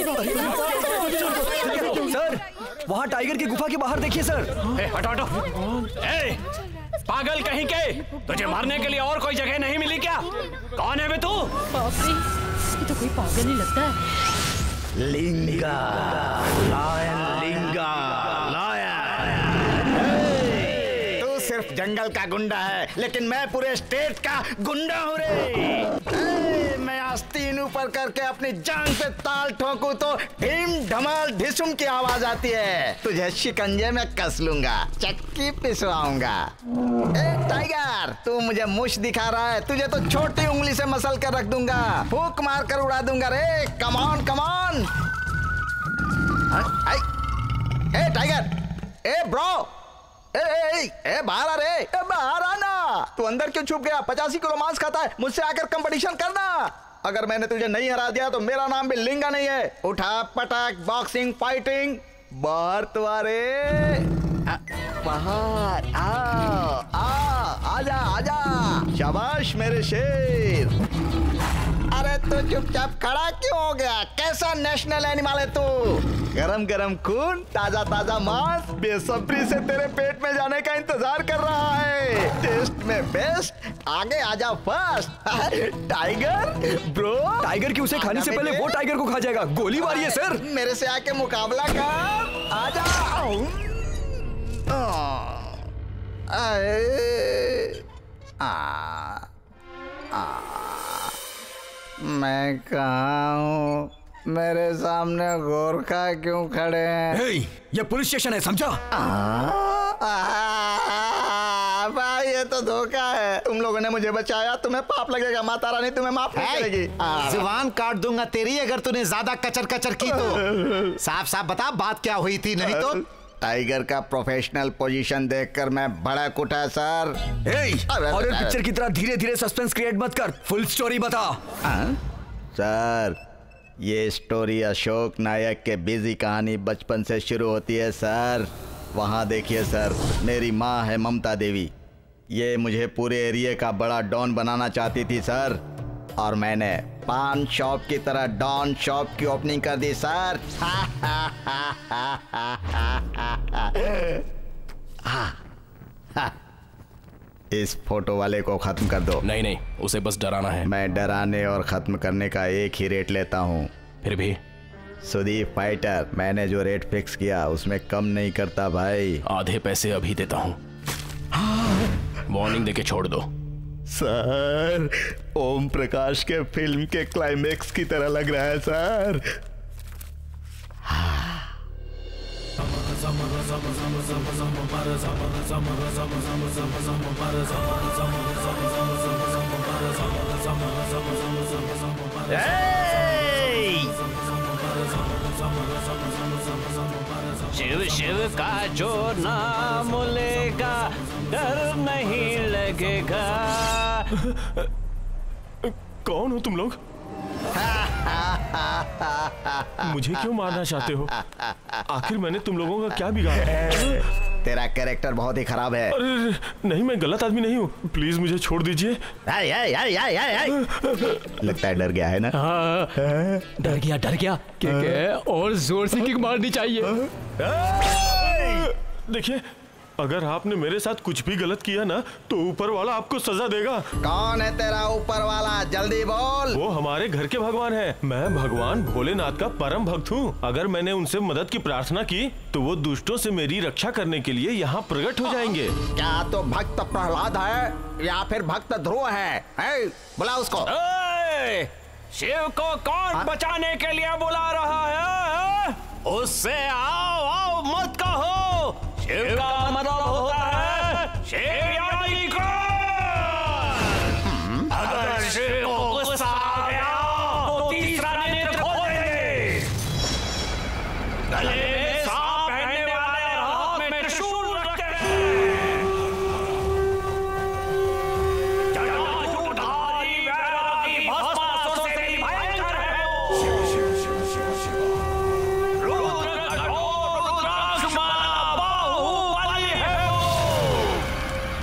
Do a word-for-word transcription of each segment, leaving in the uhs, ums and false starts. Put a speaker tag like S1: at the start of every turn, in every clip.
S1: Sir वहाँ tiger की गुफा के बाहर देखिए सर।
S2: ए, हटो हटो। ए, पागल कहीं के, तुझे मारने के लिए और कोई जगह नहीं मिली क्या? कौन है बे तू?
S3: बाप रे, ये तो कोई पागल ही लगता है।
S4: Linga, lion Linga, lion. तू सिर्फ जंगल का गुंडा है, लेकिन मैं पूरे स्टेट का गुंडा हूँ रे। मैं आस्तीन ऊपर करके अपनी जान पे ताल ठोकूं तो ढीम ढमाल ढिसुम की आवाज आती है। तुझे शिकंजे में कस लूंगा, चक्की पिसवाऊंगा। ए टाइगर, तू मुझे मुश दिखा रहा है, तुझे तो छोटी उंगली से मसल कर रख दूंगा, फूंक मार कर उड़ा दूंगा रे। Come on come on. ए टाइगर, ए ब्रो, ए ए ए बाहर आ रे, ए बाहर आना। तू अंदर क्यों छुप गया? पचासी किलो मांस खाता है, मुझसे आकर कंपटीशन करना। अगर मैंने तुझे नहीं हरा दिया तो मेरा नाम भी लिंगा नहीं है। उठा पटक, बॉक्सिंग, फाइटिंग, बाहर तो आ रे, बाहर आओ, आओ, आजा आजा। शाबाश मेरे शेर। अरे तू चुपचाप खड़ा क्यों हो गया? कैसा नेशनल एनिमल है तू? गरम गरम खून, ताजा ताजा मांस बेसब्री से तेरे पेट में जाने का इंतजार कर रहा है। टेस्ट में बेस्ट, आगे आजा फर्स्ट। Tiger bro.
S1: टाइगर की उसे खाने से पहले वो टाइगर को खा जाएगा। गोली मारिए सर।
S4: मेरे से आके मुकाबला कर, आजा। आ, आ, मैं कहाँ हूँ? मेरे सामने गोरखा क्यों खड़े हैं?
S1: hey, ये पुलिस स्टेशन है, समझा?
S4: भाई ये तो धोखा है। तुम लोगों ने मुझे बचाया, तुम्हें पाप लगेगा। माता रानी तुम्हें माफ नहीं करेगी।
S5: जुबान काट दूंगा तेरी अगर तूने ज्यादा कचर कचर की तो। साफ साफ बता बात क्या हुई थी, नहीं तो।
S4: टाइगर का प्रोफेशनल पोजीशन देखकर मैं भड़क उठा सर।
S1: हॉरर पिक्चर की तरह धीरे धीरे सस्पेंस क्रिएट मत कर, फुल स्टोरी बता।
S4: आ? सर ये स्टोरी अशोक नायक के बिजी कहानी बचपन से शुरू होती है सर। वहाँ देखिए सर, मेरी माँ है ममता देवी। ये मुझे पूरे एरिया का बड़ा डॉन बनाना चाहती थी सर, और मैंने पान शॉप की तरह डॉन शॉप की ओपनिंग कर दी सर। इस फोटो वाले को खत्म कर दो।
S2: नहीं नहीं, उसे बस डराना है।
S4: मैं डराने और खत्म करने का एक ही रेट लेता हूँ।
S2: फिर भी
S4: सुदीप फाइटर, मैंने जो रेट फिक्स किया उसमें कम नहीं करता भाई।
S2: आधे पैसे अभी देता हूँ। वार्निंग देके छोड़ दो।
S4: सर ओम प्रकाश के फिल्म के क्लाइमेक्स की तरह लग रहा है सर।
S2: शिव शिव का जो नाम लेगा डर नहीं लगेगा।
S6: कौन हो तुम लोग? मुझे क्यों मारना चाहते हो? आखिर मैंने तुम लोगों का क्या बिगाड़ा?
S4: तेरा कैरेक्टर बहुत ही खराब है।
S6: अरे नहीं, मैं गलत आदमी नहीं हूँ, प्लीज मुझे छोड़ दीजिए।
S4: आई, आई, आई, आई, आई, आई। लगता है डर गया है ना?
S7: हाँ, डर गया डर गया। क्या क्या और जोर से किक मारनी चाहिए।
S6: देखिए, अगर आपने मेरे साथ कुछ भी गलत किया ना तो ऊपर वाला आपको सजा देगा।
S4: कौन है तेरा ऊपर वाला? जल्दी बोल।
S6: वो हमारे घर के भगवान है। मैं भगवान भोलेनाथ का परम भक्त हूँ। अगर मैंने उनसे मदद की प्रार्थना की तो वो दुष्टों से मेरी रक्षा करने के लिए यहाँ प्रकट हो जाएंगे।
S4: क्या तो भक्त प्रहलाद है या फिर भक्त ध्रुव है? है? बुला उसको।
S2: शिव को कौन बचाने के लिए बुला रहा है? उससे आओ आओ मत कहो। शिव का मतलब होता है शेर यानी कौन। अगर शिव को गुस्सा आ गया तो तीसरा नेत्र खोल देंगे। गले में सांप पहनने वाले हाथ में त्रिशूल रखते हैं। जटाजुधारी वैरागी भस्मासुर से भी भयंकर है वो। रुद्र कठोर रुद्राक्ष माला बाहुबली है वो।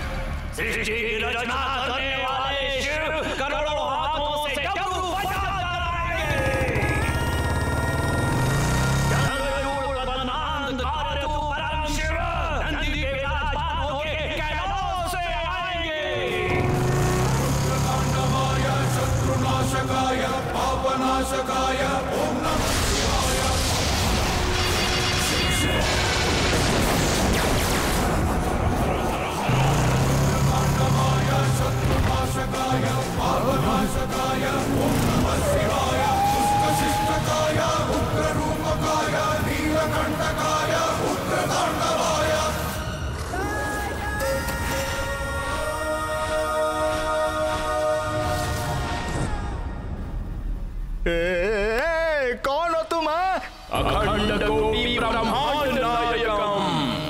S2: अखंड कोटि ब्रह्मांड नायकम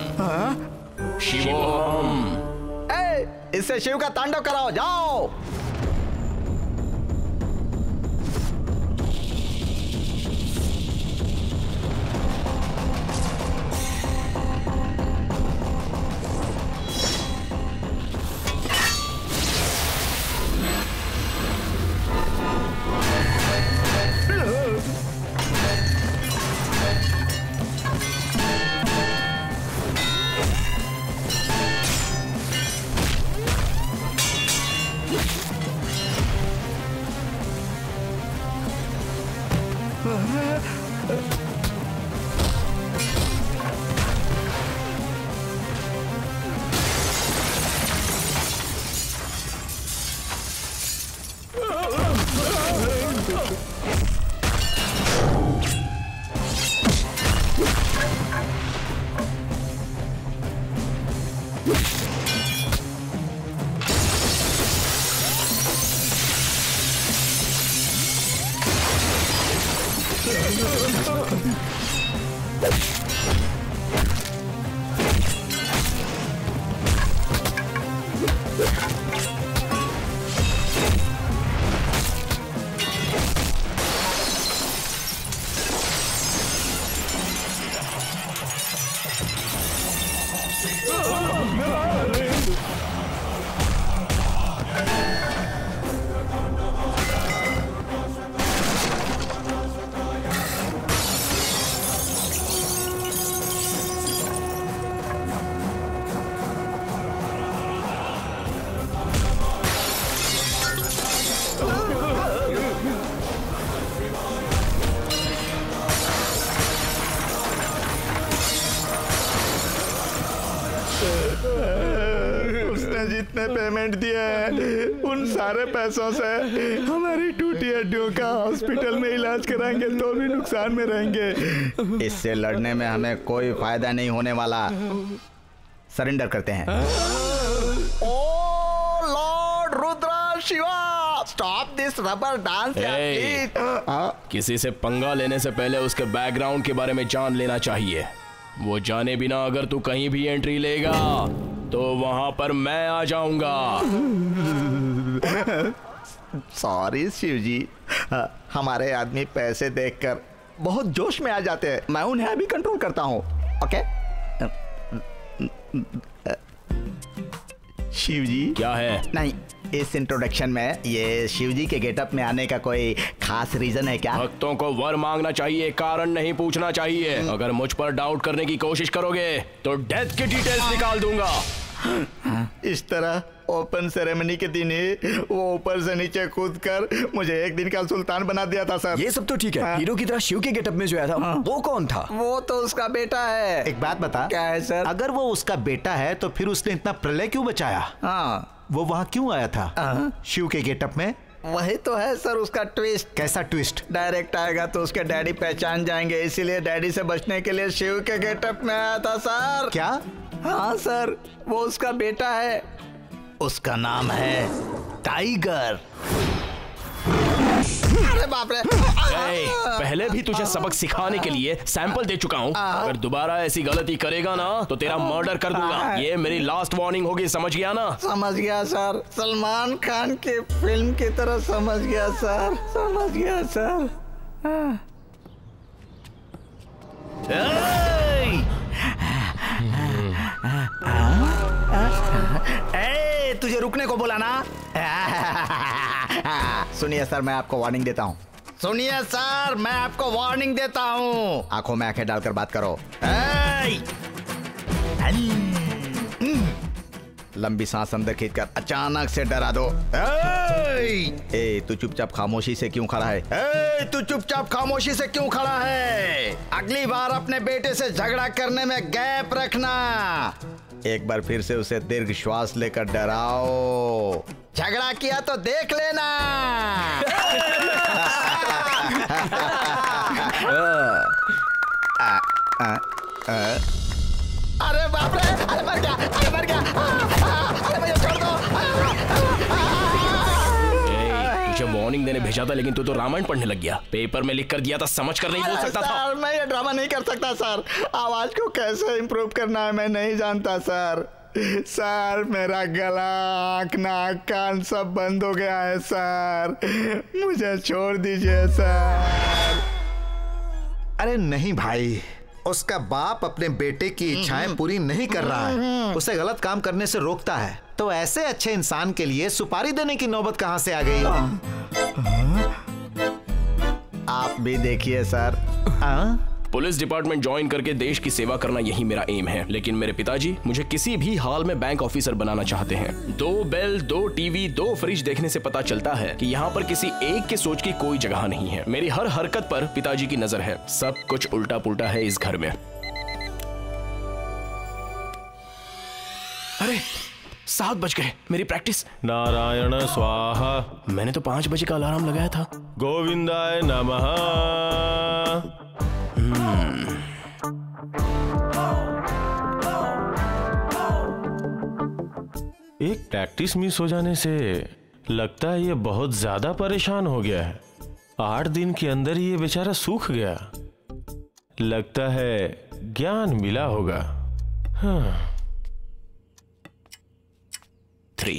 S2: शिवोहम।
S4: ए, इससे शिव का तांडव कराओ, जाओ।
S8: उसने जितने पेमेंट दिए हैं उन सारे पैसों से हमारी टूटी हड्डियों का हॉस्पिटल में इलाज कराएंगे तो भी नुकसान में रहेंगे।
S4: इससे लड़ने में हमें कोई फायदा नहीं होने वाला। सरेंडर करते हैं। Oh lord Rudra Shiva, stop this rubber dance.
S2: किसी से पंगा लेने से पहले उसके बैकग्राउंड के बारे में जान लेना चाहिए। वो जाने बिना अगर तू कहीं भी एंट्री लेगा तो वहां पर मैं आ जाऊंगा।
S4: सॉरी शिव जी, हमारे आदमी पैसे देखकर बहुत जोश में आ जाते हैं। मैं उन्हें अभी कंट्रोल करता हूँ। ओके शिव जी।
S2: क्या है?
S4: नहीं, इस इंट्रोडक्शन में ये शिव जी के गेटअप में आने का कोई खास रीजन है क्या?
S2: भक्तों को वर मांगना चाहिए, कारण नहीं पूछना चाहिए। अगर मुझ पर डाउट करने की कोशिश करोगे तो डेथ की डिटेल्स निकाल दूंगा।
S8: इस तरह ओपन सेरेमनी के दिन ही वो ऊपर से नीचे कूद कर मुझे एक दिन का सुल्तान बना दिया था सर।
S1: ये सब तो ठीक है। हाँ। हीरो की तरह शिव के गेटअप में जो आया था, हाँ। वो कौन था?
S4: वो तो उसका बेटा है।
S5: एक बात बता।
S4: क्या है सर?
S5: अगर वो उसका बेटा है तो फिर उसने इतना प्रलय क्यों बचाया?
S4: हाँ।
S5: वो वहाँ क्यों आया था शिव के गेटअप में?
S4: वही तो है सर उसका ट्विस्ट।
S5: कैसा ट्विस्ट?
S4: डायरेक्ट आएगा तो उसके डैडी पहचान जाएंगे, इसीलिए डैडी से बचने के लिए शिव के गेटअप में आया था सर।
S5: क्या?
S4: हाँ सर, वो उसका बेटा है। उसका नाम है टाइगर। अरे बाप रे।
S2: पहले भी तुझे सबक सिखाने के लिए सैंपल दे चुका हूँ। अगर दोबारा ऐसी गलती करेगा ना तो तेरा मर्डर कर दूंगा। ये मेरी लास्ट वार्निंग होगी, समझ गया ना?
S4: समझ गया सर, सलमान खान के फिल्म की तरह समझ गया सर, समझ गया सर। ए, तुझे रुकने को बोला ना? सुनिए सर, मैं आपको वार्निंग देता हूँ। सुनिए सर, मैं आपको वार्निंग देता हूँ। आंखों में आंखें डालकर बात करो। लंबी सांस अंदर खींचकर अचानक से डरा दो। ए, तू चुपचाप खामोशी से क्यों खड़ा है? ए, तू चुपचाप खामोशी से क्यों खड़ा है? अगली बार अपने बेटे से झगड़ा करने में गैप रखना। एक बार फिर से उसे दीर्घ श्वास लेकर डराओ। झगड़ा किया तो देख लेना। आ, आ, आ, अरे बाप रे, अरे मर गया, अरे मर गया, अरे मुझे छोड़ दो।
S2: तुझे वार्निंग देने भेजा था, लेकिन तू तो रामायण पढ़ने लग गया। पेपर में लिख कर दिया था, समझ कर नहीं बोल सकता था।
S4: मैं ये ड्रामा नहीं कर सकता सर। आवाज को कैसे इम्प्रूव करना है मैं नहीं जानता सर। सर मेरा गला, आँख, नाक, कान सब बंद हो गया है सर, मुझे छोड़ दीजिए सर।
S5: अरे नहीं भाई, उसका बाप अपने बेटे की इच्छाएं पूरी नहीं कर रहा है, उसे गलत काम करने से रोकता है। तो ऐसे अच्छे इंसान के लिए सुपारी देने की नौबत कहां से आ गई?
S4: आप भी देखिए सर। आ?
S2: पुलिस डिपार्टमेंट ज्वाइन करके देश की सेवा करना यही मेरा एम है, लेकिन मेरे पिताजी मुझे किसी भी हाल में बैंक ऑफिसर बनाना चाहते हैं। दो बेल, दो टीवी, दो फ्रिज देखने से पता चलता है कि यहाँ पर किसी एक के सोच की कोई जगह नहीं है। मेरी हर हरकत पर पिताजी की नजर है। सब कुछ उल्टा पुल्टा है इस घर में। अरे सात बज गए, मेरी प्रैक्टिस।
S6: नारायण स्वाहा।
S2: मैंने तो पांच बजे का अलार्म लगाया था।
S6: गोविंदाय नमः। एक प्रैक्टिस मिस हो जाने से लगता है ये बहुत ज्यादा परेशान हो गया है। आठ दिन के अंदर ये बेचारा सूख गया। लगता है ज्ञान मिला होगा। हाँ।
S2: Three,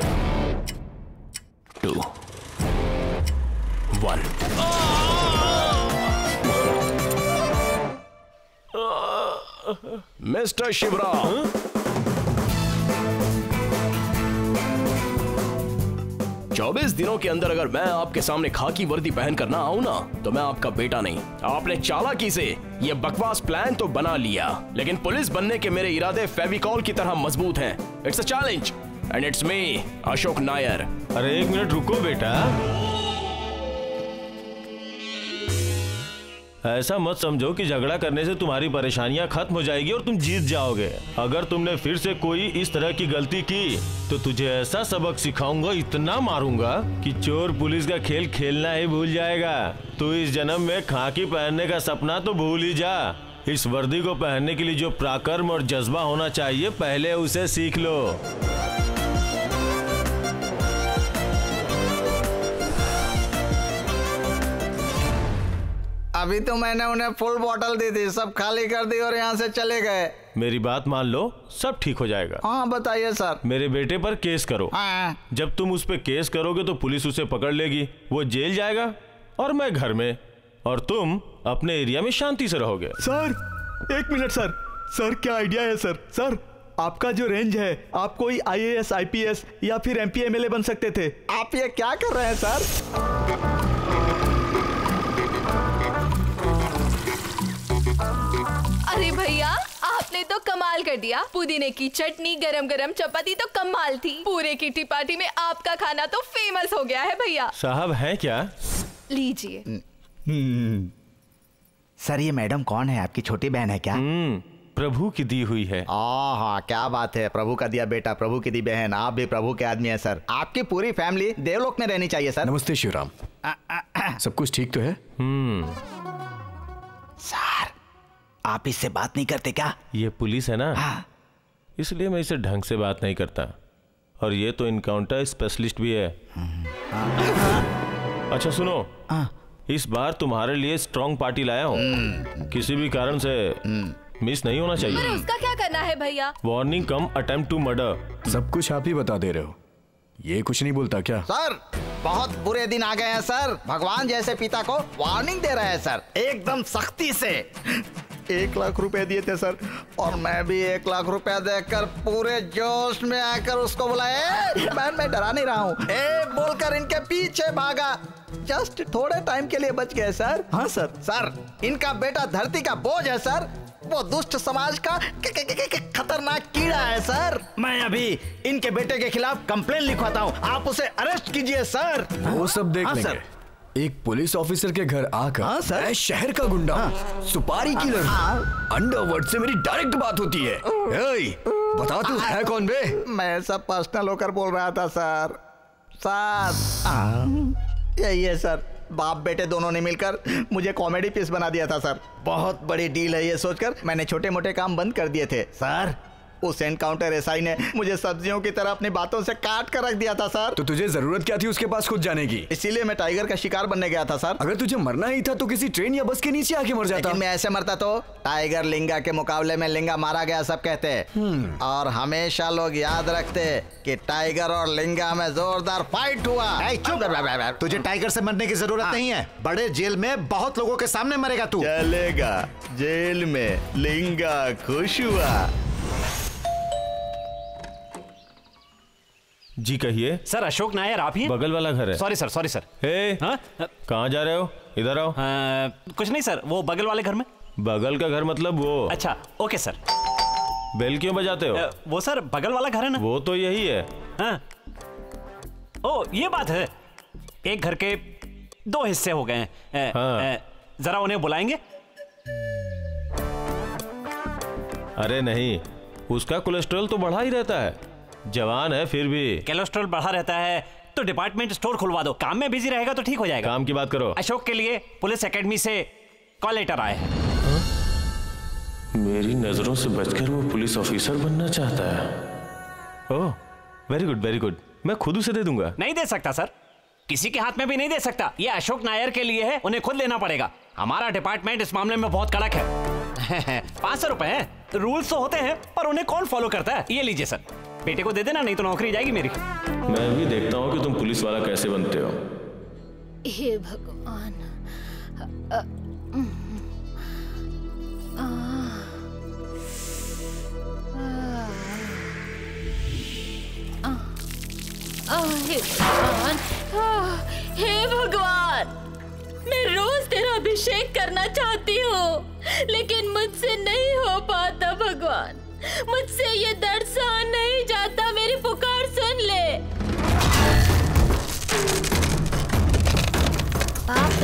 S2: two, one. Mister Shivram, चौबीस दिनों के अंदर अगर मैं आपके सामने खाकी वर्दी पहन कर ना आऊं ना, तो मैं आपका बेटा नहीं। आपने चालाकी से ये बकवास प्लान तो बना लिया, लेकिन पुलिस बनने के मेरे इरादे फेविकॉल की तरह मजबूत हैं। It's a challenge and it's me, Ashok Nair.
S6: अरे एक मिनट रुको बेटा, ऐसा मत समझो कि झगड़ा करने से तुम्हारी परेशानियां खत्म हो जाएगी और तुम जीत जाओगे। अगर तुमने फिर से कोई इस तरह की गलती की तो तुझे ऐसा सबक सिखाऊंगा, इतना मारूंगा कि चोर पुलिस का खेल खेलना ही भूल जाएगा। तू इस जन्म में खाकी पहनने का सपना तो भूल ही जा। इस वर्दी को पहनने के लिए जो पराक्रम और जज्बा होना चाहिए, पहले उसे सीख लो।
S4: अभी तो मैंने उन्हें फुल बोतल दी थी, सब खाली कर दी और यहाँ से चले गए।
S6: मेरी बात मान लो, सब ठीक हो जाएगा।
S4: हाँ बताइए सर।
S6: मेरे बेटे पर केस करो।
S4: हाँ।
S6: जब तुम उस पे केस करोगे तो पुलिस उसे पकड़ लेगी, वो जेल जाएगा और मैं घर में, और तुम अपने एरिया में शांति से रहोगे।
S8: सर एक मिनट सर, सर क्या आइडिया है सर। सर आपका जो रेंज है, आप कोई I A S, I P S या फिर M P M L A बन सकते थे।
S4: आप ये क्या कर रहे हैं सर?
S9: अरे भैया, आपने तो कमाल कर दिया। पुदीने की चटनी, गरम गरम चपाती तो कमाल थी। पूरे किटी पार्टी में आपका खाना तो फेमस हो गया है भैया।
S6: साहब है क्या?
S9: लीजिए।
S4: सर ये मैडम कौन है? आपकी छोटी बहन है क्या?
S6: प्रभु की दी हुई है।
S4: हाँ क्या बात है, प्रभु का दिया बेटा, प्रभु की दी बहन। आप भी प्रभु के आदमी है सर। आपकी पूरी फैमिली देवलोक में रहनी चाहिए सर।
S1: नमस्ते शिवराम। सब कुछ ठीक तो है?
S6: हम्म।
S4: सर आप इससे बात नहीं करते क्या?
S6: ये पुलिस है ना,
S4: हाँ।
S6: इसलिए मैं इसे ढंग से बात नहीं करता। और ये तो इनकाउंटर स्पेशलिस्ट भी है। अच्छा सुनो, इस बार तुम्हारे लिए स्ट्रॉन्ग पार्टी लाया हूँ, किसी भी कारण से मिस नहीं होना चाहिए।
S9: पर उसका क्या करना है भैया?
S6: Warning cum attempt to murder.
S1: सब कुछ आप ही बता दे रहे हो, ये कुछ नहीं बोलता क्या?
S4: सर बहुत बुरे दिन आ गए हैं सर। भगवान जैसे पिता को वार्निंग दे रहे हैं सर, एकदम सख्ती से। एक लाख रुपए दिए थे सर, और मैं भी एक लाख रुपया देकर पूरे जोश में आकर उसको बुलाया। मैं मैं डरा नहीं रहा हूँ, ए बोलकर इनके पीछे भागा। जस्ट थोड़े टाइम के लिए बच गए सर।
S8: हाँ सर।
S4: सर इनका बेटा धरती का बोझ है सर, वो दुष्ट समाज का खतरनाक कीड़ा है सर। मैं अभी इनके बेटे के खिलाफ कंप्लेन लिखवाता हूँ, आप उसे अरेस्ट कीजिए सर।
S1: वो सब देख
S4: हाँ,
S1: लेंगे।
S4: सर।
S1: एक पुलिस ऑफिसर के घर आकर
S4: हाँ, सर।
S1: मैं शहर का गुंडा हूँ, सुपारी किलर हूँ, अंडरवर्ल्ड से मेरी डायरेक्ट बात होती है। ए, बता तू है कौन बे?
S4: मैं सब पर्सनल होकर बोल रहा था सर। सर यही है सर, बाप बेटे दोनों ने मिलकर मुझे कॉमेडी पीस बना दिया था सर। बहुत बड़ी डील है ये सोचकर मैंने छोटे मोटे काम बंद कर दिए थे सर। उस एनकाउंटर एसआई ने मुझे सब्जियों की तरह अपनी बातों से काट कर रख दिया था सर।
S1: तो तुझे जरूरत क्या थी उसके पास खुद जाने की?
S4: इसीलिए मैं टाइगर का शिकार बनने गया था सर।
S1: अगर तुझे मरना ही था तो किसी ट्रेन या बस के नीचे आके मर जाता।
S4: लेकिन मैं ऐसे मरता तो टाइगर लिंगा के मुकाबले में लिंगा मारा गया सब कहते। और हमेशा लोग याद रखते कि टाइगर और लिंगा में जोरदार फाइट हुआ।
S5: तुझे टाइगर से मरने की जरूरत नहीं है, बड़े जेल में बहुत लोगों के सामने मरेगा तू।
S8: चलेगा, जेल में लिंगा खुश हुआ।
S6: जी कहिए।
S2: सर अशोक नायर आप ही?
S6: बगल वाला घर है।
S2: Sorry sir, sorry sir.
S6: Hey, कहाँ जा रहे हो? इधर आओ।
S2: आ, कुछ नहीं सर, वो बगल वाले घर में।
S6: बगल का घर मतलब वो?
S2: अच्छा ओके सर।
S6: बेल क्यों बजाते हो?
S2: आ, वो सर बगल वाला घर है ना।
S6: वो तो यही है।
S2: हाँ। ओ ये बात है, एक घर के दो हिस्से हो गए हैं। हाँ। जरा उन्हें बुलाएंगे?
S6: अरे नहीं, उसका कोलेस्ट्रॉल तो बढ़ा ही रहता है, जवान है फिर भी।
S2: कोलेस्ट्रॉल बढ़ा रहता है तो डिपार्टमेंट स्टोर खुलवा दो, काम में बिजी रहेगा तो ठीक हो जाएगा।
S6: काम की बात करो।
S2: अशोक के लिए पुलिस एकेडमी से कॉल लेटर आए हैं।
S6: मेरी नजरों से बचकर वो पुलिस ऑफिसर बनना चाहता है। Oh very good very good, मैं खुद उसे दे दूंगा।
S2: नहीं दे सकता सर, किसी के हाथ में भी नहीं दे सकता। ये अशोक नायर के लिए है, उन्हें खुद लेना पड़ेगा। हमारा डिपार्टमेंट इस मामले में बहुत कड़क है। पाँच सौ रुपए है, रूल्स तो होते हैं पर उन्हें कौन फॉलो करता है। ये लीजिए सर, बेटे को दे देना, नहीं तो नौकरी जाएगी मेरी।
S6: मैं भी देखता हूँ कि तुम पुलिस वाला कैसे बनते हो।
S3: हे भगवान। आ, आ, आ, आ, हे भगवान, आ, हे भगवान, मैं रोज तेरा अभिषेक करना चाहती हूँ लेकिन मुझसे नहीं हो पाता। भगवान मुझसे ये दर्द सहन नहीं जाता, मेरी पुकार सुन ले। बाप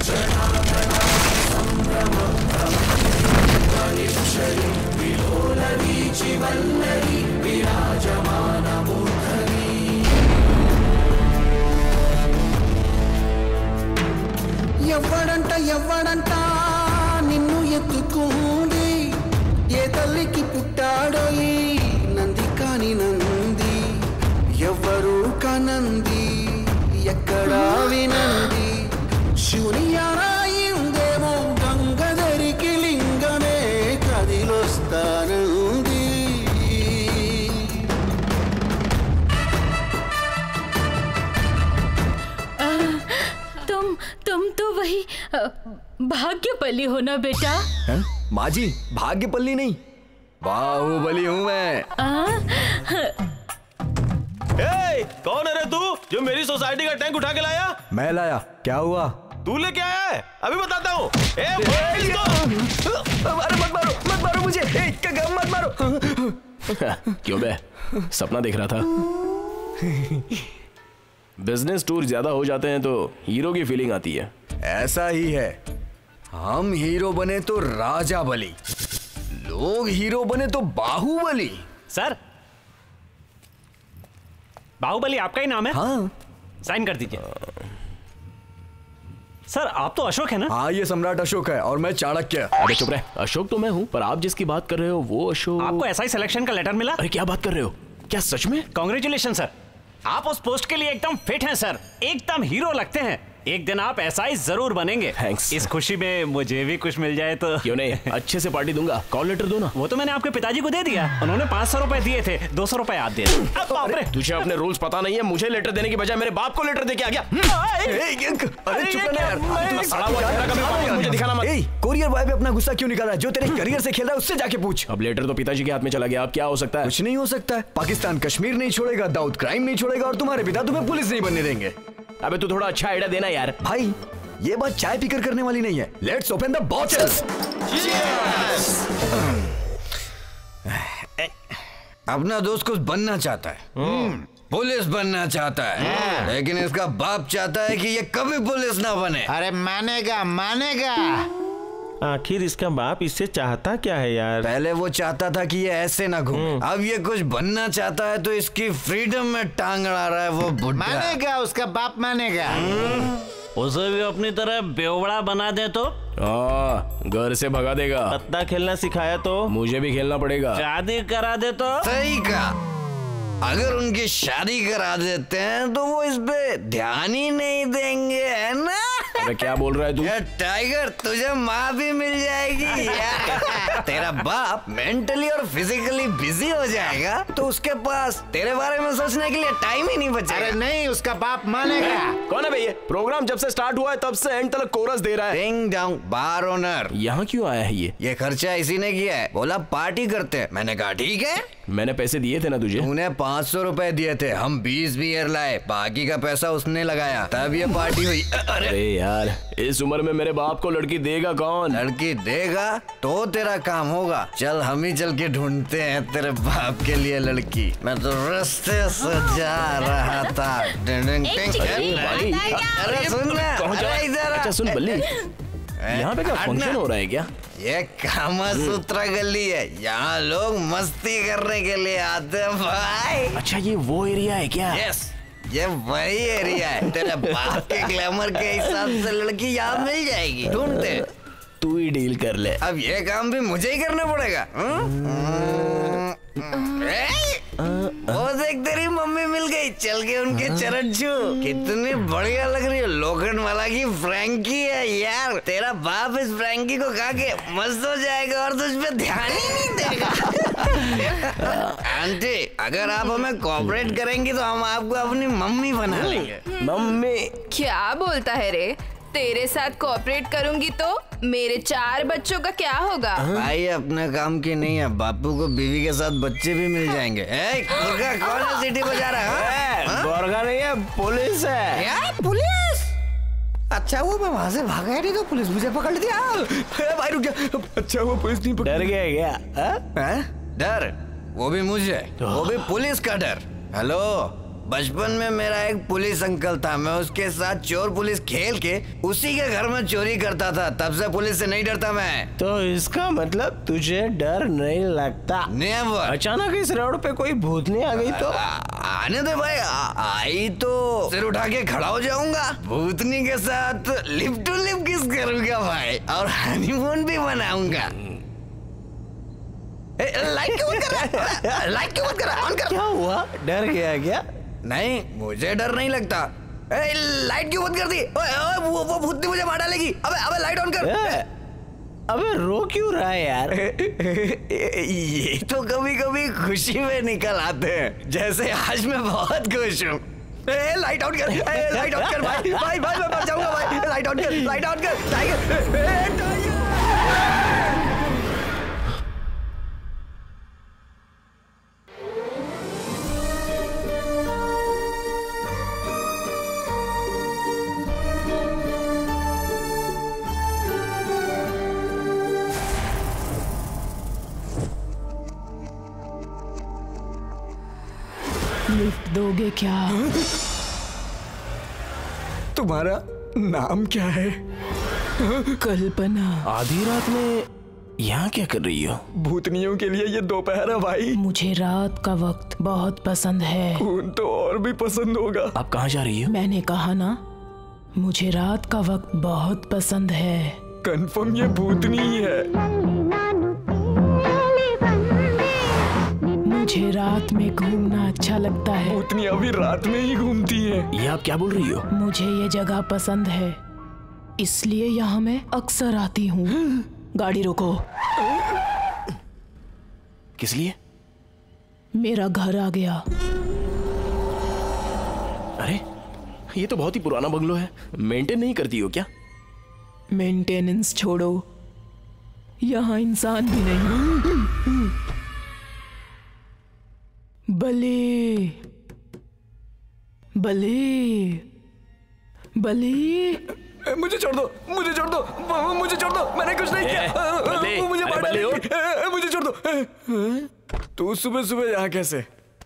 S10: ఎవ్వడంట ఎవ్వడంట నిన్ను ఎత్తుకుంది, ఏ తల్లికి పుట్టాడో ఈ నంది కాని నంది, ఎవ్వరు కనంది ఎక్కడా వినంది, శూన్యరాయిందేమో గంగధరికి లింగమే కదిలొస్తానంది.
S3: तुम तुम तो वही भाग्यपल्ली हो ना बेटा?
S1: है? माँ जी भाग्यपल्ली नहीं, बाहुबली हूँ मैं।
S6: ए, कौन है रे तू जो मेरी सोसाइटी का टैंक उठा के लाया?
S1: मैं लाया, क्या हुआ?
S6: तू लेके आया है? अभी बताता हूँ।
S1: अरे मत मारो मत मारो मुझे, ए, क्या मत मारो।
S11: क्यों बे, सपना देख रहा था? बिजनेस टूर ज्यादा हो जाते हैं तो हीरो की फीलिंग आती है।
S1: ऐसा ही है, हम हीरो बने तो राजा बली, लोग हीरो बने तो बाहुबली।
S2: सर बाहुबली आपका ही नाम है?
S1: हाँ।
S2: साइन कर दीजिए। सर आप तो अशोक है ना?
S1: हाँ ये सम्राट अशोक है और मैं चाणक्य।
S11: अरे चुप रहे, अशोक तो मैं हूँ पर आप जिसकी बात कर रहे हो वो अशोक।
S2: आपको एसआई सिलेक्शन का लेटर मिला?
S11: अरे क्या बात कर रहे हो, क्या सच में?
S2: कांग्रेचुलेशन सर, आप उस पोस्ट के लिए एकदम फिट हैं सर, एकदम हीरो लगते हैं। एक दिन आप एसआई जरूर बनेंगे।
S11: थैंक्स।
S2: इस खुशी में मुझे भी कुछ मिल जाए तो।
S11: क्यों नहीं, अच्छे से पार्टी दूंगा। कॉल लेटर दो ना।
S2: वो तो मैंने आपके पिताजी को दे दिया, उन्होंने पाँच सौ रुपए दिए थे, दो सौ रुपए आप दे दे।
S11: तुझे अपने रूल्स पता नहीं है, मुझे लेटर देने की बजाय मेरे बाप को लेटर दे के आ गया।
S1: अरे चुप रहना यार,
S11: सड़ा हुआ चेहरा कभी मुझे दिखाना मत।
S1: कोरियर बॉय पे अपना गुस्सा क्यों निकाल रहा है? जो तेरे करियर से खेल रहा है उससे जाके पूछ।
S11: अब लेटर तो पिताजी के हाथ में चला गया, अब क्या हो सकता है?
S1: कुछ नहीं हो सकता है, पाकिस्तान कश्मीर नहीं छोड़ेगा, दाऊद क्राइम नहीं छोड़ेगा और तुम्हारे पिता तुम्हें पुलिस नहीं बनने देंगे।
S11: अबे तू थोड़ा अच्छा आइडिया देना यार।
S1: भाई ये बात चाय पीकर करने वाली नहीं है, लेट्स ओपन द बॉटल्स। अपना दोस्त कुछ बनना चाहता है, पुलिस बनना चाहता है, लेकिन इसका बाप चाहता है कि ये कभी पुलिस ना बने।
S5: अरे मानेगा मानेगा।
S6: आखिर इसका बाप इससे चाहता क्या है यार?
S1: पहले वो चाहता था कि ये ऐसे ना घूमे, अब ये कुछ बनना चाहता है तो इसकी फ्रीडम में टांग अड़ा रहा है वो बुढ़ा।
S5: मानेगा, उसका बाप मानेगा।
S2: उसे भी अपनी तरह बेवड़ा बना दे तो
S11: हाँ, घर से भगा देगा।
S6: पत्ता खेलना सिखाया तो
S11: मुझे भी खेलना पड़ेगा।
S2: शादी करा दे तो
S1: सही कहा। अगर उनकी शादी करा देते हैं तो वो इस पे ध्यान ही नहीं देंगे, है ना?
S11: अरे क्या बोल रहा है तू?
S1: टाइगर, तुझे माँ भी मिल जाएगी यार। तेरा बाप मेंटली और फिजिकली बिजी हो जाएगा तो उसके पास तेरे बारे में सोचने के लिए टाइम ही नहीं बचेगा।
S5: अरे नहीं, उसका बाप मानेगा।
S11: कौन है भैया? प्रोग्राम जब से स्टार्ट हुआ है तब से एंड तक कोरस दे रहा है।
S1: Ding dong, bar owner.
S11: यहाँ क्यों आया है ये?
S1: ये खर्चा इसी ने किया है, बोला पार्टी करते हैं। मैंने कहा ठीक है।
S11: मैंने पैसे दिए थे ना तुझे?
S1: तूने पाँच सौ रुपए दिए थे, हम बीस बियर लाए, बाकी का पैसा उसने लगाया, तब ये पार्टी हुई। अरे,
S11: अरे यार, इस उम्र में मेरे बाप को लड़की देगा कौन?
S1: लड़की देगा तो तेरा काम होगा। चल हम ही चल के ढूंढते हैं तेरे बाप के लिए लड़की। मैं तो रास्ते से जा रहा था। अरे सुन ना, अरे इधर।
S11: अच्छा सुन बल्ली, यहाँ पे क्या फंक्शन हो रहा है क्या?
S1: ये कामा सूत्रा गली है, यहाँ लोग मस्ती करने के लिए आते हैं भाई।
S11: अच्छा ये वो एरिया है क्या?
S1: यस, ये वही एरिया है। तेरे बाप के ग्लैमर के हिसाब से लड़की यहाँ मिल जाएगी, ढूंढते।
S11: तू ही डील कर ले।
S1: अब ये काम भी मुझे ही करना पड़ेगा। वो देख, तेरी मम्मी मिल गई, चल के उनके चरण छू। कितनी बढ़िया लग रही है, लोखंड वाला की फ्रैंकी है यार। तेरा बाप इस फ्रैंकी को खा के मस्त हो जाएगा और तुझ पे ध्यान ही नहीं देगा। आंटी, अगर आप हमें कोऑपरेट करेंगी तो हम आपको अपनी मम्मी बना लेंगे।
S11: मम्मी?
S9: क्या बोलता है रे? तेरे साथ कोऑपरेट करूंगी तो मेरे चार बच्चों का क्या होगा?
S1: भाई अपने काम की नहीं है, बापू को बीवी के साथ बच्चे भी मिल जाएंगे। ए, मुर्गा कौन है सीटी बजा रहा है?
S11: मुर्गा नहीं है, पुलिस है।
S1: क्या पुलिस? अच्छा वो मैं वहाँ से भागा नहीं तो पुलिस मुझे पकड़ दिया। भाई रुक जा। अच्छा वो पुलिस नहीं पकड़।
S11: डर गया क्या?
S1: डर? वो भी मुझे, वो भी पुलिस का डर। हेलो, बचपन में मेरा एक पुलिस अंकल था, मैं उसके साथ चोर पुलिस खेल के उसी के घर में चोरी करता था, तब से पुलिस से नहीं डरता मैं।
S11: तो इसका मतलब तुझे डर नहीं लगता?
S1: नेवर।
S11: अचानक इस रोड पे कोई भूतनी आ गई तो?
S1: आ, आने दे भाई, आई तो सिर उठा के खड़ा हो जाऊंगा, भूतनी के साथ लिप टू लिप किस करूंगा भाई, और हनीमून भी मनाऊंगा। लाइट क्यों बंद कर रहा है? लाइट क्यों बंद कर रहा है? ऑन कर।
S11: क्या हुआ? डर गया क्या?
S1: नहीं, मुझे डर नहीं लगता। ए, लाइट क्यों बंद कर दी? ओए, ओए, वो, वो भूतनी मुझे मार डालेगी। अबे अबे लाइट ऑन कर।
S11: ए, अबे रो क्यों रहा है यार?
S1: ये तो कभी कभी खुशी में निकल आते हैं, जैसे आज मैं बहुत खुश हूँ। लाइट ऑन कर, ए, लाइट ऑन कर भाई, भाई भाई मैं मर जाऊंगा भाई। लाइट ऑन कर, लाइट ऑन कर। टाइगर,
S3: लिफ्ट दोगे क्या?
S8: तुम्हारा नाम क्या है?
S3: कल्पना।
S11: आधी रात में यहाँ क्या कर रही हो?
S8: भूतनियों के लिए ये दोपहर है भाई।
S3: मुझे रात का वक्त बहुत पसंद है।
S8: खून तो और भी पसंद होगा।
S11: आप कहाँ जा रही हो?
S3: मैंने कहा ना, मुझे रात का वक्त बहुत पसंद है।
S8: कंफर्म ये भूतनी ही है।
S3: मुझे रात में घूमना अच्छा लगता है।
S8: भूतनी अभी रात में ही घूमती है।
S11: ये आप क्या बोल रही हो?
S3: मुझे ये जगह पसंद है, इसलिए यहाँ मैं अक्सर आती हूँ। गाड़ी रोको।
S11: किस लिए?
S3: मेरा घर आ गया।
S11: अरे ये तो बहुत ही पुराना बंगलो है, मेंटेन नहीं करती हो क्या?
S3: मेंटेनेंस छोड़ो, यहाँ इंसान भी नहीं। बले बले बले,
S8: मुझे छोड़ दो, मुझे छोड़ दो, मुझे छोड़ दो, मैंने कुछ नहीं किया। मुझे मार डालेगी, मुझे छोड़ दो। तू सुबह सुबह यहाँ कैसे?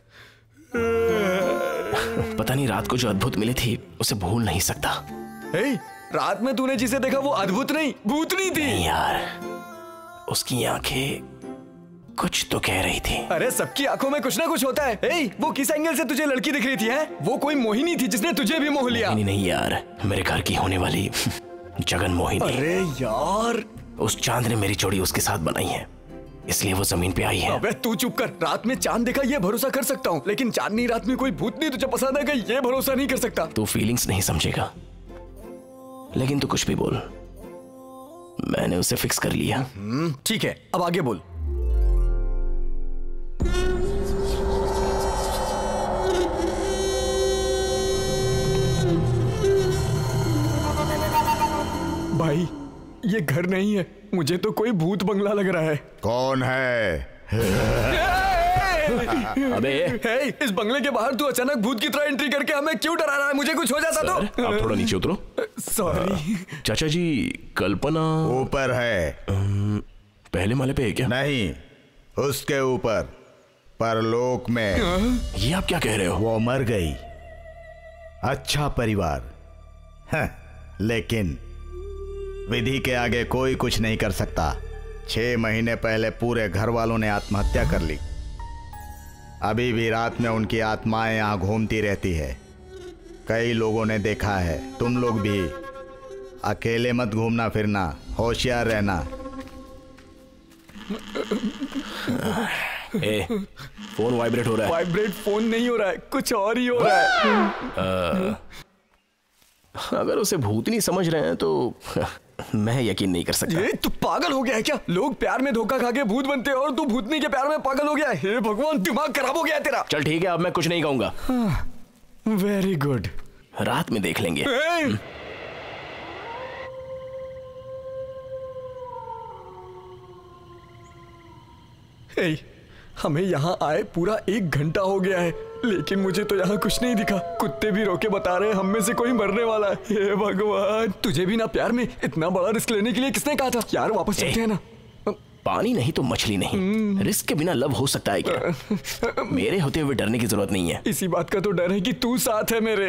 S11: पता नहीं, रात को जो अद्भुत मिली थी उसे भूल नहीं सकता।
S8: ए, रात में तूने जिसे देखा वो अद्भुत नहीं, भूतनी थी।
S11: नहीं यार, उसकी आंखें कुछ तो कह रही थी।
S7: अरे सबकी आंखों में कुछ ना कुछ होता है। ए, वो किस एंगल से तुझे लड़की दिख रही थी है? वो कोई मोहिनी थी जिसने तुझे भी मोह लिया।
S11: नहीं नहीं यार, मेरे घर की होने वाली जगन मोहिनी।
S7: अरे यार,
S11: उस चांद ने मेरी जोड़ी उसके साथ बनाई है, इसलिए वो जमीन पे आई है।
S7: अबे तू चुप कर। रात में चांद देखा ये भरोसा कर सकता हूँ, लेकिन चांदनी रात में कोई भूतनी तुझे पसंद है ये भरोसा नहीं कर सकता।
S11: तू फीलिंग्स नहीं समझेगा, लेकिन तू कुछ भी बोल, मैंने उसे फिक्स कर लिया।
S7: ठीक है, अब आगे बोल। भाई ये घर नहीं है, मुझे तो कोई भूत बंगला लग रहा है।
S8: कौन है?
S11: अबे
S7: हे, इस बंगले के बाहर तू अचानक भूत की तरह एंट्री करके हमें क्यों डरा रहा है? मुझे कुछ हो जाता तो।
S11: आप थोड़ा नीचे उतरो।
S7: सॉरी
S11: चाचा जी, कल्पना
S8: ऊपर है।
S11: पहले माले पे है क्या?
S8: नहीं, उसके ऊपर परलोक में।
S11: ये आप क्या कह रहे हो?
S8: वो मर गई। अच्छा परिवार है, लेकिन विधि के आगे कोई कुछ नहीं कर सकता। छह महीने पहले पूरे घर वालों ने आत्महत्या कर ली। अभी भी रात में उनकी आत्माएं यहाँ घूमती रहती है। कई लोगों ने देखा है। तुम लोग भी अकेले मत घूमना फिरना, होशियार रहना।
S11: ए, फोन वाइब्रेट हो रहा है।
S7: वाइब्रेट फोन नहीं हो रहा है, कुछ और ही हो रहा है।
S11: आ, अगर उसे भूतनी समझ रहे हैं तो मैं यकीन नहीं कर सकता।
S7: ये तू पागल हो गया है क्या? लोग प्यार में धोखा खा के भूत बनते हैं और तू भूतनी के प्यार में पागल हो गया है। हे भगवान, दिमाग खराब हो गया है तेरा।
S11: चल ठीक है, अब मैं कुछ नहीं कहूंगा।
S7: वेरी गुड,
S11: रात में देख लेंगे।
S7: ए, हमें यहाँ आए पूरा एक घंटा हो गया है, लेकिन मुझे तो यहाँ कुछ नहीं दिखा। कुत्ते भी रोके बता रहे हैं हम में से कोई मरने वाला है। हे भगवान, तुझे भी ना प्यार में इतना बड़ा रिस्क लेने के लिए किसने कहा था? यार वापस चलते हैं ना।
S11: पानी नहीं तो मछली नहीं। रिस्क के बिना लव हो सकता है क्या? मेरे होते हुए डरने की जरूरत नहीं है।
S7: इसी बात का तो डर है कि तू साथ है मेरे।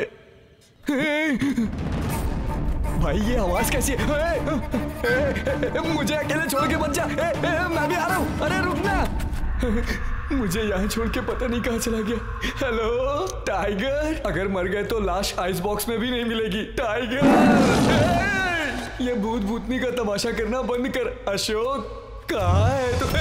S7: भाई ये आवाज कैसी है? ए, ए, ए, मुझे अकेले छोड़ के मत जा। ए, ए, मैं भी आ रहा हूँ। अरे रुकना, मुझे यहाँ छोड़ के पता नहीं कहाँ चला गया। हेलो टाइगर, अगर मर गए तो लाश आइस बॉक्स में भी नहीं मिलेगी। टाइगर, ए, ये भूत भूतनी का तमाशा करना बंद कर। अशोक कहाँ है तू?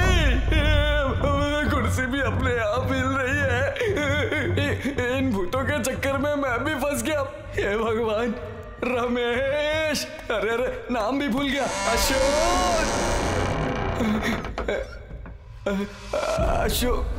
S7: कुर्सी भी अपने आप हिल रही है। इन भूतों के चक्कर में मैं भी फंस गया। हे भगवान, रमेश, अरे अरे नाम भी भूल गया। अशोक, अशोक,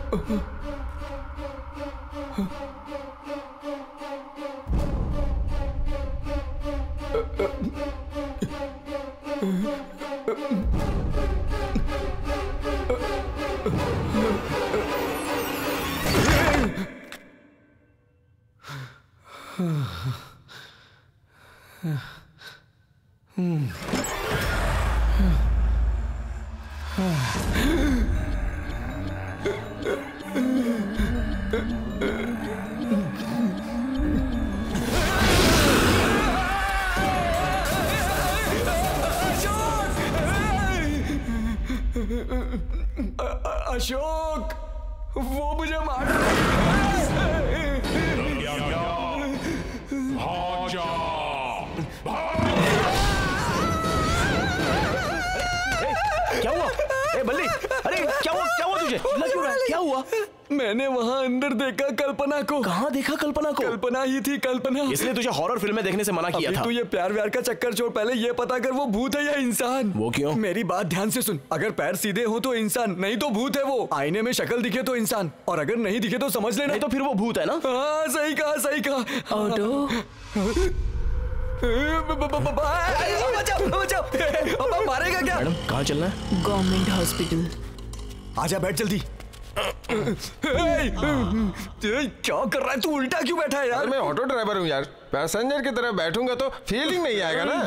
S7: अशोक, वो मुझे मार
S11: क्या हुआ? ए बल्ली, अरे क्या हुआ? क्या हुआ तुझे? चिल्ला क्यों रहा है? क्या हुआ?
S7: मैंने वहाँ अंदर देखा कल्पना को।
S11: कहाँ देखा कल्पना को?
S7: कल्पना ही थी, कल्पना।
S11: इसलिए तुझे हॉरर फिल्में देखने से मना किया था।
S7: तू ये प्यार व्यार का चक्कर छोड़, पहले ये पता कर वो भूत है या इंसान।
S11: वो क्यों?
S7: मेरी बात ध्यान से सुन। अगर पैर सीधे हो तो इंसान, नहीं तो भूत है वो। आईने में शक्ल दिखे तो इंसान, और अगर नहीं दिखे तो समझ लेना।
S11: नहीं तो फिर वो भूत है ना?
S7: हाँ सही कहा, सही कहा।
S3: ऑटो,
S7: बचाओ बचाओ, अब मारेगा क्या?
S11: मैडम कहाँ चलना है?
S3: Government hospital.
S7: आजा, बैठ जल्दी। क्या कर रहा है तू? उल्टा क्यों बैठा है यार?
S12: मैं ऑटो ड्राइवर हूँ यार, पैसेंजर की तरह बैठूंगा तो फीलिंग नहीं आएगा ना।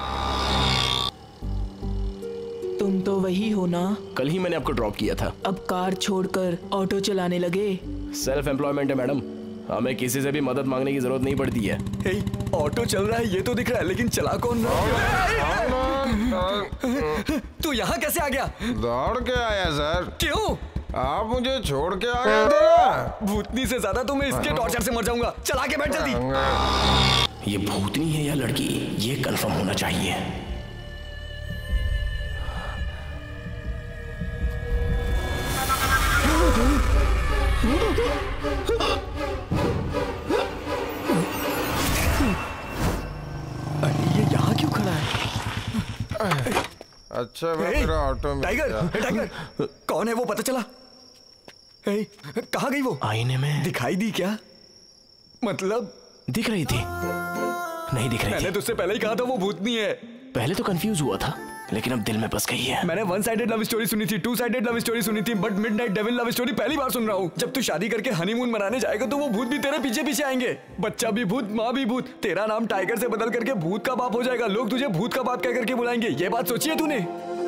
S13: तुम तो वही हो ना?
S11: कल ही मैंने आपको ड्रॉप किया था।
S13: अब कार छोड़कर ऑटो चलाने लगे?
S11: सेल्फ एम्प्लॉयमेंट है मैडम, हमें किसी से भी मदद मांगने की जरूरत नहीं पड़ती है।
S7: ऑटो चल रहा है ये तो दिख रहा है, लेकिन चला कौन रहा है? तू यहाँ कैसे आ गया?
S12: दौड़ के आया सर।
S7: क्यों?
S12: आप मुझे छोड़ के आ गए थे ना।
S7: भूतनी से ज्यादा तो मैं इसके टॉर्चर से मर जाऊंगा। चला के बैठ जल्दी।
S11: ये भूतनी है या लड़की, ये कंफर्म होना चाहिए।
S7: अरे ये यहाँ क्यों खड़ा है?
S12: अच्छा मैं मेरा ऑटो में।
S7: टाइगर, टाइगर, कौन है वो पता चला? कहाँ गई वो?
S11: आईने में
S7: दिखाई दी क्या? मतलब
S11: दिख रही थी? नहीं दिख रही
S7: मैंने
S11: थी।
S7: तुझसे पहले ही कहा था वो भूतनी है।
S11: पहले तो कंफ्यूज हुआ था, लेकिन अब दिल में बस गई है।
S7: मैंने वन साइडेड लव स्टोरी सुनी थी, टू साइडेड लव स्टोरी सुनी थी, but midnight devil love story पहली बार सुन रहा हूँ। जब तू शादी करके हनीमून मनाने जाएगा तो वो भूत भी तेरे पीछे पीछे आएंगे। बच्चा भी भूत, माँ भी भूत। तेरा नाम टाइगर से बदल करके भूत का बाप हो जाएगा। लोग तुझे भूत का बाप कह करके बुलाएंगे। ये बात सोची है तूने?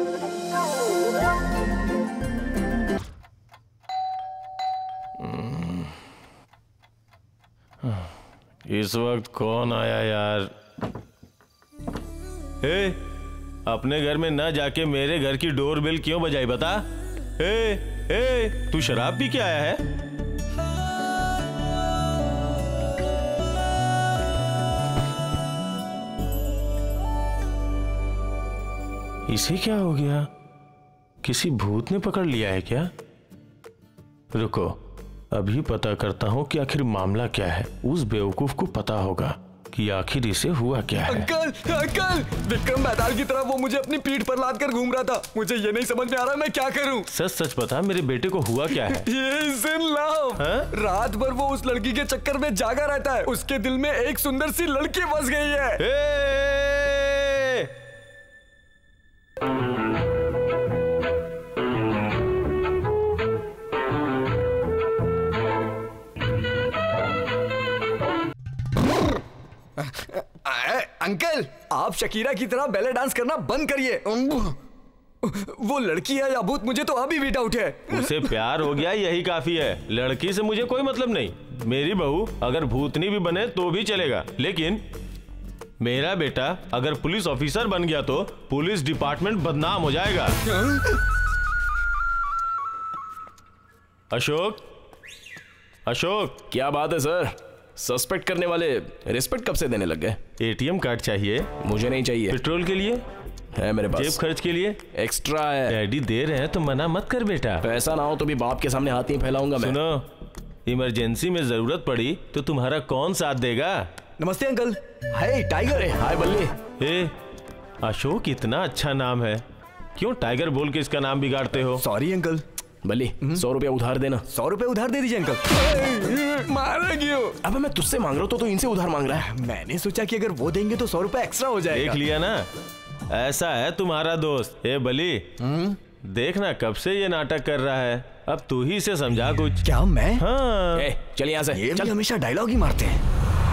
S6: इस वक्त कौन आया यार? ए, अपने घर में ना जाके मेरे घर की डोरबेल क्यों बजाई बता? ए, ए, तू शराब पी के आया है? इसे क्या हो गया? किसी भूत ने पकड़ लिया है क्या? रुको, अभी पता करता हूँ कि आखिर मामला क्या है। उस बेवकूफ को पता होगा कि आखिर इसे हुआ क्या है।
S7: अंकल, अंकल, विक्रम बेताल की तरह वो मुझे अपनी पीठ पर लाद कर घूम रहा था। मुझे ये नहीं समझ में आ रहा मैं क्या करूं।
S6: सच सच बता, मेरे बेटे को हुआ क्या है?
S7: He is in love। रात भर वो उस लड़की के चक्कर में जागा रहता है। उसके दिल में एक सुंदर सी लड़की बस गई है।
S6: ए!
S7: अंकल, आप शकीरा की तरह बैले डांस करना बंद करिए। वो लड़की है या भूत, मुझे तो अभी भी डाउट है।
S6: उसे प्यार हो गया, यही काफी है। लड़की से मुझे कोई मतलब नहीं। मेरी बहू अगर भूतनी भी बने तो भी चलेगा, लेकिन मेरा बेटा अगर पुलिस ऑफिसर बन गया तो पुलिस डिपार्टमेंट बदनाम हो जाएगा। अशोक, अशोक,
S11: क्या बात है सर? सस्पेक्ट करने वाले रिस्पेक्ट कब से देने लग गए?
S6: एटीएम कार्ड चाहिए?
S11: मुझे नहीं चाहिए।
S6: पेट्रोल के लिए
S11: है मेरे पास।
S6: जेब खर्च के लिए
S11: एक्स्ट्रा है।
S6: डैडी दे रहे हैं तो मना मत कर बेटा।
S11: पैसा ना हो तो भी बाप के सामने हाथ नहीं फैलाऊंगा मैं।
S6: सुनो, इमरजेंसी में जरूरत पड़ी तो तुम्हारा कौन साथ देगा?
S7: नमस्ते अंकल। हाय टाइगर।
S11: हाय बल्ली।
S6: ए, अशोक इतना अच्छा नाम है, क्यों टाइगर बोल के इसका नाम बिगाड़ते हो?
S7: Sorry uncle.
S11: बल्ली, सौ रुपया उधार देना।
S7: सौ रुपया उधार दे दीजिए अंकल। मारा क्यों?
S11: अब मैं तुझसे मांग रहा हूँ तो तू इनसे उधार मांग रहा है।
S7: मैंने सोचा कि अगर वो देंगे तो सौ रुपया एक्स्ट्रा हो जाएगा।
S6: देख लिया ना, ऐसा है तुम्हारा दोस्त। ए बली, देखना कब से ये नाटक कर रहा है। अब तू ही से समझा कुछ।
S7: क्या मैं?
S6: हाँ।
S11: ए, चल यहाँ से।
S7: ये
S11: चल।
S7: हमेशा डायलॉग ही मारते हैं।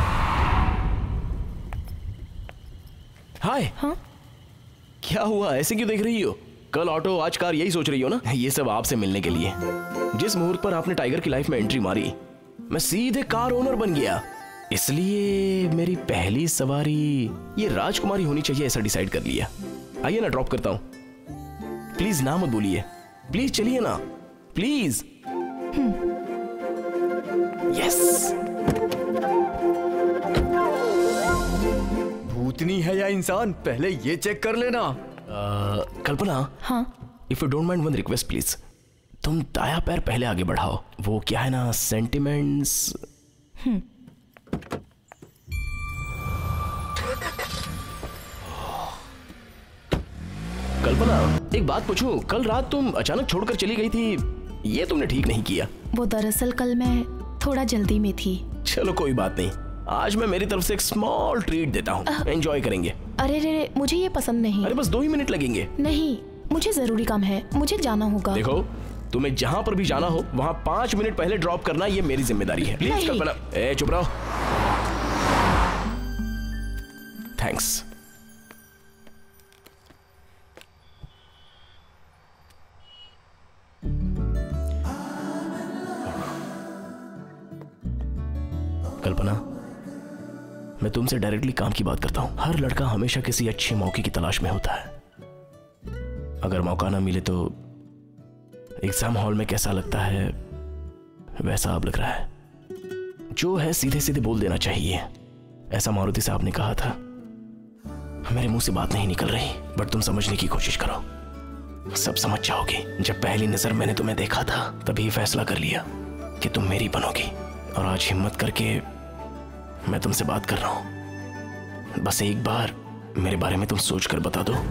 S11: हाय।
S3: हाँ?
S11: क्या हुआ, ऐसे क्यों देख रही हो? कल ऑटो आज कार, यही सोच रही हो ना? ये सब आपसे मिलने के लिए। जिस मुहूर्त पर आपने टाइगर की लाइफ में एंट्री मारी, मैं सीधे कार ओनर बन गया। इसलिए मेरी पहली सवारी ये राजकुमारी होनी चाहिए, ऐसा डिसाइड कर लिया। आइए ना, ड्रॉप करता हूं। प्लीज ना मत बोलिए, प्लीज चलिए ना, प्लीज। यस।
S7: भूतनी है या इंसान, पहले ये चेक कर लेना।
S11: uh, कल्पना।
S3: हाँ?
S11: If you don't mind, one request please. तुम दाया पैर पहले आगे बढ़ाओ। वो क्या है ना, सेंटिमेंट्स। कल्पना, एक बात पूछूं? कल रात तुम अचानक छोड़कर चली गई थी, ये तुमने ठीक नहीं किया।
S3: वो दरअसल कल मैं थोड़ा जल्दी में थी।
S11: चलो कोई बात नहीं, आज मैं मेरी तरफ से एक स्मॉल ट्रीट देता हूँ, एंजॉय करेंगे।
S3: अरे रे, मुझे ये पसंद नहीं।
S11: अरे बस दो ही मिनट लगेंगे।
S3: नहीं, मुझे जरूरी काम है, मुझे जाना होगा।
S11: देखो, तुम्हें जहाँ पर भी जाना हो वहाँ पांच मिनट पहले ड्रॉप करना, ये मेरी जिम्मेदारी है। प्लीज कल्पना। ए, चुप रहो। थैंक्स। कल्पना, मैं तुमसे डायरेक्टली काम की बात करता हूँ। हर लड़का हमेशा किसी अच्छे मौके की तलाश में होता है। अगर मौका ना मिले तो एग्जाम हॉल में कैसा लगता है वैसा अब लग रहा है। जो है सीधे सीधे बोल देना चाहिए, ऐसा मारुति साहब ने कहा था। मेरे मुंह से बात नहीं निकल रही, बट तुम समझने की कोशिश करो, सब समझ जाओगे। जब पहली नजर मैंने तुम्हें देखा था तभी फैसला कर लिया कि तुम मेरी बनोगी, और आज हिम्मत करके मैं तुमसे बात कर रहा हूं। बस एक बार मेरे बारे में तुम सोच कर बता दो।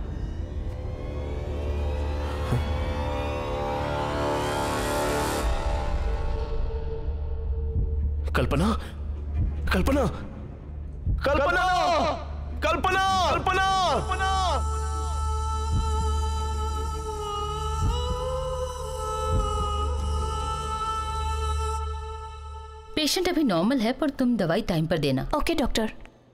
S11: कल्पना, कल्पना, कल्पना, कल्पना, कल्पना, कल्पना।
S3: पेशेंट अभी नॉर्मल है, पर तुम दवाई टाइम पर देना।
S9: Okay doctor.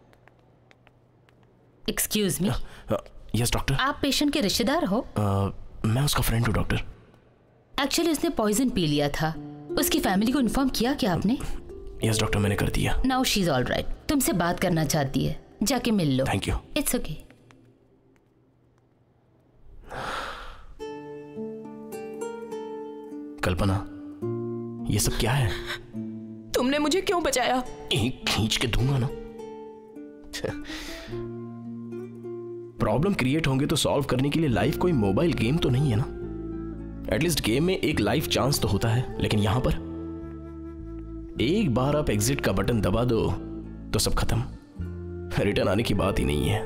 S3: Excuse me.
S11: Yes doctor.
S3: आप पेशेंट के रिश्तेदार हो?
S11: uh, मैं उसका फ्रेंड हूँ डॉक्टर।
S3: एक्चुअली उसने पॉइजन पी लिया था। उसकी फैमिली को इन्फॉर्म किया क्या आपने?
S11: यस डॉक्टर, मैंने कर दिया।
S3: Now she is all right. तुमसे बात करना चाहती है, जाके मिल लो।
S11: Thank you.
S3: It's okay.
S11: Kalpana, ये सब क्या है?
S13: तुमने मुझे क्यों बचाया?
S11: एक खींच के दूंगा ना। प्रॉब्लम क्रिएट होंगे तो सॉल्व करने के लिए लाइफ कोई मोबाइल गेम तो नहीं है ना। एटलीस्ट गेम में एक लाइफ चांस तो होता है, लेकिन यहां पर एक बार आप एग्जिट का बटन दबा दो तो सब खत्म, रिटर्न आने की बात ही नहीं है।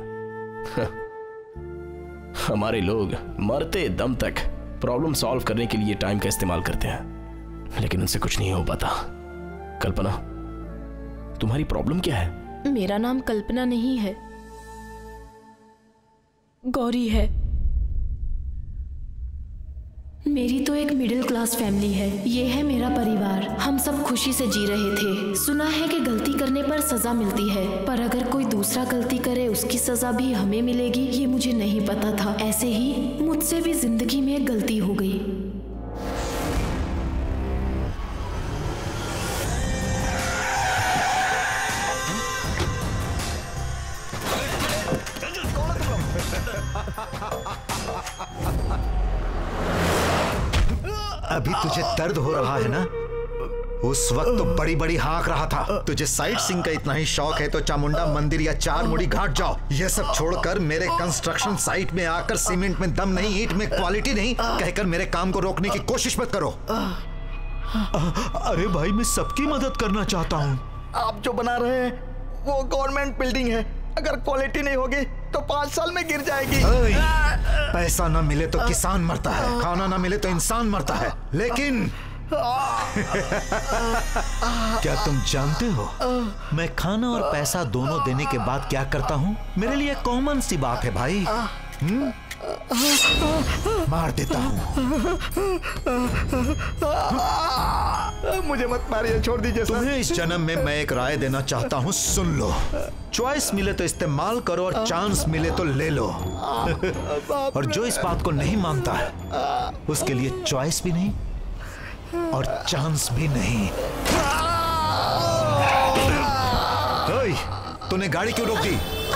S11: हमारे लोग मरते दम तक प्रॉब्लम सॉल्व करने के लिए टाइम का इस्तेमाल करते हैं, लेकिन उनसे कुछ नहीं हो पाता। कल्पना, तुम्हारी प्रॉब्लम क्या है?
S13: मेरा नाम कल्पना नहीं है, गौरी है।
S14: मेरी तो एक मिडिल क्लास फैमिली है। ये है मेरा परिवार। हम सब खुशी से जी रहे थे। सुना है कि गलती करने पर सजा मिलती है, पर अगर कोई दूसरा गलती करे उसकी सजा भी हमें मिलेगी, ये मुझे नहीं पता था। ऐसे ही मुझसे भी जिंदगी में गलती हो गई।
S5: अभी तुझे दर्द हो रहा है ना? उस वक्त तो बड़ी बड़ी हाँक रहा था। तुझे साइट सीइंग का इतना ही शौक है तो चामुंडा मंदिर या चार मुड़ी घाट जाओ। ये सब छोड़कर मेरे कंस्ट्रक्शन साइट में आकर सीमेंट में दम नहीं, ईंट में क्वालिटी नहीं कहकर मेरे काम को रोकने की कोशिश मत करो। अरे भाई, मैं सबकी मदद करना चाहता हूँ।
S4: आप जो बना रहे हैं वो गवर्नमेंट बिल्डिंग है, अगर क्वालिटी नहीं होगी तो पांच साल में गिर जाएगी।
S5: पैसा ना मिले तो किसान मरता है, खाना ना मिले तो इंसान मरता है, लेकिन क्या तुम जानते हो मैं खाना और पैसा दोनों देने के बाद क्या करता हूँ? मेरे लिए कॉमन सी बात है भाई। हुँ? मार देता हूँ।
S4: मुझे मत मारिए, छोड़ दीजिए।
S5: तुम्हें इस जन्म में मैं एक राय देना चाहता हूँ, सुन लो। चॉइस मिले तो इस्तेमाल करो और चांस मिले तो ले लो। और जो इस बात को नहीं मानता है उसके लिए चॉइस भी नहीं और चांस भी नहीं। ओए, तूने गाड़ी क्यों रोक दी?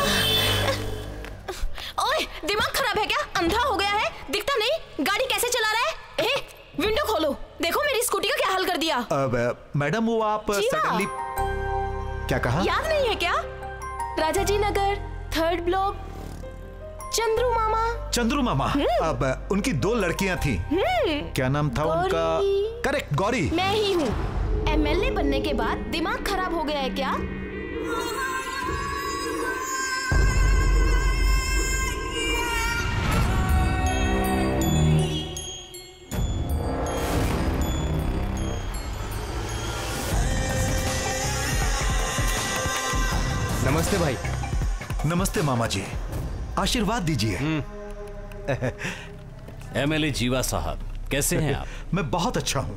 S9: ओए, दिमाग खराब है क्या? अंधा हो गया है? दिखता नहीं गाड़ी कैसे चला रहा है? ए, विंडो खोलो, देखो मेरी स्कूटी का क्या हाल कर दिया।
S5: अब मैडम, वो आप सडनली क्या कहा?
S9: याद नहीं है क्या? राजा जी नगर, थर्ड ब्लॉक, चंद्रू मामा।
S5: चंद्रू मामा। अब उनकी दो लड़कियां थी, क्या नाम था उनका? करेक्ट, गौरी।
S9: मैं ही हूँ। एमएलए बनने के बाद दिमाग खराब हो गया है क्या?
S12: नमस्ते भाई।
S5: नमस्ते मामा जी, आशीर्वाद दीजिए।
S2: एमएलए जीवा साहब, कैसे हैं आप?
S5: मैं बहुत अच्छा हूँ।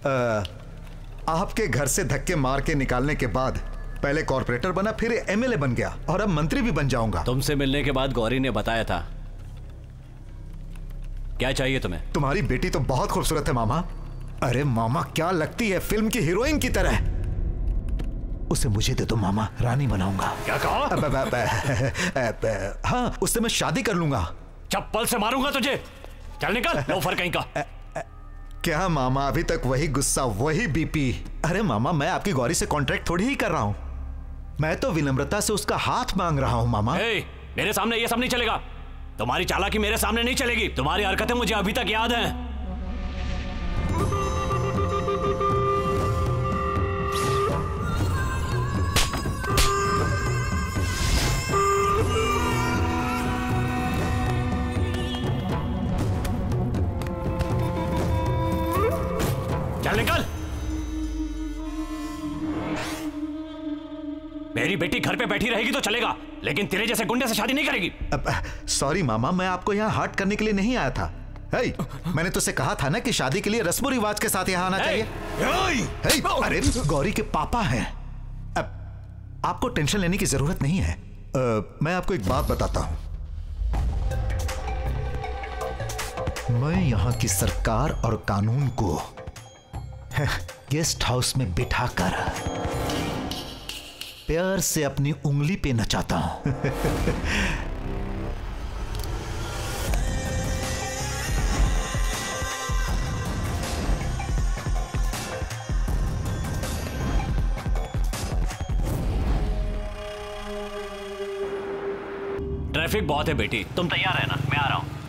S5: आपके घर से धक्के मार के निकालने के बाद पहले कॉर्पोरेटर बना, फिर एमएलए बन गया और अब मंत्री भी बन जाऊंगा।
S2: तुमसे मिलने के बाद गौरी ने बताया था। क्या चाहिए तुम्हें?
S5: तुम्हारी बेटी तो बहुत खूबसूरत है मामा। अरे मामा, क्या लगती है फिल्म की हीरोइन की तरह। उसे मुझे दे दो मामा, रानी बनाऊंगा।
S2: क्या कहा?
S5: अब, अब, अब, अब, हाँ, उससे मैं शादी कर लूंगा।
S2: चप्पल से मारूंगा तुझे। चल निकल लोफर कहीं का।
S5: क्या मामा अभी तक वही गुस्सा वही बीपी? अरे मामा मैं आपकी गौरी से कॉन्ट्रैक्ट थोड़ी ही कर रहा हूं, मैं तो विनम्रता से उसका हाथ मांग रहा हूं मामा।
S2: ए, मेरे सामने ये सब नहीं चलेगा। तुम्हारी चालाकी मेरे सामने नहीं चलेगी। तुम्हारी हरकतें मुझे अभी तक याद हैं। चल निकल। मेरी बेटी घर पे बैठी रहेगी तो चलेगा, लेकिन तेरे जैसे गुंडे से शादी नहीं करेगी।
S5: सॉरी मामा, मैं आपको यहाँ हर्ट करने के लिए नहीं आया था। hey, मैंने तुझसे कहा था ना कि शादी के लिए रस्मो रिवाज के साथ यहाँ आना चाहिए। hey, hey, अरे गौरी के पापा हैं। अब आपको टेंशन लेने की जरूरत नहीं है। uh, मैं आपको एक बात बताता हूं। मैं यहाँ की सरकार और कानून को गेस्ट हाउस में बिठाकर प्यार से अपनी उंगली पे नचाता हूं।
S2: ट्रैफिक बहुत है बेटी, तुम तैयार रहना, मैं आ रहा हूं।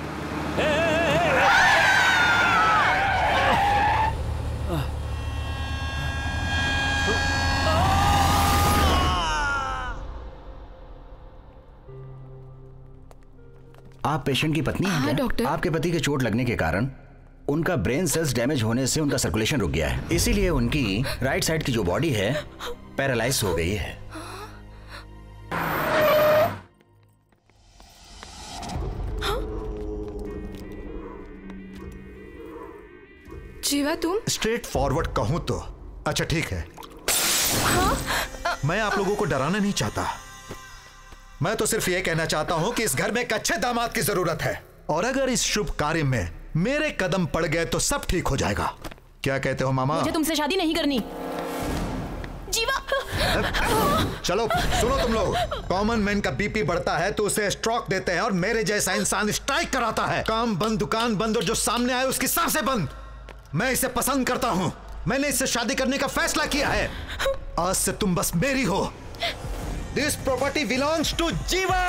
S8: आप पेशेंट की पत्नी हैं?
S14: हाँ, डॉक्टर।
S8: आपके पति के चोट लगने के कारण उनका ब्रेन सेल्स डैमेज होने से उनका सर्कुलेशन रुक गया है, इसीलिए उनकी राइट साइड की जो बॉडी है पैरालाइज हो गई है।
S9: जीवा तुम?
S5: स्ट्रेट फॉरवर्ड कहूं तो अच्छा ठीक है। हाँ? मैं आप लोगों को डराना नहीं चाहता, मैं तो सिर्फ ये कहना चाहता हूं कि इस घर में एक अच्छे दामाद की जरूरत है, और अगर इस शुभ कार्य में मेरे कदम पड़ गए तो सब ठीक हो जाएगा। क्या कहते हो मामा?
S13: मुझे तुमसे शादी नहीं करनी। जीवा।
S5: चलो सुनो तुम लोग, कॉमन मैन का बीपी बढ़ता है तो उसे स्ट्रोक देते हैं, और मेरे जैसा इंसान स्ट्राइक कराता है। काम बंद, दुकान बंद, और जो सामने आए उसकी सांसें बंद। मैं इसे पसंद करता हूं, मैंने इससे शादी करने का फैसला किया है। आज से तुम बस मेरी हो। This property belongs to Jeeva.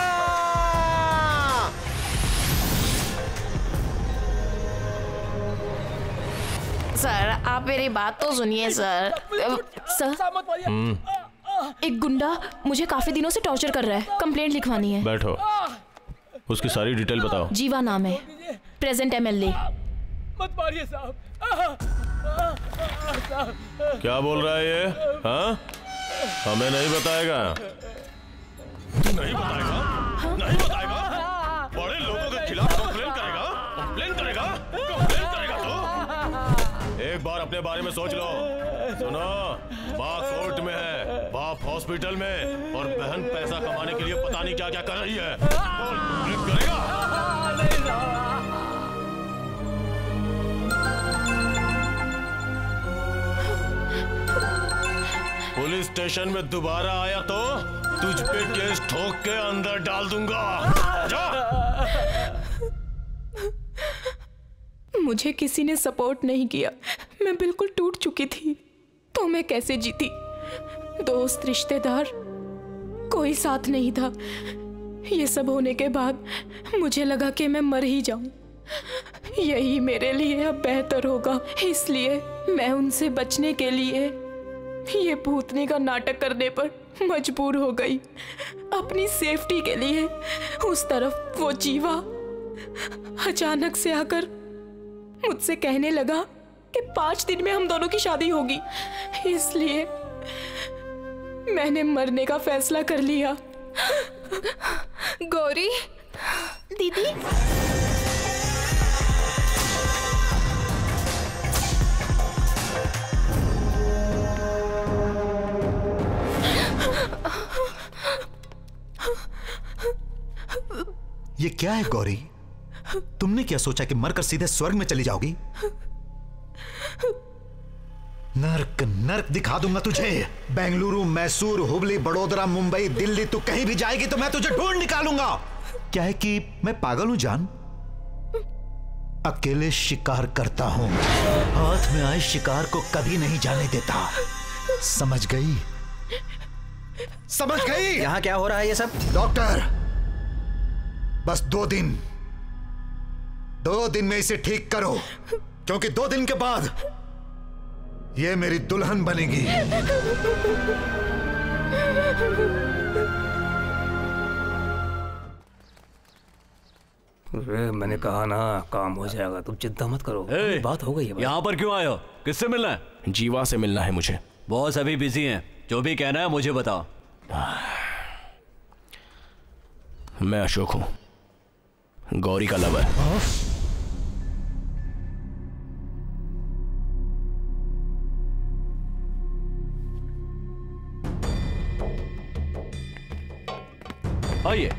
S14: Sir आप मेरी बात तो सुनिए सर।
S13: सर एक गुंडा मुझे काफी दिनों से टॉर्चर कर रहा है, कंप्लेंट लिखवानी है।
S6: बैठो, उसकी सारी डिटेल बताओ।
S13: जीवा नाम है, प्रेजेंट एमएलए।
S7: मत मारिए साहब।
S6: क्या बोल रहा है ये? हाँ? हमें नहीं बताएगा। नहीं बताएगा? नहीं बताएगा? बड़े लोगों के खिलाफ कंप्लेन करेगा? कंप्लेन करेगा? कंप्लेन करेगा तो? एक बार अपने बारे में सोच लो। सुनो, माँ कोर्ट में है, बाप हॉस्पिटल में, और बहन पैसा कमाने के लिए पता नहीं क्या क्या कर रही है। बोल, कंप्लेन करेगा? पुलिस स्टेशन में दोबारा आया तो तुझ पे केस ठोक के अंदर डाल दूंगा। जा।
S13: मुझे किसी ने सपोर्ट नहीं किया, मैं बिल्कुल टूट चुकी थी, तो मैं कैसे जीती? दोस्त, रिश्तेदार, कोई साथ नहीं था। ये सब होने के बाद मुझे लगा कि मैं मर ही जाऊं, यही मेरे लिए अब बेहतर होगा। इसलिए मैं उनसे बचने के लिए ये भूतनी का नाटक करने पर मजबूर हो गई। अपनी सेफ्टी के लिए उस तरफ वो जीवा अचानक से आकर मुझसे कहने लगा कि पांच दिन में हम दोनों की शादी होगी। इसलिए मैंने मरने का फैसला कर लिया।
S9: गौरी
S14: दीदी,
S5: ये क्या है गौरी? तुमने क्या सोचा कि मरकर सीधे स्वर्ग में चली जाओगी? नर्क नर्क दिखा दूंगा तुझे। बेंगलुरु, मैसूर, हुबली, बड़ोदरा, मुंबई, दिल्ली, तू कहीं भी जाएगी तो मैं तुझे ढूंढ निकालूंगा। क्या है कि मैं पागल हूं जान, अकेले शिकार करता हूं, हाथ में आए शिकार को कभी नहीं जाने देता। समझ गई? समझ गई?
S4: यहाँ क्या हो रहा है ये सब?
S5: डॉक्टर, बस दो दिन दो दिन में इसे ठीक करो, क्योंकि दो दिन के बाद ये मेरी दुल्हन बनेगी।
S2: मैंने कहा ना काम हो जाएगा, तुम चिंता मत करो। ए, बात हो गई है। यहाँ पर क्यों आए हो? किससे मिलना है?
S11: जीवा से मिलना है मुझे।
S2: बॉस अभी बिजी हैं, जो भी कहना है मुझे बताओ।
S11: मैं अशोक हूं, गौरी का लवर।
S2: आइए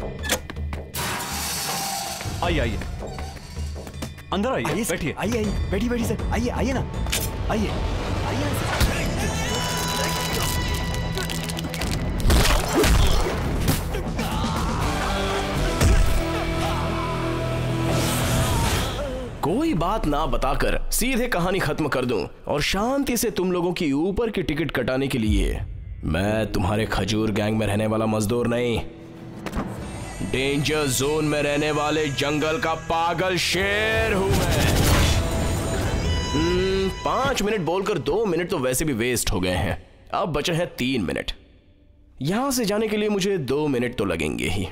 S2: आइए आइए अंदर आइए, बैठिए।
S7: आइए आइए, बैठिए बैठिए सर, आइए आइए ना, आइए आइए।
S11: कोई बात ना बताकर सीधे कहानी खत्म कर दूं और शांति से तुम लोगों की ऊपर की टिकट कटाने के लिए मैं तुम्हारे खजूर गैंग में रहने वाला मजदूर नहीं, डेंजर जोन में रहने वाले जंगल का पागल शेर हूं मैं। hmm, पांच मिनट बोलकर दो मिनट तो वैसे भी वेस्ट हो गए हैं, अब बचे हैं तीन मिनट। यहां से जाने के लिए मुझे दो मिनट तो लगेंगे ही।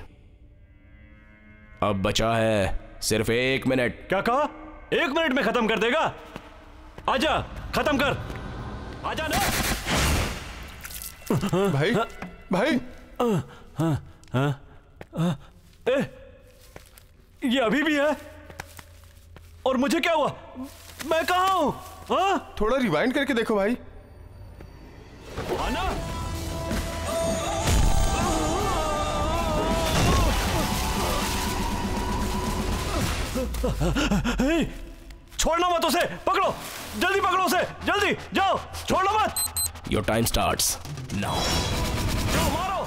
S11: अब बचा है सिर्फ एक मिनट।
S2: क्या कहा? एक मिनट में खत्म कर देगा? आजा, खत्म कर, आजा ना।
S12: भाई भाई
S2: हाँ हाँ ए, ये अभी भी है? और मुझे क्या हुआ? मैं कहाँ हूँ? हाँ?
S12: थोड़ा रिवाइंड करके देखो भाई।
S2: आना। छोड़ना मत उसे, पकड़ो, जल्दी पकड़ो उसे, जल्दी जाओ, छोड़ना मत।
S11: Your time starts now.
S2: जाओ मारो।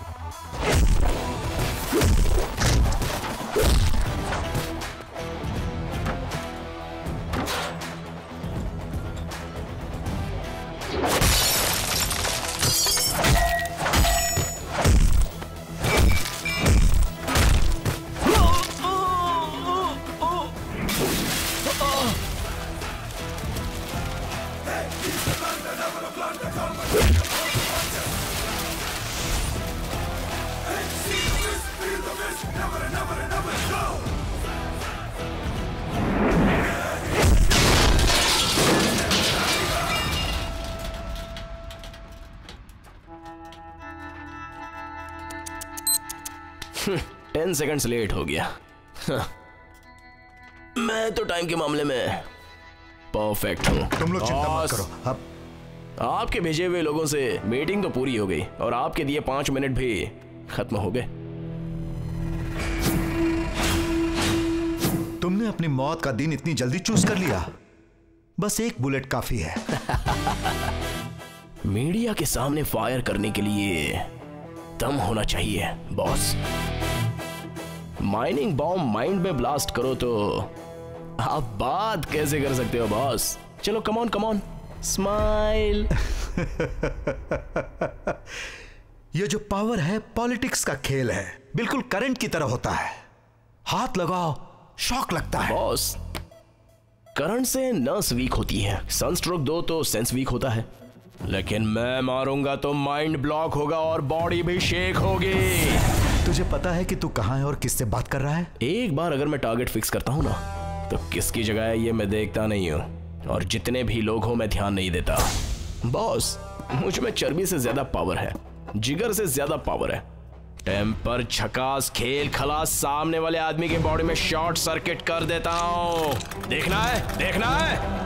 S11: टेन सेकंड्स लेट हो गया। मैं तो टाइम के मामले में परफेक्ट हूँ।
S5: तुम लोग चिंता मत करो। अब
S11: आपके भेजे हुए लोगों से मीटिंग तो पूरी हो गई और आपके दिए पांच मिनट भी खत्म हो गए।
S5: तुमने अपनी मौत का दिन इतनी जल्दी चूज कर लिया? बस एक बुलेट काफी है।
S11: मीडिया के सामने फायर करने के लिए दम होना चाहिए बॉस। माइनिंग बॉम्ब माइंड में ब्लास्ट करो तो आप बात कैसे कर सकते हो बॉस? चलो come on come on, smile.
S5: ये जो पावर है पॉलिटिक्स का खेल है, बिल्कुल करंट की तरह होता है। हाथ लगाओ शॉक लगता है।
S11: बॉस, करंट से नर्व्स वीक होती है, सनस्ट्रोक दो तो सेंस वीक होता है, लेकिन मैं मारूंगा तो माइंड ब्लॉक होगा और बॉडी भी शेक होगी।
S5: तुझे पता है कि तू कहां है और किससे बात कर रहा है?
S11: एक बार अगर मैं टारगेट फिक्स करता हूं ना तो किसकी जगह है ये मैं देखता नहीं हूं, और जितने भी लोग हो मैं ध्यान नहीं देता। बॉस, मुझ में चर्बी से ज्यादा पावर है, जिगर से ज्यादा पावर है, टेम्पर झकास खेल खलास सामने वाले आदमी के बॉडी में शॉर्ट सर्किट कर देता हूं। देखना है देखना है।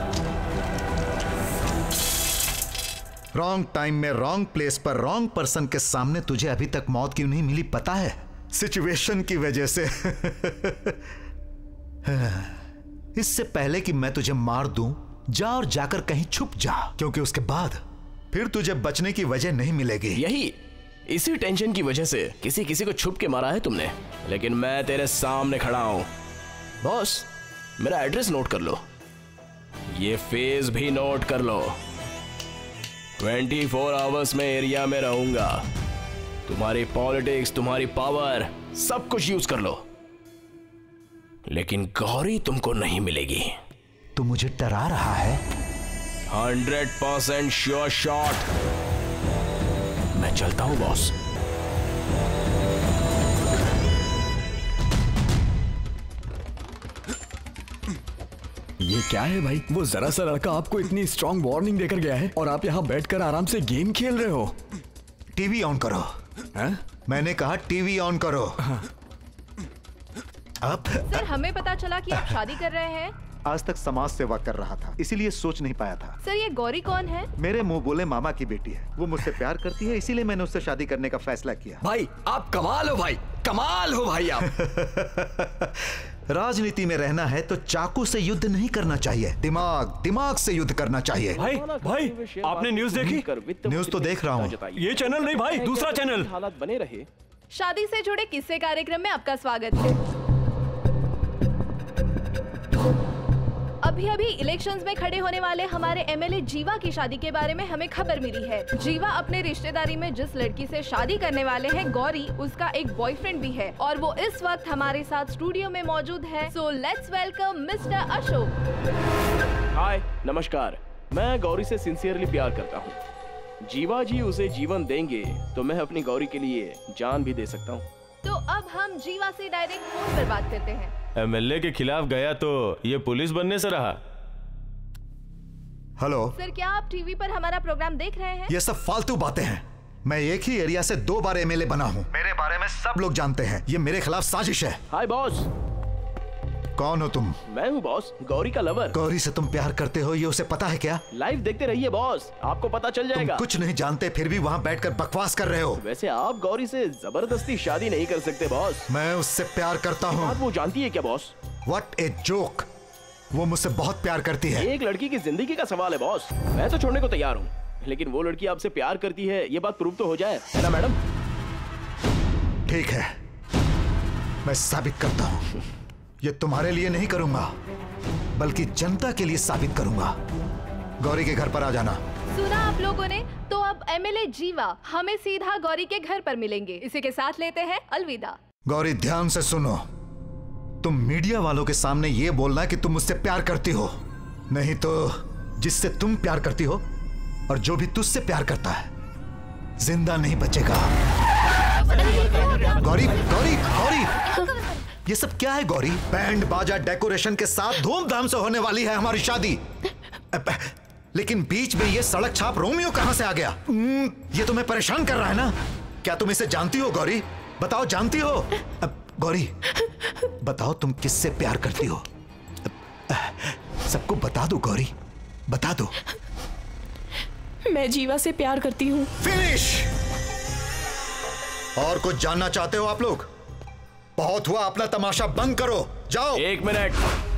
S5: रॉन्ग टाइम में रॉन्ग प्लेस पर रॉन्ग पर्सन के सामने तुझे अभी तक मौत क्यों नहीं मिली पता है? सिचुएशन की वजह से। इससे पहले कि मैं तुझे मार दूं, जा और जाकर कहीं छुप जा, क्योंकि उसके बाद फिर तुझे बचने की वजह नहीं मिलेगी।
S11: यही इसी टेंशन की वजह से किसी किसी को छुप के मारा है तुमने, लेकिन मैं तेरे सामने खड़ा हूं। बॉस, मेरा एड्रेस नोट कर लो, ये फेज भी नोट कर लो। चौबीस आवर्स में एरिया में रहूंगा। तुम्हारी पॉलिटिक्स, तुम्हारी पावर, सब कुछ यूज कर लो, लेकिन गौरी तुमको नहीं मिलेगी।
S5: तू मुझे डरा रहा है?
S11: Hundred percent sure shot. मैं चलता हूं बॉस।
S7: ये क्या है भाई? वो जरा सा लड़का आपको इतनी स्ट्रॉन्ग वार्निंग देकर गया है और आप यहाँ बैठकर आराम से गेम खेल रहे हो।
S5: टीवी ऑन करो।
S7: हा?
S5: मैंने कहा टीवी ऑन करो। हाँ। अब
S9: सर, हमें पता चला कि आप शादी कर रहे हैं।
S5: आज तक समाज सेवा कर रहा था, इसीलिए सोच नहीं पाया था।
S9: सर, ये गौरी कौन है?
S5: मेरे मुंह बोले मामा की बेटी है। वो मुझसे प्यार करती है, इसीलिए मैंने उससे शादी करने का फैसला किया।
S7: भाई आप कमाल हो भाई, कमाल हो भाई आप।
S5: राजनीति में रहना है तो चाकू से युद्ध नहीं करना चाहिए, दिमाग दिमाग से युद्ध करना चाहिए।
S6: भाई भाई आपने न्यूज़ देखी?
S5: न्यूज़ तो देख रहा हूँ।
S6: ये चैनल नहीं भाई, दूसरा चैनल।
S11: हालात बने रहे।
S9: शादी से जुड़े किस्से कार्यक्रम में आपका स्वागत है। अभी अभी इलेक्शंस में खड़े होने वाले हमारे एमएलए जीवा की शादी के बारे में हमें खबर मिली है। जीवा अपने रिश्तेदारी में जिस लड़की से शादी करने वाले हैं, गौरी, उसका एक बॉयफ्रेंड भी है और वो इस वक्त हमारे साथ स्टूडियो में मौजूद है। So let's welcome mister Ashok.
S11: Hi, नमस्कार। मैं गौरी से सिंसियरली प्यार करता हूँ। जीवा जी उसे जीवन देंगे तो मैं अपनी गौरी के लिए जान भी दे सकता हूँ।
S9: तो अब हम जीवा से डायरेक्ट फोन पर बात करते हैं।
S6: एमएलए के खिलाफ गया तो ये पुलिस बनने से रहा।
S5: हेलो
S9: सर, क्या आप टीवी पर हमारा प्रोग्राम देख रहे हैं?
S5: ये सब फालतू बातें हैं। मैं एक ही एरिया से दो बार एमएलए बना हूँ, मेरे बारे में सब लोग जानते हैं। ये मेरे खिलाफ साजिश है।
S11: Hi boss.
S5: कौन हो तुम?
S11: मैं हूँ बॉस, गौरी का लवर।
S5: गौरी से तुम प्यार करते हो, ये उसे पता है क्या?
S11: लाइव देखते रहिए बॉस, आपको पता चल जाएगा।
S5: तुम कुछ नहीं जानते फिर भी वहाँ बैठकर बकवास कर रहे हो।
S11: वैसे आप गौरी से जबरदस्ती शादी नहीं कर सकते बॉस।
S5: मैं उससे प्यार करता हूँ।
S11: वो जानती है क्या बॉस?
S5: What a joke! वो मुझसे बहुत प्यार करती है।
S11: एक लड़की की जिंदगी का सवाल है बॉस। मैं तो छोड़ने को तैयार हूँ, लेकिन वो लड़की आपसे प्यार करती है, ये बात प्रूव तो हो जाए, है ना मैडम?
S5: ठीक है, मैं साबित करता हूँ। ये तुम्हारे लिए नहीं करूंगा, बल्कि जनता के लिए साबित करूंगा। गौरी के घर पर आ जाना।
S9: सुना आप लोगों ने? तो अब एमएलए जीवा हमें सीधा गौरी के घर पर मिलेंगे। इसी के साथ लेते हैं अलविदा।
S5: गौरी, ध्यान से सुनो। तुम मीडिया वालों के सामने ये बोलना कि तुम मुझसे प्यार करती हो, नहीं तो जिससे तुम प्यार करती हो और जो भी तुझसे प्यार करता है जिंदा नहीं बचेगा। गौरी, गौरी, गौरी, ये सब क्या है गौरी? बैंड बाजा डेकोरेशन के साथ धूमधाम से होने वाली है हमारी शादी, लेकिन बीच में ये सड़क छाप रोमियो कहां से आ गया? ये तुम्हें परेशान कर रहा है ना? क्या तुम इसे जानती हो गौरी? बताओ, जानती हो? गौरी बताओ, तुम किससे प्यार करती हो? सबको बता दो गौरी, बता दो।
S13: मैं जीवा से प्यार करती हूँ।
S5: फिनिश। और कुछ जानना चाहते हो आप लोग? बहुत हुआ, अपना तमाशा बंद करो, जाओ।
S11: एक मिनट।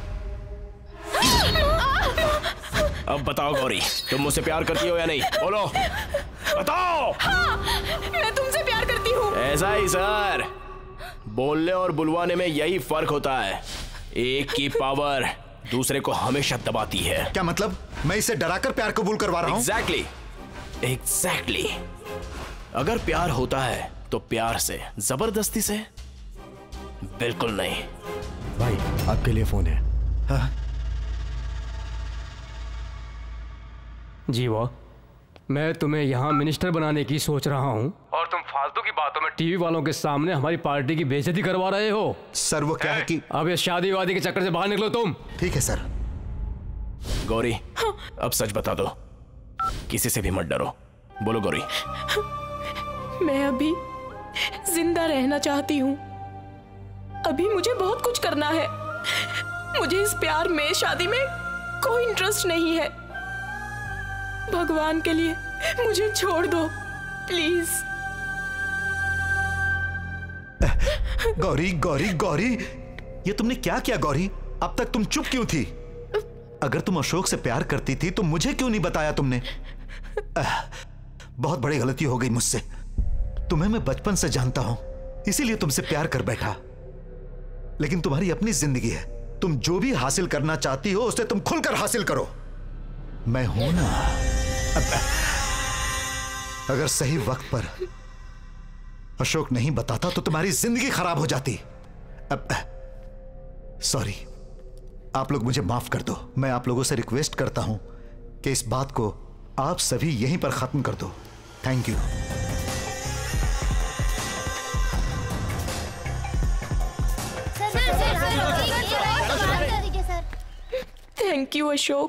S11: अब बताओ गौरी, तुम मुझसे प्यार करती हो या नहीं? बोलो, बताओ।
S13: हाँ, मैं तुमसे प्यार करती हूँ।
S11: ऐसा ही सर, बोलने और बुलवाने में यही फर्क होता है। एक की पावर दूसरे को हमेशा दबाती है।
S5: क्या मतलब? मैं इसे डराकर प्यार कबूल करवा रहा हूँ?
S11: Exactly, exactly. अगर प्यार होता है तो प्यार से, जबरदस्ती से बिल्कुल नहीं।
S7: भाई आपके लिए फोन है।
S5: हाँ?
S15: जीवा, मैं तुम्हें यहाँ मिनिस्टर बनाने की सोच रहा हूँ और तुम फालतू की बातों में टीवी वालों के सामने हमारी पार्टी की बेइज्जती करवा रहे हो।
S5: सर वो क्या है कि
S15: अब ये शादी वादी के चक्कर से बाहर निकलो तुम।
S5: ठीक है सर।
S11: गौरी, अब सच बता दो, किसी से भी मत डरो। बोलो गौरी।
S13: मैं अभी जिंदा रहना चाहती हूँ। अभी मुझे बहुत कुछ करना है। मुझे इस प्यार में, शादी में कोई इंटरेस्ट नहीं है। भगवान के लिए मुझे छोड़ दो प्लीज।
S5: गौरी, गौरी, गौरी, ये तुमने क्या किया गौरी? अब तक तुम चुप क्यों थी? अगर तुम अशोक से प्यार करती थी तो मुझे क्यों नहीं बताया तुमने? बहुत बड़ी गलती हो गई मुझसे। तुम्हें मैं बचपन से जानता हूं, इसीलिए तुमसे प्यार कर बैठा। लेकिन तुम्हारी अपनी जिंदगी है, तुम जो भी हासिल करना चाहती हो उसे तुम खुलकर हासिल करो। मैं हूं ना। अगर सही वक्त पर अशोक नहीं बताता तो तुम्हारी जिंदगी खराब हो जाती। अब सॉरी, आप लोग मुझे माफ कर दो। मैं आप लोगों से रिक्वेस्ट करता हूं कि इस बात को आप सभी यहीं पर खत्म कर दो। Thank you.
S13: Thank you Ashok.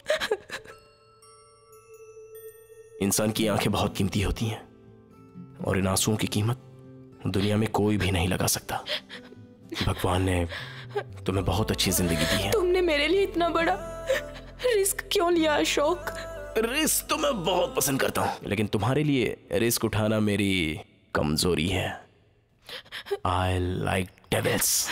S11: इंसान की आंखें बहुत कीमती होती हैं और इन आंसुओं की कीमत दुनिया में कोई भी नहीं लगा सकता। भगवान ने तुम्हें बहुत अच्छी जिंदगी दी है।
S13: तुमने मेरे लिए इतना बड़ा रिस्क क्यों लिया अशोक?
S11: रिस्क तो मैं बहुत पसंद करता हूं, लेकिन तुम्हारे लिए रिस्क उठाना मेरी कमजोरी है। I like devils.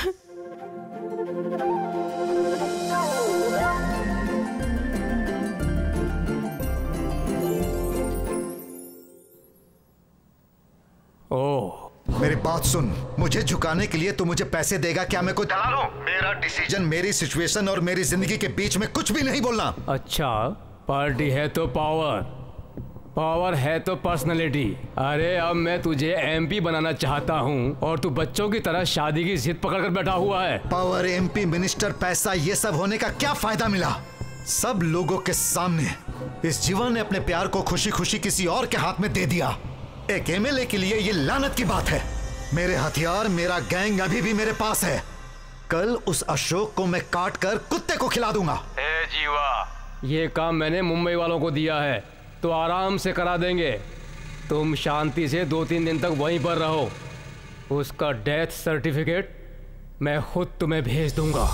S5: ओह, मेरी बात सुन। मुझे झुकाने के लिए तू मुझे पैसे देगा क्या? मैं कोई दलाल हूं? मेरा डिसीजन, मेरी सिचुएशन और मेरी जिंदगी के बीच में कुछ भी नहीं बोलना।
S15: अच्छा, पार्टी है तो पावर, पावर है तो पर्सनालिटी। अरे अब मैं तुझे एमपी बनाना चाहता हूँ और तू बच्चों की तरह शादी की जिद पकड़ कर बैठा हुआ है।
S5: पावर, एमपी, मिनिस्टर, पैसा, ये सब होने का क्या फायदा मिला? सब लोगों के सामने इस जीवन ने अपने प्यार को खुशी खुशी किसी और के हाथ में दे दिया। एक एमएलए के लिए ये लानत की बात है। मेरे हथियार, मेरा गैंग अभी भी मेरे पास है। कल उस अशोक को मैं काट कर कुत्ते को खिला दूंगा।
S15: ए जीवा, ये काम मैंने मुंबई वालों को दिया है तो आराम से करा देंगे। तुम शांति से दो तीन दिन तक वहीं पर रहो। उसका डेथ सर्टिफिकेट मैं खुद तुम्हें भेज दूंगा।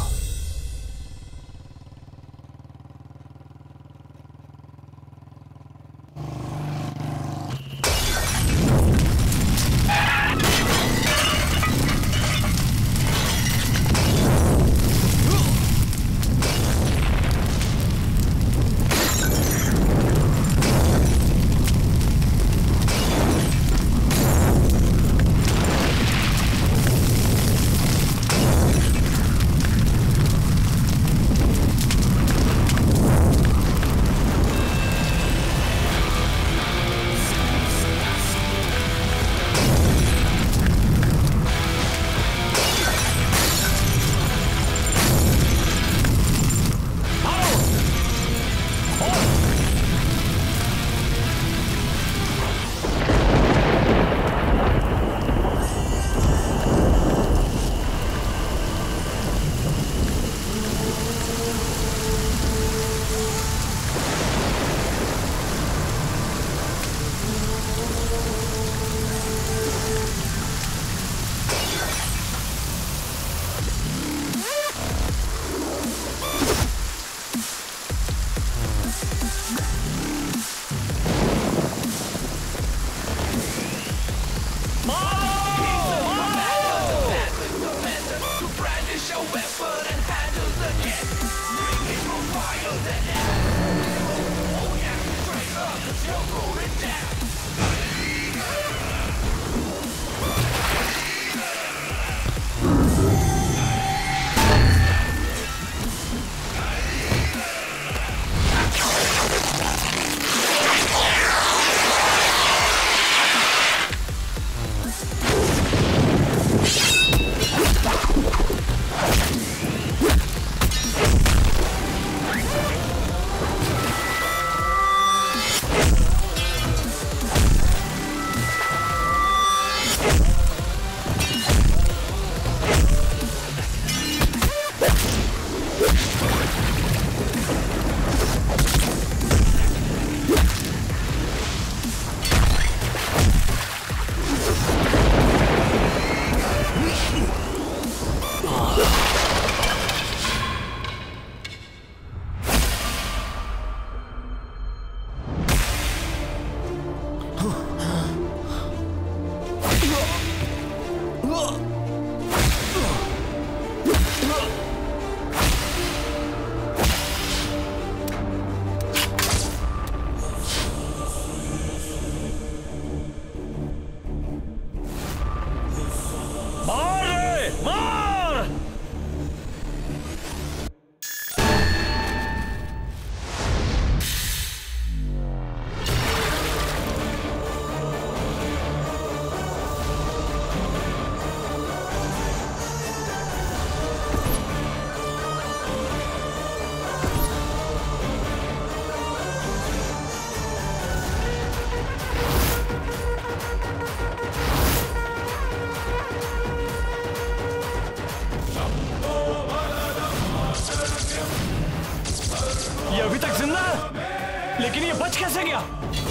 S2: अभी तक जिंदा है, लेकिन ये बच कैसे गया?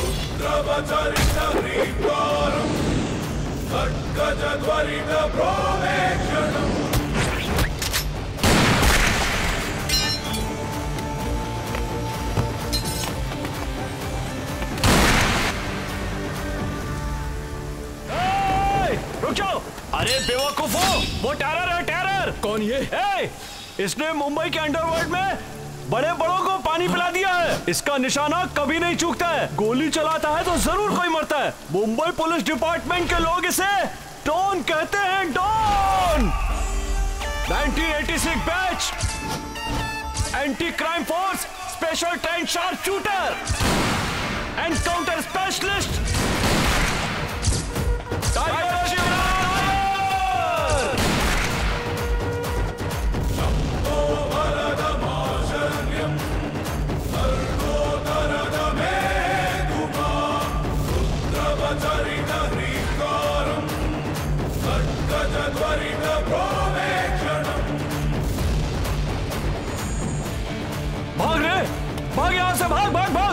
S2: रुक जाओ! अरे बेवकूफो, वो टेरर है, टेरर!
S7: कौन ये?
S2: ए, इसने मुंबई के अंडरवर्ल्ड में बड़े बड़ों को पानी पिला दिया है। इसका निशाना कभी नहीं चूकता है। गोली चलाता है तो जरूर कोई मरता है। मुंबई पुलिस डिपार्टमेंट के लोग इसे डॉन कहते हैं, don. Nineteen eighty six batch, anti crime force, special train sharp shooter, encounter specialist, tiger Shivraj. भाग रे, भाग यहां से, भाग भाग भाग।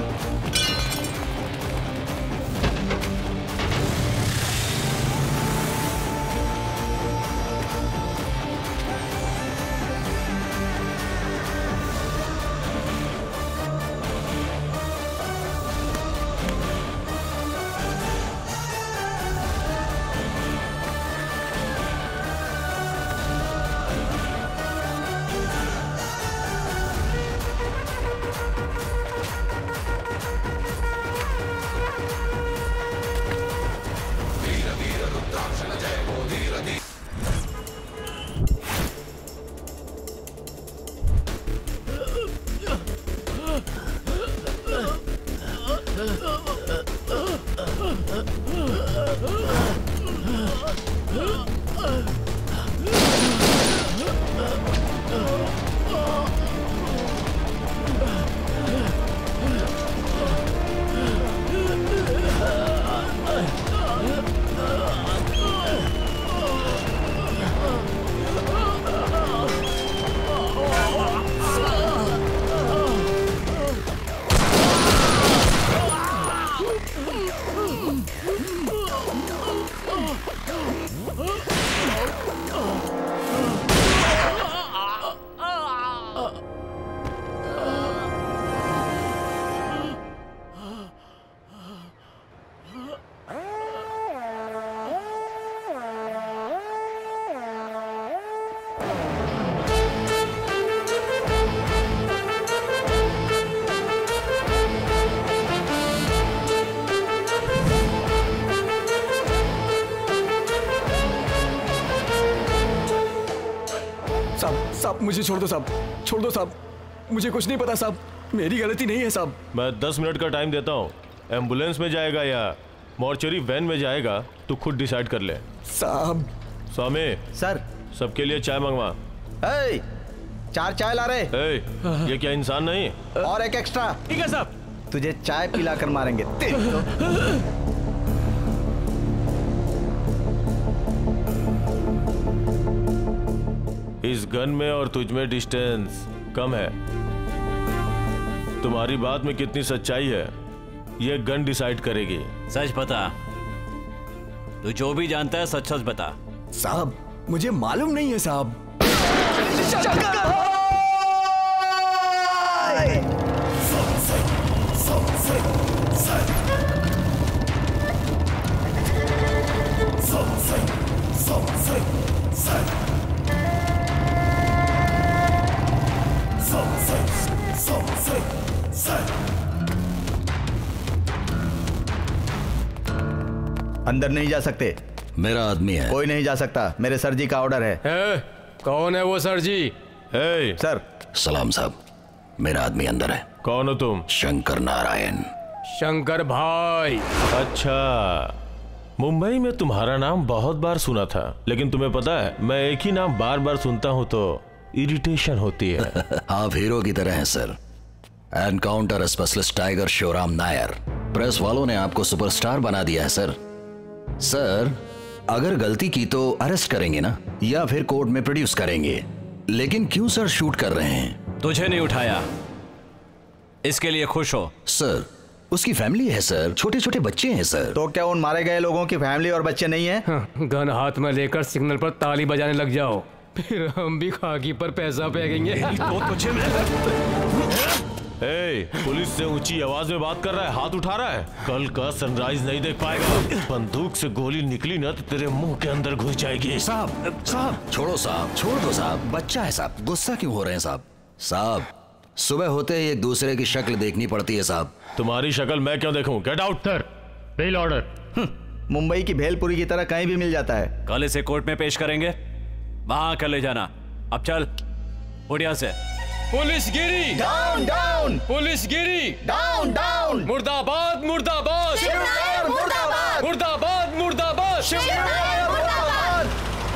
S7: साहब मुझे छोड़ दो साहब, छोड़ दो साहब, मुझे कुछ नहीं पता साहब, मेरी गलती नहीं है साहब।
S6: मैं दस मिनट का टाइम देता हूँ। एम्बुलेंस में जाएगा या मॉर्चरी वैन में जाएगा तू खुद डिसाइड कर ले।
S7: साहब।
S6: स्वामी
S4: सर,
S6: सबके लिए चाय मंगवा।
S4: ए, चार चाय ला रहे।
S6: ए, ये क्या इंसान नहीं?
S4: और एक एक्स्ट्रा।
S2: ठीक है साहब।
S4: तुझे चाय पिला कर मारेंगे।
S6: इस गन में और तुझ में डिस्टेंस कम है। तुम्हारी बात में कितनी सच्चाई है ये गन डिसाइड करेगी।
S2: सच बता, तू जो भी जानता है सच सच बता।
S7: साहब मुझे मालूम नहीं है साहब।
S8: अंदर नहीं जा सकते।
S16: मेरा आदमी है।
S8: कोई नहीं जा सकता, मेरे सर जी का ऑर्डर है।
S15: ए, कौन है वो सर जी?
S6: ए,
S8: सर।
S16: सलाम साहब, मेरा आदमी अंदर है।
S6: कौन हो तुम?
S16: शंकर नारायण।
S15: शंकर भाई।
S6: अच्छा, मुंबई में तुम्हारा नाम बहुत बार सुना था, लेकिन तुम्हें पता है मैं एक ही नाम बार बार सुनता हूँ तो इरिटेशन होती है।
S16: आप हीरो की तरह हैं sir. Encounter specialist tiger Shivram Nair. Press वालों ने आपको सुपरस्टार बना दिया है सर। सर, अगर गलती की तो अरेस्ट करेंगे ना, या फिर कोर्ट में प्रोड्यूस करेंगे। लेकिन क्यों सर शूट कर रहे हैं?
S2: तुझे नहीं उठाया,
S16: इसके लिए खुश हो? सर, उसकी फैमिली है सर, छोटे छोटे बच्चे हैं सर।
S8: तो क्या उन मारे गए लोगों की फैमिली और बच्चे नहीं है?
S15: हाँ, गन हाथ में लेकर सिग्नल पर ताली बजाने लग जाओ, फिर हम भी खाकी पर पैसा फेंकेंगे।
S6: ए, पुलिस से ऊंची आवाज में बात कर रहा है, हाथ उठा रहा है। कल का सनराइज नहीं देख पाएगा। बंदूक से गोली निकली ना तो तेरे मुंह के अंदर घुस जाएगी।
S16: साहब, साहब, छोड़ो साहब, छोड़ दो साहब, बच्चा है साहब, गुस्सा क्यों हो रहे हैं साहब? साहब, सुबह होते ही एक दूसरे की शक्ल देखनी पड़ती है साहब।
S6: तुम्हारी शक्ल मैं क्यों देखूं? Get out. Sir, bail order.
S8: Mumbai की भेलपुरी की तरह कहीं भी मिल जाता है।
S2: कल इसे कोर्ट में पेश करेंगे, वहां कर ले जाना। अब चल उड़िया से।
S15: पुलिस गिरी,
S10: डाउन डाउन,
S15: पुलिस गिरी,
S10: डाउन डाउन,
S15: मुर्दाबाद मुर्दाबाद,
S10: शिवनायर मुर्दाबाद,
S15: मुर्दाबाद मुर्दाबाद,
S10: शिवनायर मुर्दाबाद।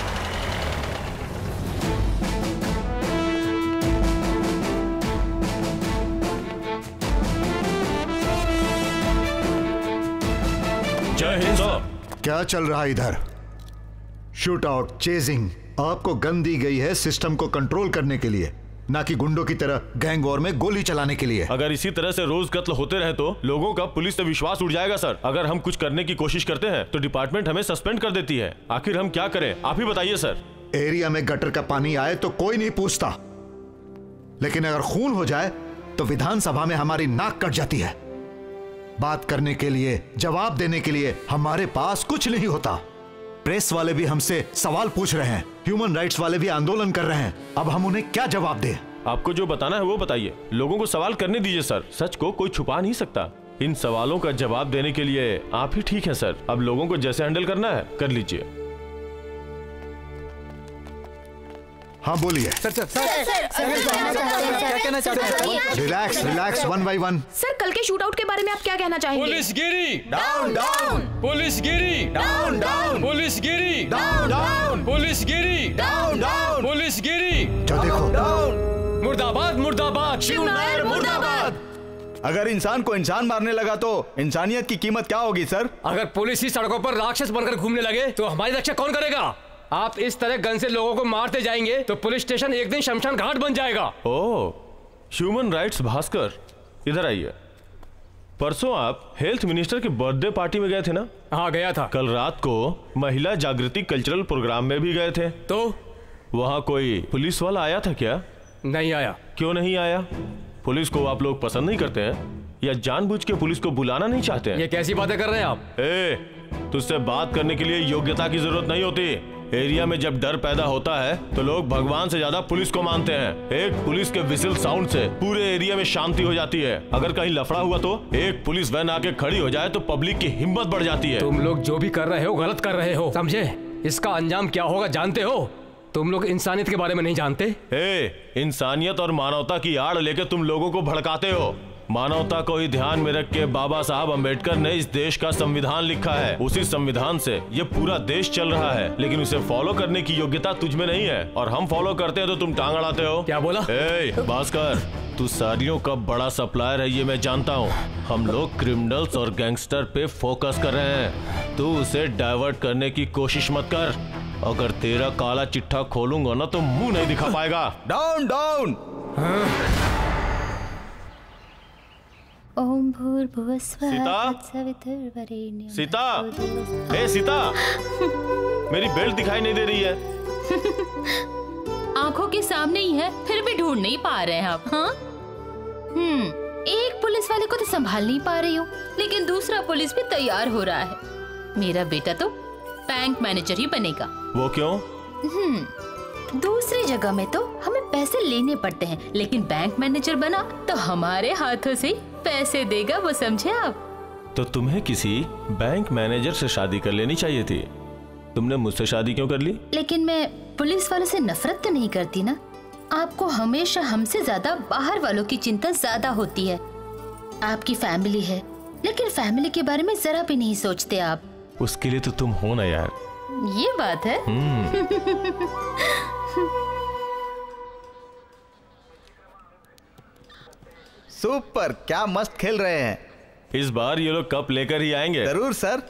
S6: जय हिंद सर।
S5: क्या चल रहा है इधर? शूट आउट, चेजिंग आपको गन दी गई है सिस्टम को कंट्रोल करने के लिए, ना कि गुंडों की तरह गैंग वॉर में गोली चलाने के लिए।
S6: अगर इसी तरह से रोज कत्ल होते रहे तो लोगों का पुलिस से विश्वास उड़ जाएगा सर। अगर हम कुछ करने की कोशिश करते हैं तो डिपार्टमेंट हमें सस्पेंड कर देती है। आखिर हम क्या करें, आप ही बताइए सर।
S5: एरिया में गटर का पानी आए तो कोई नहीं पूछता, लेकिन अगर खून हो जाए तो विधानसभा में हमारी नाक कट जाती है। बात करने के लिए, जवाब देने के लिए हमारे पास कुछ नहीं होता। प्रेस वाले भी हमसे सवाल पूछ रहे हैं, ह्यूमन राइट्स वाले भी आंदोलन कर रहे हैं। अब हम उन्हें क्या जवाब दें?
S6: आपको जो बताना है वो बताइए, लोगों को सवाल करने दीजिए सर। सच को कोई छुपा नहीं सकता। इन सवालों का जवाब देने के लिए आप ही ठीक हैं सर। अब लोगों को जैसे हैंडल करना है कर लीजिए।
S5: हाँ बोलिए।
S10: सर सर सर क्या कहना चाहते हैं?
S5: Relax relax, one by one.
S14: Sir, कल के शूट आउट के बारे में आप क्या कहना चाहेंगे?
S15: पुलिस गिरी,
S10: डाउन डाउन,
S15: पुलिस गिरी,
S10: डाउन डाउन,
S15: पुलिस गिरी,
S10: डाउन डाउन,
S15: पुलिस गिरी,
S10: डाउन डाउन,
S15: पुलिस गिरी।
S5: जो देखो,
S10: डाउन,
S15: मुर्दाबाद मुर्दाबाद,
S10: शिवनायर मुर्दाबाद।
S8: अगर इंसान को इंसान मारने लगा तो इंसानियत की कीमत क्या होगी सर?
S15: अगर पुलिस ही सड़कों पर राक्षस बनकर घूमने लगे तो हमारी रक्षा कौन करेगा? आप इस तरह गन से लोगों को मारते जाएंगे तो पुलिस स्टेशन एक दिन शमशान घाट बन जाएगा।
S6: ओह, ह्यूमन राइट्स भास्कर, इधर आइए। परसों आप हेल्थ मिनिस्टर की बर्थडे पार्टी में गए थे ना?
S15: हाँ गया था।
S6: कल रात को महिला जागृति कल्चरल प्रोग्राम में भी गए थे।
S15: तो
S6: वहाँ कोई पुलिस वाला आया था क्या?
S15: नहीं आया।
S6: क्यों नहीं आया? पुलिस को आप लोग पसंद नहीं करते हैं या जानबूझ के पुलिस को बुलाना नहीं चाहते हैं?
S15: ये कैसी बातें कर रहे हैं आप?
S6: ए, तुझसे बात करने के लिए योग्यता की जरूरत नहीं होती। एरिया में जब डर पैदा होता है तो लोग भगवान से ज्यादा पुलिस को मानते हैं। एक पुलिस के विसिल साउंड से पूरे एरिया में शांति हो जाती है। अगर कहीं लफड़ा हुआ तो एक पुलिस वैन आके खड़ी हो जाए तो पब्लिक की हिम्मत बढ़ जाती है।
S15: तुम लोग जो भी कर रहे हो गलत कर रहे हो, समझे? इसका अंजाम क्या होगा जानते हो? तुम लोग इंसानियत के बारे में नहीं जानते।
S6: ए, इंसानियत और मानवता की आड़ लेके तुम लोगों को भड़काते हो। मानवता को ही ध्यान में रख के बाबा साहब अम्बेडकर ने इस देश का संविधान लिखा है। उसी संविधान से ये पूरा देश चल रहा है, लेकिन उसे फॉलो करने की योग्यता तुझ में नहीं है। और हम फॉलो करते हैं तो तुम टांग अड़ाते हो।
S15: क्या बोला?
S6: ए, भास्कर, तू साड़ियों का बड़ा सप्लायर है ये मैं जानता हूँ। हम लोग क्रिमिनल्स और गैंगस्टर पे फोकस कर रहे हैं, तू उसे डाइवर्ट करने की कोशिश मत कर। अगर तेरा काला चिट्ठा खोलूंगा ना तो मुंह नहीं दिखा पाएगा।
S8: Down down.
S3: ओम भूर्भुवस्वः
S6: सीता?
S3: तत्सवितुर्वरेण्यं
S6: सीता, ए सीता, मेरी बेल्ट दिखाई नहीं दे रही है।
S3: आंखों के सामने ही है, फिर भी ढूंढ नहीं पा रहे हैं आप। हाँ? हम्म, एक पुलिस वाले को तो संभाल नहीं पा रही हूँ, लेकिन दूसरा पुलिस भी तैयार हो रहा है। मेरा बेटा तो बैंक मैनेजर ही बनेगा।
S6: वो क्यों?
S3: हम्म, दूसरी जगह में तो हमें पैसे लेने पड़ते हैं, लेकिन बैंक मैनेजर बना तो हमारे हाथों से पैसे देगा, वो समझे आप?
S6: तो तुम्हें किसी बैंक मैनेजर से शादी कर लेनी चाहिए थी। तुमने मुझसे शादी क्यों कर ली?
S3: लेकिन मैं पुलिस वालों से नफरत तो नहीं करती ना। आपको हमेशा हमसे ज्यादा बाहर वालों की चिंता ज्यादा होती है। आपकी फैमिली है, लेकिन फैमिली के बारे में जरा भी नहीं सोचते आप।
S6: उसके लिए तो तुम हो ना यार।
S3: ये बात है।
S8: सुपर, क्या मस्त खेल रहे हैं।
S6: इस बार ये लोग कप लेकर ही आएंगे।
S8: जरूर सर।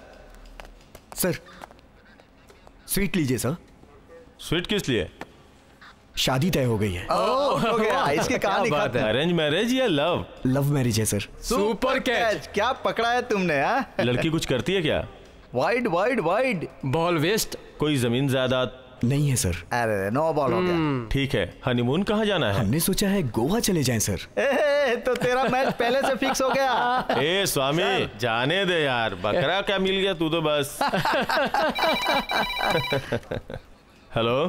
S7: सर, स्वीट लीजिए सर।
S6: स्वीट किस लिए?
S7: शादी तय हो गई है।
S4: ओह, हो गया। इसकी कहानी
S6: क्या बात है? अरेंज मैरिज या लव?
S7: लव मैरिज है सर।
S4: Super catch. क्या पकड़ा है तुमने? हाँ,
S6: लड़की कुछ करती है क्या?
S4: Wide wide wide
S15: ball waste.
S6: कोई जमीन जायदाद?
S7: नहीं है सर।
S4: अरे नो बॉल हो गया।
S6: ठीक है, हनीमून कहाँ जाना है?
S7: हमने सोचा है गोवा चले जाएं सर।
S4: ए, तो तेरा मैच पहले से फिक्स हो गया।
S6: ए स्वामी, जाने दे यार, बकरा क्या मिल गया, तू तो बस। हेलो,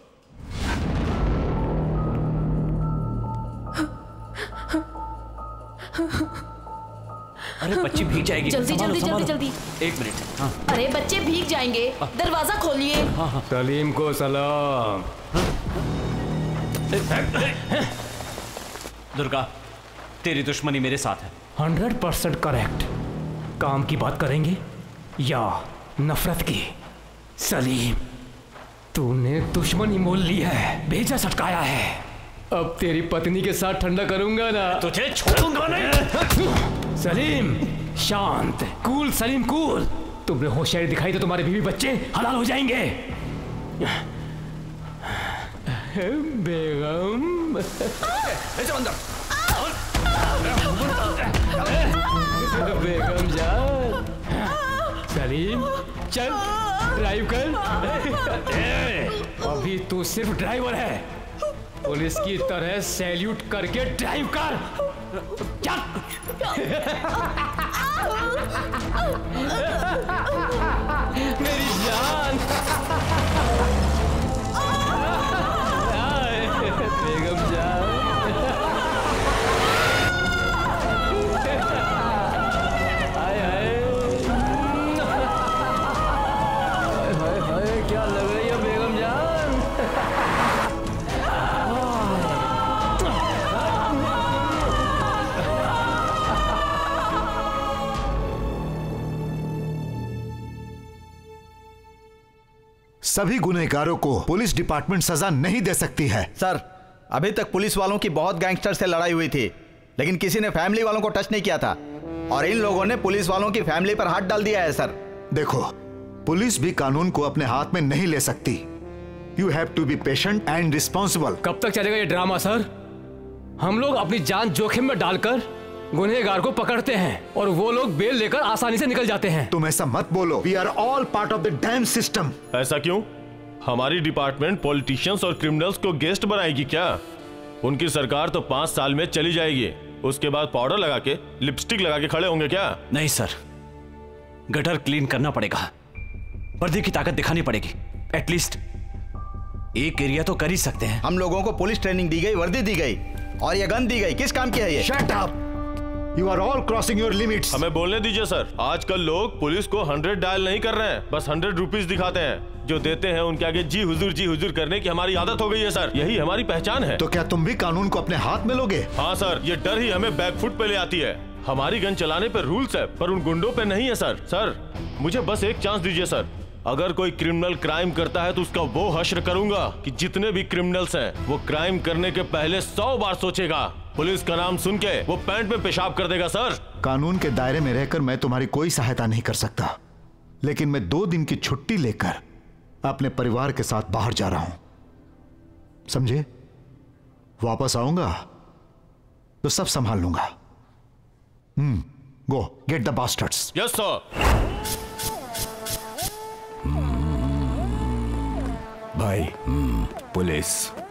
S2: अरे बच्ची भीग जाएगी।
S14: जल्दी
S2: संभालो,
S14: जल्दी
S2: संभालो।
S14: जल्दी जल्दी।
S2: एक मिनट। हाँ।
S14: अरे बच्चे भीग जाएंगे, दरवाजा खोलिए।
S15: सलीम को सलाम।
S2: दुर्गा, तेरी दुश्मनी मेरे साथ है।
S15: Hundred percent correct. काम की बात करेंगे या नफरत की? सलीम, तूने दुश्मनी मोल ली है, भेजा सटकाया है। अब तेरी पत्नी के साथ ठंडा करूंगा ना।
S2: तुझे छोड़ूंगा नहीं।
S15: सलीम शांत, कूल सलीम कूल। तुमने होशियारी दिखाई तो तुम्हारे बीवी बच्चे हलाल हो जाएंगे। बेगम बेगम जान। सलीम चल ड्राइव कर। अभी तू सिर्फ ड्राइवर है, पुलिस की तरह सैल्यूट करके ड्राइव कर। मेरी जान। बेगम जान। हाय हाय हाय हाय, क्या लग रही है बेगम जान?
S5: सभी गुनहगारों को पुलिस डिपार्टमेंट सजा नहीं दे सकती है।
S4: सर, अभी तक पुलिस वालों की बहुत गैंगस्टर से लड़ाई हुई थी, लेकिन किसी ने फैमिली वालों को टच नहीं किया था, और इन लोगों ने पुलिस वालों की फैमिली पर हाथ डाल दिया है। सर
S5: देखो, पुलिस भी कानून को अपने हाथ में नहीं ले सकती। You have to be patient and responsible.
S15: कब तक चलेगा ये ड्रामा सर? हम लोग अपनी जान जोखिम में डालकर गुनहगार को पकड़ते हैं और वो लोग बेल लेकर आसानी से निकल जाते हैं।
S5: तुम ऐसा मत बोलो। We are all part of the damn system.
S6: ऐसा क्यों? हमारी डिपार्टमेंट पॉलिटिशियंस और क्रिमिनल्स को गेस्ट बनाएगी क्या? उनकी सरकार तो पांच साल में चली जाएगी, उसके बाद पाउडर लगा के लिपस्टिक लगा के खड़े होंगे क्या?
S2: नहीं सर, गटर क्लीन करना पड़ेगा, वर्दी की ताकत दिखानी पड़ेगी। एटलीस्ट एक एरिया तो कर ही सकते हैं।
S4: हम लोगों को पुलिस ट्रेनिंग दी गई, वर्दी दी गई, और ये गन दी गई। किस काम की है ये?
S5: Shut up, you are all crossing your limits.
S6: हमें बोलने दीजिए सर। आजकल लोग पुलिस को हंड्रेड डायल नहीं कर रहे हैं, बस हंड्रेड रुपीज दिखाते हैं। जो देते हैं उनके आगे जी हुजूर जी हुजूर करने की हमारी आदत हो गई है सर। यही हमारी पहचान है।
S5: तो क्या तुम भी कानून को अपने हाथ में लोगे?
S6: हाँ सर, ये डर ही हमें बैकफुट पे ले आती है। हमारी गन चलाने पे रूल्स है, पर उन गुंडों पे नहीं है सर। सर मुझे बस एक चांस दीजिए सर। अगर कोई क्रिमिनल क्राइम करता है तो उसका वो हश्र करूंगा कि जितने भी क्रिमिनल्स हैं वो क्राइम करने के पहले सौ बार सोचेगा। पुलिस का नाम सुन के वो पैंट में पेशाब कर देगा सर।
S5: कानून के दायरे में रहकर मैं तुम्हारी कोई सहायता नहीं कर सकता, लेकिन मैं दो दिन की छुट्टी लेकर अपने परिवार के साथ बाहर जा रहा हूं, समझे? वापस आऊंगा तो सब संभाल लूंगा। Hmm, go get the bastards.
S6: Yes sir.
S7: भाई, पुलिस।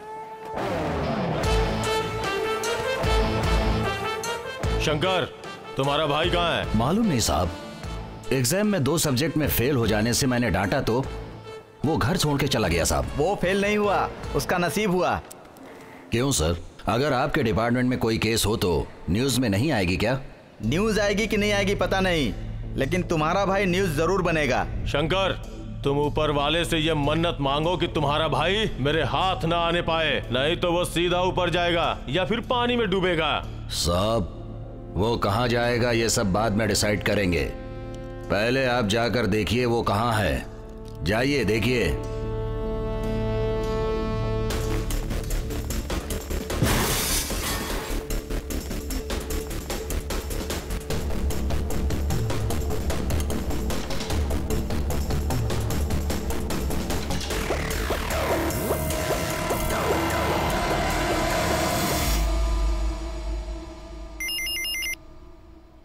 S6: शंकर, तुम्हारा भाई कहाँ है?
S16: मालूम नहीं साहब, एग्जाम में दो सब्जेक्ट में फेल हो जाने से मैंने डांटा तो वो घर छोड़ के चला गया साहब।
S4: वो फेल नहीं हुआ, उसका नसीब हुआ।
S16: क्यों सर? अगर आपके डिपार्टमेंट में कोई केस हो तो न्यूज में नहीं आएगी क्या?
S4: न्यूज आएगी कि नहीं आएगी पता नहीं, लेकिन तुम्हारा भाई न्यूज जरूर बनेगा।
S6: शंकर, तुम ऊपर वाले से ये मन्नत मांगो कि तुम्हारा भाई मेरे हाथ ना आने पाए, नहीं तो वो सीधा ऊपर जाएगा या फिर पानी में डूबेगा।
S16: साहब, वो कहाँ जाएगा ये सब बाद में डिसाइड करेंगे। पहले आप जाकर देखिए वो कहाँ है। जाइए देखिए।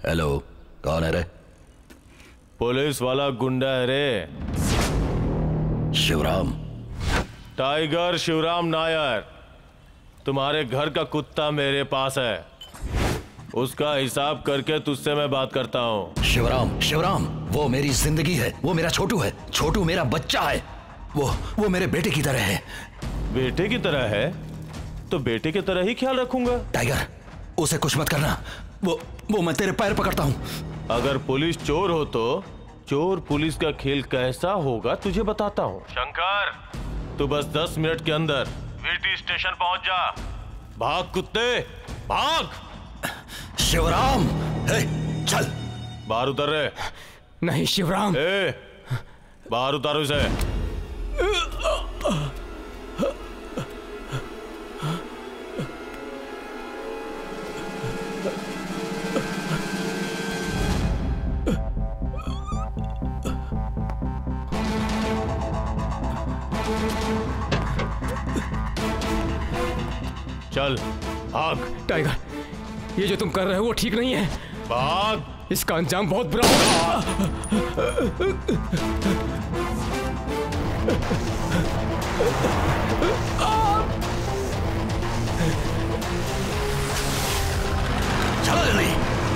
S16: हेलो, कौन है रे?
S6: पुलिस वाला गुंडा है रे।
S16: शिवराम।
S6: टाइगर शिवराम नायर। तुम्हारे घर का कुत्ता मेरे पास है, उसका हिसाब करके तुझसे मैं बात करता हूँ।
S16: शिवराम, शिवराम, वो मेरी जिंदगी है, वो मेरा छोटू है, छोटू मेरा बच्चा है, वो वो मेरे बेटे की तरह है।
S6: बेटे की तरह है तो बेटे की तरह ही ख्याल रखूंगा।
S16: टाइगर, उसे कुछ मत करना, वो वो मैं तेरे पैर पकड़ता हूँ।
S6: अगर पुलिस चोर हो तो चोर पुलिस का खेल कैसा होगा तुझे बताता हूँ। शंकर, तू बस दस मिनट के अंदर वीटी स्टेशन पहुंच जा। भाग कुत्ते, भाग।
S16: शिवराम, हे, चल।
S6: बाहर उतर रे।
S15: नहीं शिवराम।
S6: ए, बाहर उतारो इसे। चल भाग।
S15: टाइगर, ये जो तुम कर रहे हो वो ठीक नहीं है।
S6: भाग,
S15: इसका अंजाम बहुत बुरा होगा।
S16: चलो जल्दी।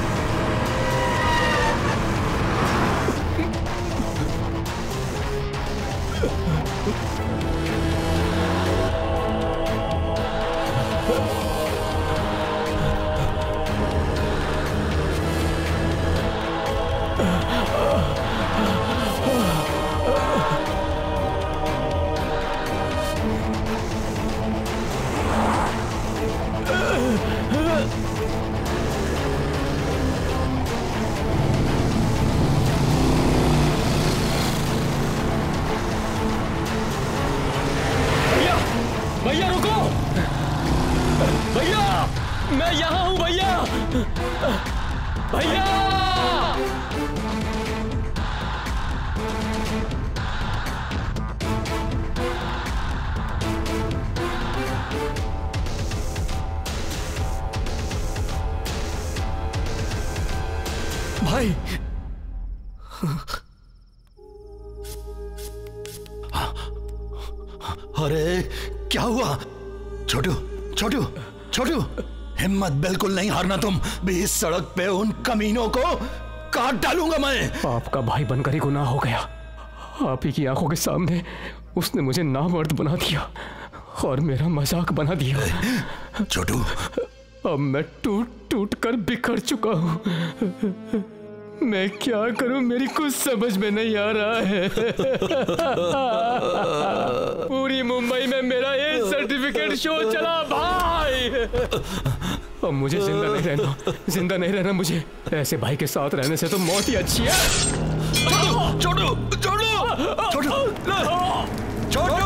S15: भैया रुको, भैया मैं यहाँ हूँ। भैया, भैया
S16: भाई, अरे क्या हुआ? छोटू, छोटू, छोटू, हिम्मत बिल्कुल नहीं हारना तुम। बीच सड़क पे उन कमीनों को काट डालूंगा मैं।
S15: आपका भाई बनकर ही गुनाह हो गया। आप ही की आंखों के सामने उसने मुझे नामर्द बना दिया और मेरा मजाक बना दिया।
S16: छोटू,
S15: अब मैं टूट टूट कर बिखर चुका हूँ। मैं क्या करूं, मेरी कुछ समझ में नहीं आ रहा है। पूरी मुंबई में मेरा ये सर्टिफिकेट शो चला भाई। अब मुझे जिंदा नहीं रहना, जिंदा नहीं रहना मुझे। ऐसे भाई के साथ रहने से तो मौत ही अच्छी है।
S16: छोटू, छोटू, छोटू, छोटू, छोटू।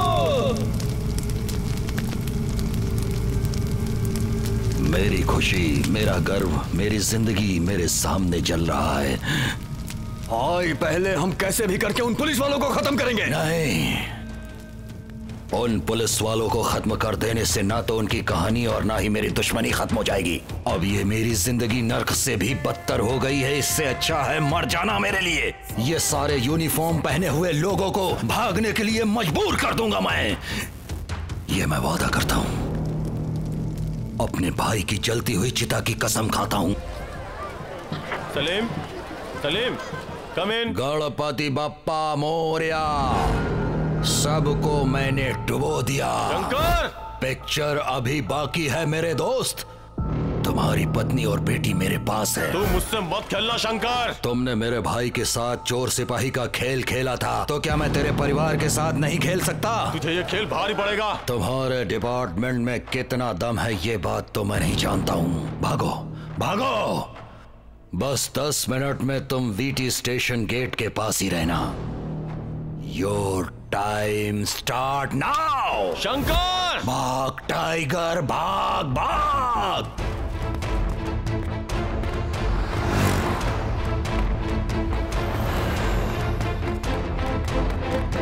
S16: मेरी खुशी, मेरा गर्व, मेरी जिंदगी मेरे सामने जल रहा है।
S8: और पहले हम कैसे भी करके उन पुलिस वालों को खत्म करेंगे।
S16: नहीं, उन पुलिस वालों को खत्म कर देने से ना तो उनकी कहानी और ना ही मेरी दुश्मनी खत्म हो जाएगी। अब ये मेरी जिंदगी नर्क से भी बदतर हो गई है। इससे अच्छा है मर जाना मेरे लिए। ये सारे यूनिफॉर्म पहने हुए लोगों को भागने के लिए मजबूर कर दूंगा मैं। ये मैं वादा करता हूं। अपने भाई की जलती हुई चिता की कसम खाता हूं।
S6: सलीम, सलीम, कम इन।
S16: गणपति बप्पा मोरया। सबको मैंने डुबो दिया।
S6: शंकर,
S16: पिक्चर अभी बाकी है मेरे दोस्त। तुम्हारी पत्नी और बेटी मेरे पास है।
S6: तू मुझसे मत खेलना शंकर।
S16: तुमने मेरे भाई के साथ चोर सिपाही का खेल खेला था, तो क्या मैं तेरे परिवार के साथ नहीं खेल सकता?
S6: तुझे ये खेल भारी पड़ेगा।
S16: तुम्हारे डिपार्टमेंट में कितना दम है ये बात तो मैं नहीं जानता हूँ। भागो, भागो। बस दस मिनट में तुम वीटी स्टेशन गेट के पास ही रहना। Your time start now.
S6: Shankar,
S16: भाग टाइगर, भाग, भाग।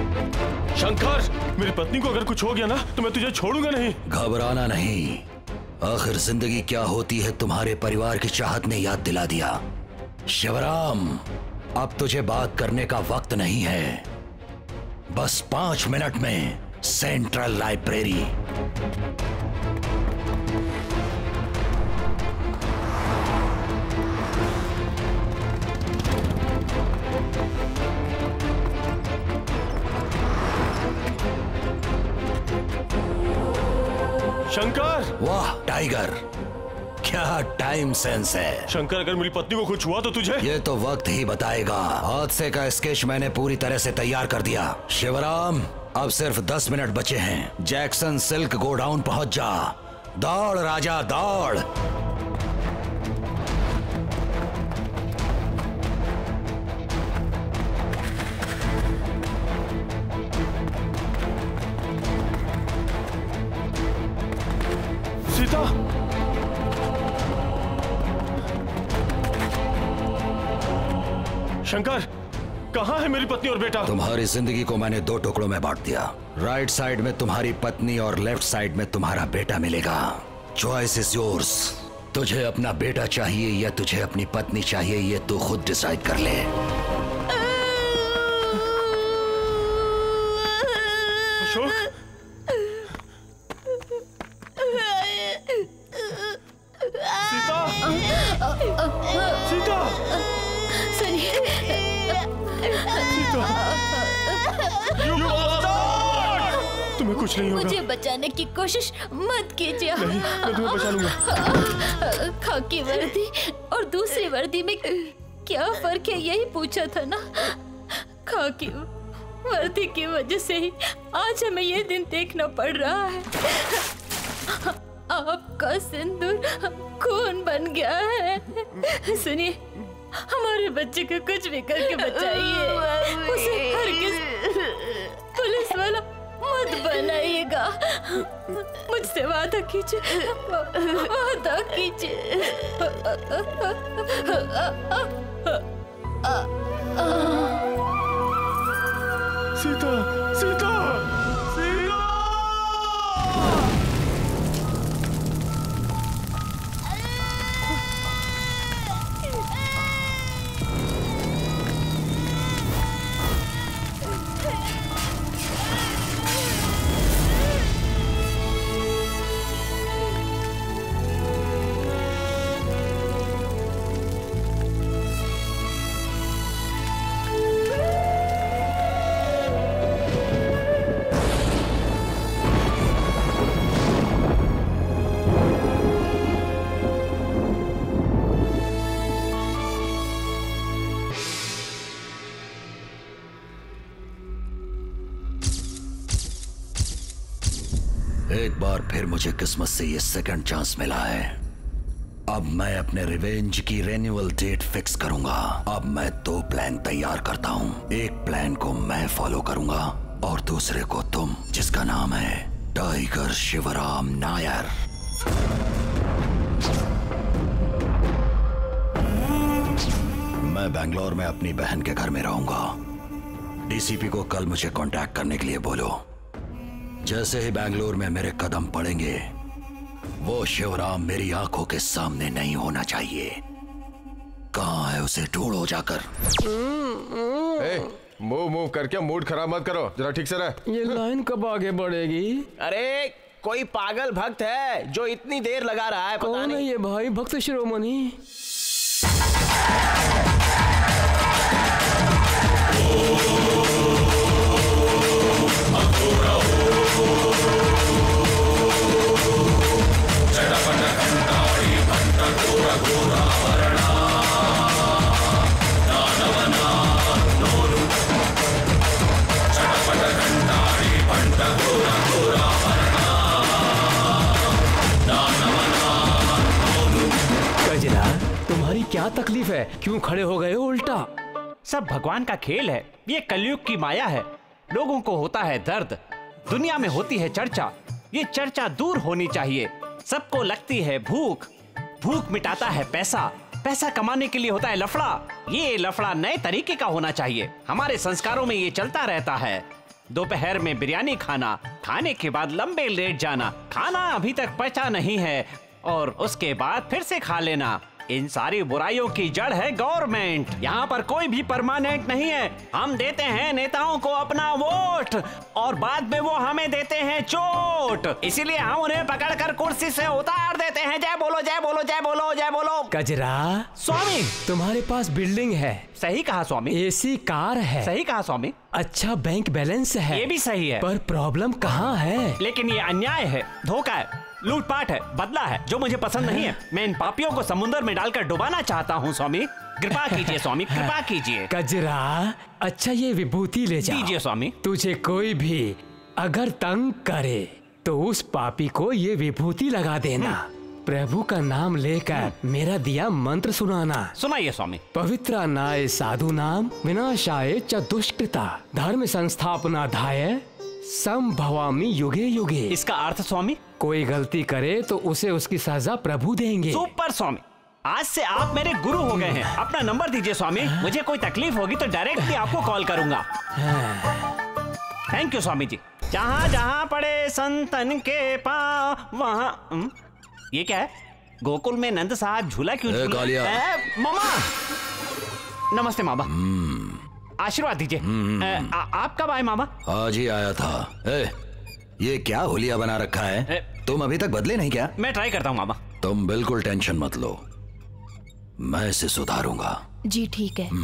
S6: शंकर, मेरी पत्नी को अगर कुछ हो गया ना तो मैं तुझे छोड़ूंगा नहीं।
S16: घबराना नहीं, आखिर जिंदगी क्या होती है तुम्हारे परिवार की चाहत ने याद दिला दिया। शिवराम, अब तुझे बात करने का वक्त नहीं है। बस पांच मिनट में सेंट्रल लाइब्रेरी।
S6: शंकर!
S16: वाह टाइगर, क्या टाइम सेंस है।
S6: शंकर, अगर मेरी पत्नी को कुछ हुआ तो तुझे?
S16: ये तो वक्त ही बताएगा। हादसे का स्केच मैंने पूरी तरह से तैयार कर दिया। शिवराम, अब सिर्फ दस मिनट बचे हैं। जैक्सन सिल्क गोडाउन पहुंच जा। दौड़ राजा दौड़।
S6: सीता! शंकर, कहाँ है मेरी पत्नी और बेटा?
S16: तुम्हारी जिंदगी को मैंने दो टुकड़ों में बांट दिया। राइट साइड में तुम्हारी पत्नी और लेफ्ट साइड में तुम्हारा बेटा मिलेगा। Choice is yours. तुझे अपना बेटा चाहिए या तुझे अपनी पत्नी चाहिए, ये तू खुद डिसाइड कर ले।
S6: अशोक? सीता! सीता!
S3: सुनिए,
S6: तुम्हें कुछ नहीं होगा।
S3: मुझे बचाने की कोशिश मत कीजिए।
S6: नहीं, मैं तुम्हें बचा लूंगा।
S3: खाकी वर्दी और दूसरी वर्दी में क्या फर्क है, यही पूछा था ना। खाकी वर्दी की वजह से ही आज हमें ये दिन देखना पड़ रहा है। आपका सिंदूर खून बन गया है। सुनिए, हमारे बच्चे को कुछ भी करके बचाइए। उसे हरगिज़ पुलिस वाला मत बनाइएगा। मुझसे वादा कीजिए, वादा कीजिए।
S6: सीता! सीता!
S16: एक बार फिर मुझे किस्मत से ये सेकंड चांस मिला है। अब मैं अपने रिवेंज की रेन्यूअल डेट फिक्स करूंगा। अब मैं दो प्लान तैयार करता हूँ। एक प्लान को मैं फॉलो करूंगा और दूसरे को तुम, जिसका नाम है टाइगर शिवराम नायर। मैं बेंगलोर में अपनी बहन के घर में रहूंगा। डीसीपी को कल मुझे कांटेक्ट करने के लिए बोलो। जैसे ही बेंगलोर में मेरे कदम पड़ेंगे, वो शिवराम मेरी आंखों के सामने नहीं होना चाहिए। कहाँ है उसे ढूंढो जाकर।
S12: मूव मूव करके मूड खराब मत करो, जरा ठीक से रह।
S15: ये लाइन कब आगे बढ़ेगी?
S11: अरे कोई पागल भक्त है जो इतनी देर लगा रहा है, पता
S15: कौन
S11: नहीं।
S15: है ये भाई भक्त शिरोमणि? गजरा, तुम्हारी क्या तकलीफ है? क्यों खड़े हो गए हो उल्टा?
S2: सब भगवान का खेल है। ये कलयुग की माया है। लोगों को होता है दर्द, दुनिया में होती है चर्चा। ये चर्चा दूर होनी चाहिए। सबको लगती है भूख, भूख मिटाता है पैसा, पैसा कमाने के लिए होता है लफड़ा। ये लफड़ा नए तरीके का होना चाहिए। हमारे संस्कारों में ये चलता रहता है। दोपहर में बिरयानी खाना, खाने के बाद लंबे लेट जाना। खाना अभी तक पचा नहीं है, और उसके बाद फिर से खा लेना। इन सारी बुराइयों की जड़ है गवर्नमेंट। यहाँ पर कोई भी परमानेंट नहीं है। हम देते हैं नेताओं को अपना वोट और बाद में वो हमें देते हैं चोट, इसीलिए हम उन्हें पकड़कर कुर्सी से उतार देते हैं। जय बोलो जय बोलो जय बोलो जय बोलो।
S15: कजरा
S2: स्वामी,
S15: तुम्हारे पास बिल्डिंग है।
S2: सही कहा स्वामी।
S15: एसी कार है।
S2: सही कहा स्वामी।
S15: अच्छा बैंक बैलेंस है।
S2: ये भी सही है।
S15: पर प्रॉब्लम कहाँ है?
S2: लेकिन ये अन्याय है, धोखा है, लूटपाट है, बदला है, जो मुझे पसंद नहीं है। मैं इन पापियों को समुद्र में डालकर डुबाना चाहता हूँ स्वामी। कृपा कीजिए स्वामी, कृपा कीजिए।
S15: कजरा, अच्छा ये विभूति ले जा।
S2: दीजिए स्वामी।
S15: तुझे कोई भी अगर तंग करे तो उस पापी को ये विभूति लगा देना। प्रभु का नाम लेकर मेरा दिया मंत्र सुनाना।
S2: सुनाइए स्वामी।
S15: पवित्रानाय साधु नाम विनाशाय च दुष्कृता धर्म संस्थापना धाय संभवामि युगे युगे।
S2: इसका अर्थ स्वामी?
S15: कोई गलती करे तो उसे उसकी सजा प्रभु देंगे।
S2: सुपर स्वामी, आज से आप मेरे गुरु हो गए हैं। अपना नंबर दीजिए स्वामी, मुझे कोई तकलीफ होगी तो डायरेक्टली आपको कॉल करूंगा। Thank you Swami ji. जहाँ जहाँ पड़े संतन के पाँव वहाँ। ये क्या है? गोकुल में नंद साहब झूला क्यों झूला? मामा नमस्ते मामा, आशीर्वाद दीजिए। आप कब आए मामा?
S16: आज ही आया था। ए, ये क्या हुलिया बना रखा है? ए, तुम अभी तक बदले नहीं क्या?
S2: मैं ट्राई करता हूँ मामा।
S16: तुम बिल्कुल टेंशन मत लो, मैं इसे सुधारूंगा।
S14: जी ठीक है।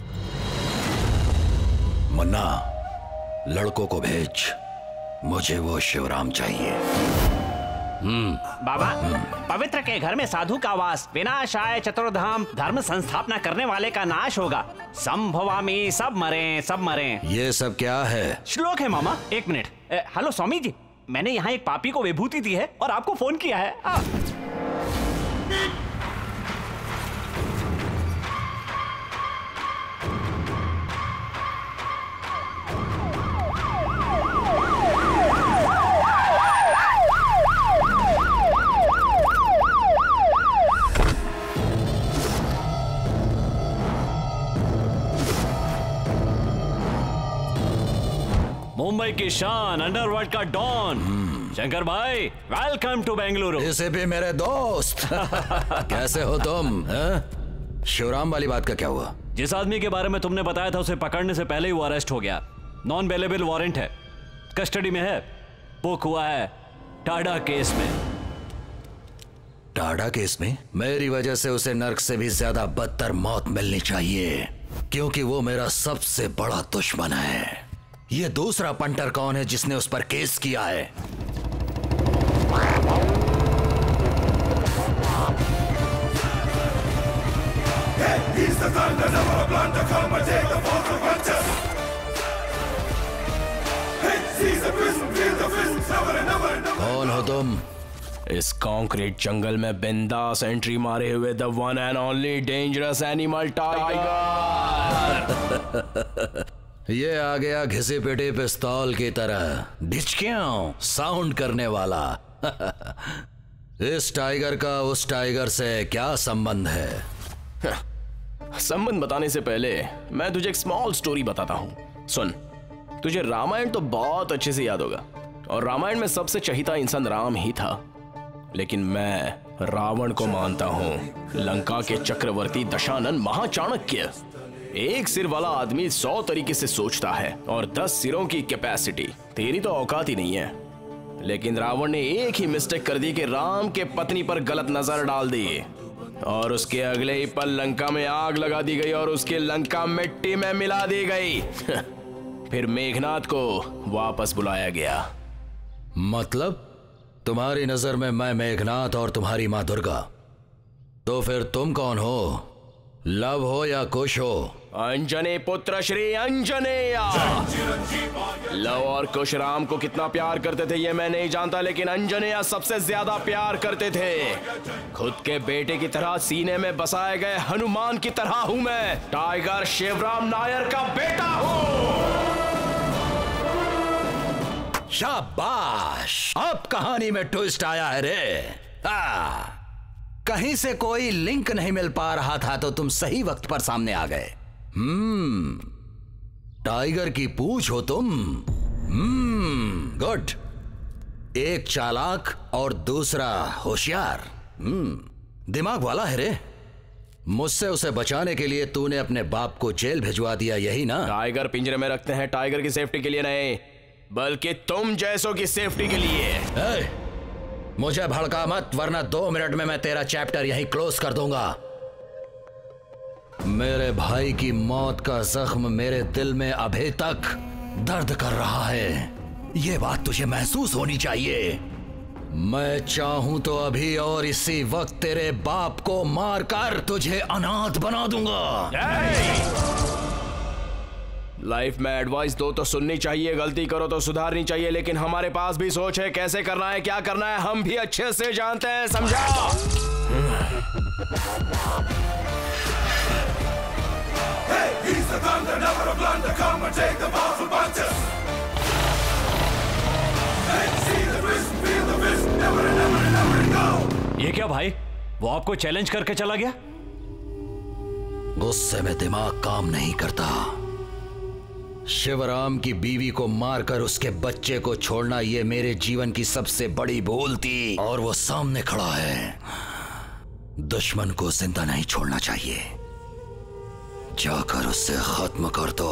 S16: मुन्ना, लड़कों को भेज, मुझे वो शिवराम चाहिए।
S2: बाबा, पवित्र के घर में साधु का वास, विनाशाय चतुर्धाम धर्म संस्थापना करने वाले का नाश होगा। संभवामि, सब मरे सब मरे।
S16: ये सब क्या है?
S2: श्लोक है मामा। एक मिनट। हेलो स्वामी जी, मैंने यहाँ एक पापी को विभूति दी है और आपको फोन किया है। आ। मुंबई की शान, अंडरवर्ल्ड का डॉन, शंकर भाई, वेलकम टू बेंगलुरु।
S16: इसे भी मेरे दोस्त। कैसे हो तुम? है? शिवराम वाली बात का क्या हुआ?
S2: जिस आदमी के बारे में तुमने बताया था उसे पकड़ने से पहले ही वो अरेस्ट हो गया। नॉन बेलेबल वारंट है, कस्टडी में है, बुक हुआ है टाडा केस में।
S16: टाडा केस में? मेरी वजह से उसे नर्क से भी ज्यादा बदतर मौत मिलनी चाहिए, क्योंकि वो मेरा सबसे बड़ा दुश्मन है। ये दूसरा पंटर कौन है जिसने उस पर केस किया है? कौन हो तुम?
S11: इस कॉन्क्रीट जंगल में बिंदास एंट्री मारे हुए the one and only dangerous animal tiger.
S16: ये आ गया घिसे पिटे पिस्तौल की तरह, ढिचकियों साउंड करने वाला। इस टाइगर का उस टाइगर से क्या संबंध है?
S11: संबंध बताने से पहले मैं तुझे एक स्मॉल स्टोरी बताता हूँ। सुन, तुझे रामायण तो बहुत अच्छे से याद होगा और रामायण में सबसे चहीता इंसान राम ही था, लेकिन मैं रावण को मानता हूँ। लंका के चक्रवर्ती दशानन महाचाणक्य, एक सिर वाला आदमी सौ तरीके से सोचता है और दस सिरों की कैपेसिटी। तेरी तो औकात ही नहीं है, लेकिन रावण ने एक ही मिस्टेक कर दी कि राम के पत्नी पर गलत नजर डाल दी और उसके अगले ही पल लंका में आग लगा दी गई और उसकी लंका मिट्टी में मिला दी गई। फिर मेघनाथ को वापस बुलाया गया।
S16: मतलब तुम्हारी नजर में मैं मेघनाथ और तुम्हारी माँ दुर्गा, तो फिर तुम कौन हो? लव हो या कुश हो?
S11: अंजने पुत्र श्री अंजनेया। लव और कुश राम को कितना प्यार करते थे ये मैं नहीं जानता, लेकिन अंजनेया सबसे ज्यादा प्यार करते थे। खुद के बेटे की तरह सीने में बसाए गए हनुमान की तरह हूं मैं। टाइगर शिवराम नायर का बेटा हूं।
S16: शाबाश, अब कहानी में ट्विस्ट आया है रे। आ, कहीं से कोई लिंक नहीं मिल पा रहा था तो तुम सही वक्त पर सामने आ गए। हम्म, टाइगर की पूंछ हो तुम। Hmm, good. एक चालाक और दूसरा होशियार। हम्म दिमाग वाला है रे। मुझसे उसे बचाने के लिए तूने अपने बाप को जेल भिजवा दिया, यही ना?
S11: टाइगर पिंजरे में रखते हैं टाइगर की सेफ्टी के लिए नहीं, बल्कि तुम जैसों की सेफ्टी के लिए।
S16: ए, मुझे भड़का मत, वरना दो मिनट में मैं तेरा चैप्टर यहीं क्लोज कर दूंगा। मेरे भाई की मौत का जख्म मेरे दिल में अभी तक दर्द कर रहा है, ये बात तुझे महसूस होनी चाहिए। मैं चाहूं तो अभी और इसी वक्त तेरे बाप को मारकर तुझे अनाथ बना दूंगा।
S11: लाइफ में एडवाइस दो तो सुननी चाहिए, गलती करो तो सुधारनी चाहिए, लेकिन हमारे पास भी सोच है, कैसे करना है, क्या करना है, हम भी अच्छे से जानते हैं, समझा?
S2: ये क्या भाई, वो आपको चैलेंज करके चला गया?
S16: गुस्से में दिमाग काम नहीं करता। शिवराम की बीवी को मारकर उसके बच्चे को छोड़ना ये मेरे जीवन की सबसे बड़ी भूल थी, और वो सामने खड़ा है। दुश्मन को जिंदा नहीं छोड़ना चाहिए, जाकर उससे खत्म कर दो।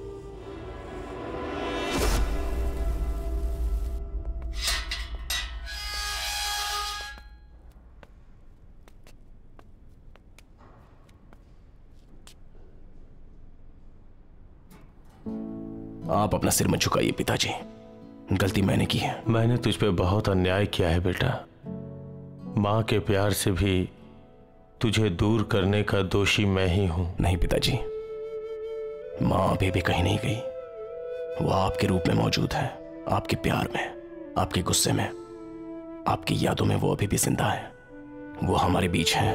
S11: आप अपना सिर मत झुकाइए पिताजी, गलती मैंने की है।
S6: मैंने तुझ पे बहुत अन्याय किया है बेटा। माँ के प्यार से भी तुझे दूर करने का दोषी मैं ही हूं।
S11: नहीं पिताजी, माँ अभी भी कहीं नहीं गई, वो आपके रूप में मौजूद है, आपके प्यार में, आपके गुस्से में, आपकी यादों में वो अभी भी जिंदा है, वो हमारे बीच है।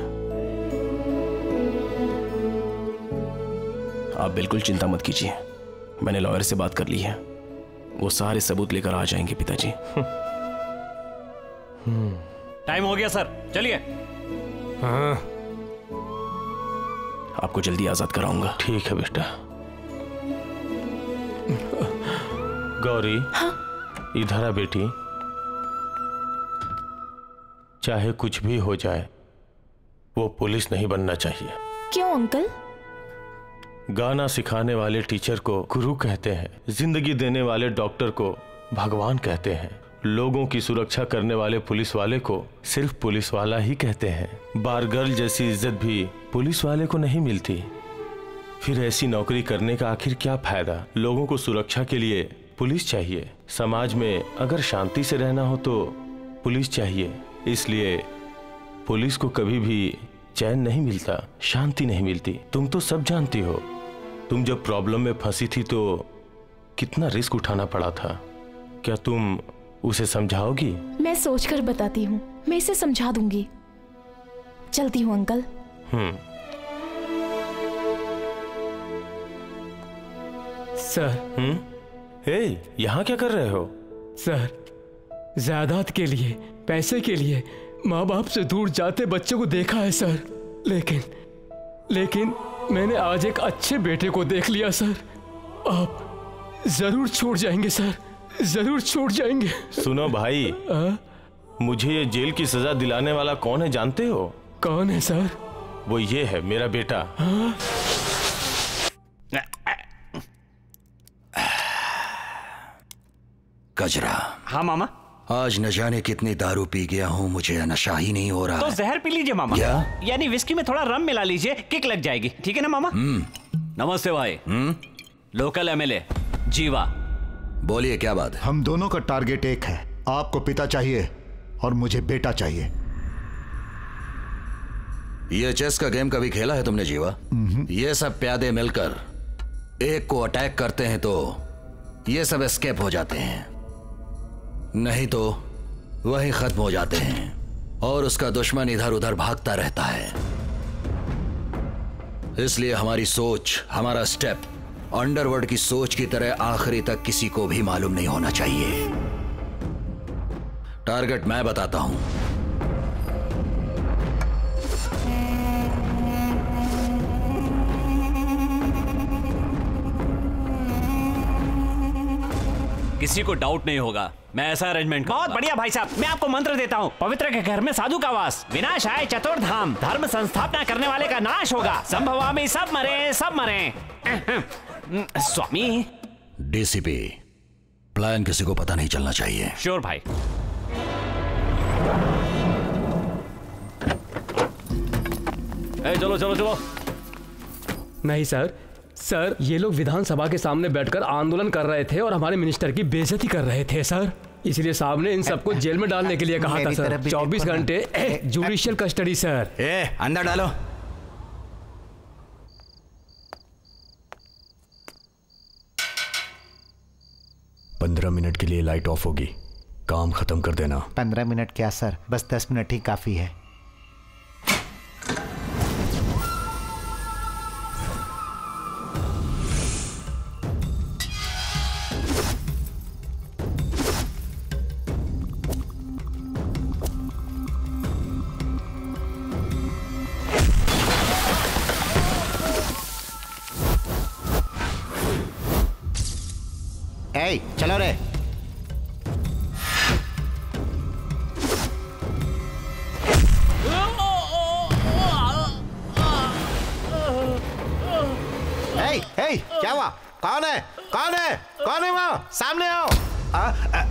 S11: आप बिल्कुल चिंता मत कीजिए, मैंने लॉयर से बात कर ली है, वो सारे सबूत लेकर आ जाएंगे पिताजी।
S2: टाइम हो गया सर, चलिए।
S11: हाँ। आपको जल्दी आजाद कराऊंगा।
S6: ठीक है बेटा। गौरी,
S14: हाँ?
S6: इधर आ बेटी। चाहे कुछ भी हो जाए, वो पुलिस नहीं बनना चाहिए।
S14: क्यों अंकल?
S6: गाना सिखाने वाले टीचर को गुरु कहते हैं, जिंदगी देने वाले डॉक्टर को भगवान कहते हैं, लोगों की सुरक्षा करने वाले पुलिस वाले को सिर्फ पुलिस वाला ही कहते हैं। बार गर्ल जैसी इज्जत भी पुलिस वाले को नहीं मिलती। फिर ऐसी नौकरी करने का आखिर क्या फायदा? लोगों को सुरक्षा के लिए पुलिस चाहिए। समाज में अगर शांति से रहना हो तो पुलिस चाहिए। इसलिए पुलिस को कभी भी चैन नहीं मिलता, शांति नहीं मिलती। तुम तो सब जानती हो, तुम जब प्रॉब्लम में फंसी थी तो कितना रिस्क उठाना पड़ा था। क्या तुम उसे समझाओगी?
S14: मैं सोचकर बताती हूँ, मैं इसे समझा दूंगी। चलती हूँ अंकल।
S6: हम्म।
S15: सर।
S6: हम्म? हे, यहाँ क्या कर रहे हो?
S15: सर, जायदाद के लिए, पैसे के लिए माँ बाप से दूर जाते बच्चे को देखा है सर, लेकिन लेकिन मैंने आज एक अच्छे बेटे को देख लिया सर। आप जरूर छोड़ जाएंगे सर, जरूर छोड़ जाएंगे।
S6: सुनो भाई,
S15: आ?
S6: मुझे ये जेल की सजा दिलाने वाला कौन है जानते हो?
S15: कौन है सर?
S6: वो ये है, मेरा बेटा।
S15: आ?
S16: कजरा।
S2: हाँ मामा।
S16: आज न जाने कितनी दारू पी गया हूँ, मुझे नशा ही नहीं हो रहा
S2: तो
S16: है।
S2: जहर पी लीजिए मामा।
S16: क्या?
S2: यानी विस्की में थोड़ा रम मिला लीजिए, किक लग जाएगी। ठीक है ना मामा? नमस्ते भाई। लोकल एमएलए जीवा।
S16: बोलिए, क्या बात है?
S5: हम दोनों का टारगेट एक है, आपको पिता चाहिए और मुझे बेटा चाहिए।
S16: ये चेस का गेम कभी खेला है तुमने जीवा? ये सब प्यादे मिलकर एक को अटैक करते हैं तो ये सब एस्केप हो जाते हैं, नहीं तो वही खत्म हो जाते हैं और उसका दुश्मन इधर उधर भागता रहता है। इसलिए हमारी सोच, हमारा स्टेप अंडरवर्ल्ड की सोच की तरह आखिरी तक किसी को भी मालूम नहीं होना चाहिए। टारगेट मैं बताता हूं।
S2: किसी को डाउट नहीं होगा मैं ऐसा अरेंजमेंट
S17: बहुत बढ़िया भाई साहब, मैं आपको मंत्र देता हूँ। पवित्र के घर में साधु का वास, विनाश आए चतुर्धाम, धर्म संस्थापना करने वाले का नाश होगा, संभवामी सब मरे सब मरे। स्वामी।
S16: डीसीपी, प्लान किसी को पता नहीं चलना चाहिए।
S17: श्योर भाई।
S2: ए, चलो चलो चलो।
S15: नहीं सर, सर ये लोग विधानसभा के सामने बैठकर आंदोलन कर रहे थे और हमारे मिनिस्टर की बेइज्जती कर रहे थे सर, इसलिए साहब ने इन सबको जेल में डालने के लिए कहा था सर। चौबीस घंटे जुडिशियल कस्टडी सर।
S8: ए, अंदर डालो।
S18: पंद्रह मिनट के लिए लाइट ऑफ होगी, काम खत्म कर देना।
S5: पंद्रह मिनट क्या सर, बस दस मिनट ही काफी है। ए, चलो रे। ए, ए, क्या हुआ? कौन है? कौन है? कौन है वहां? सामने आओ। आ, आ,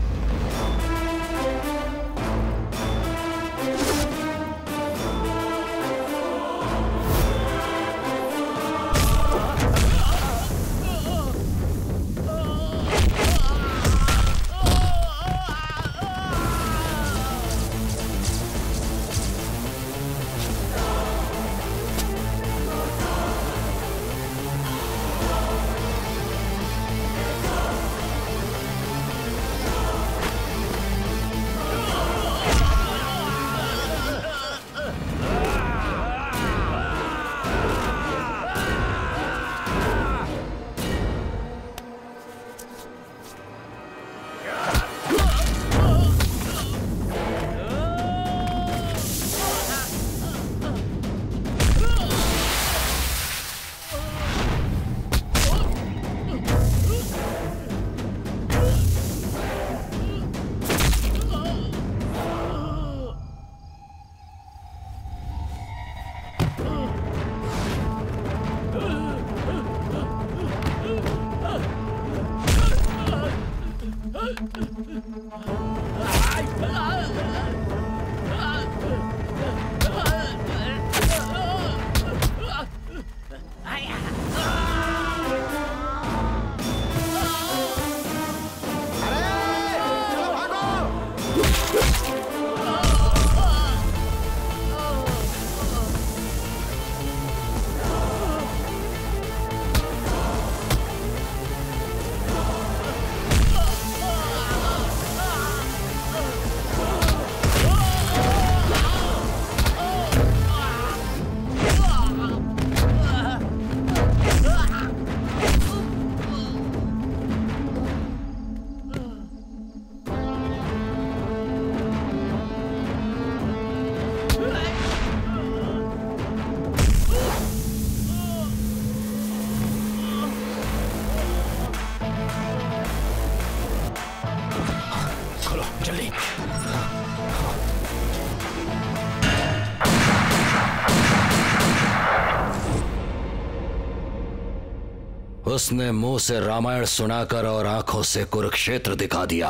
S16: उसने मुंह से रामायण सुनाकर और आंखों से कुरुक्षेत्र दिखा दिया।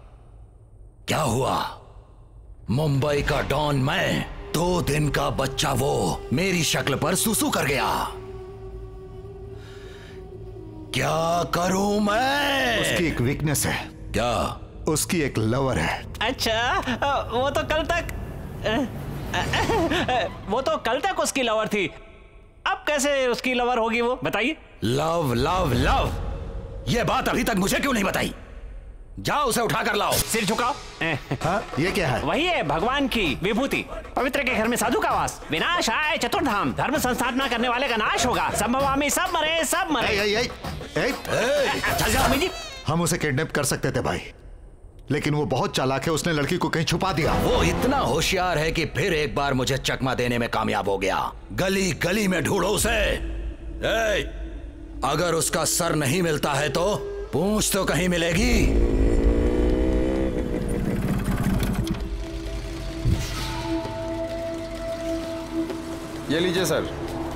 S16: क्या हुआ? मुंबई का डॉन मैं, दो दिन का बच्चा वो मेरी शक्ल पर सुसु कर गया। क्या करूं मैं?
S5: उसकी एक वीकनेस है।
S16: क्या?
S5: उसकी एक लवर है।
S17: अच्छा, वो तो कल तक वो तो कल तक उसकी लवर थी, अब कैसे उसकी लवर होगी वो? बताइए।
S16: लव लव लव, ये बात अभी तक मुझे क्यों नहीं बताई? जाओ उसे उठा कर लाओ।
S17: सिर झुकाओ।
S5: हाँ, ये क्या है?
S17: वही है भगवान की विभूति। पवित्र के घर में साधु का वास, विनाश आए चतुर्धाम, धर्म संस्थापना करने वाले का नाश होगा, संभवामी सब मरे सब मरे।
S5: ए, ए, ए, ए,
S17: चल जाओ जी।
S5: हम उसे किडनैप कर सकते थे भाई, लेकिन वो बहुत चालाक है, उसने लड़की को कहीं छुपा दिया।
S16: वो इतना होशियार है कि फिर एक बार मुझे चकमा देने में कामयाब हो गया। गली गली में ढूंढो उसे। ए, अगर उसका सर नहीं मिलता है तो पूंछ तो कहीं मिलेगी।
S12: ये लीजिए सर।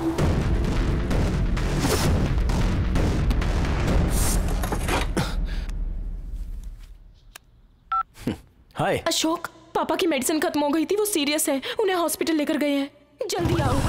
S11: हाय
S13: अशोक, पापा की मेडिसिन खत्म हो गई थी, वो सीरियस है, उन्हें हॉस्पिटल लेकर गए हैं, जल्दी आओ।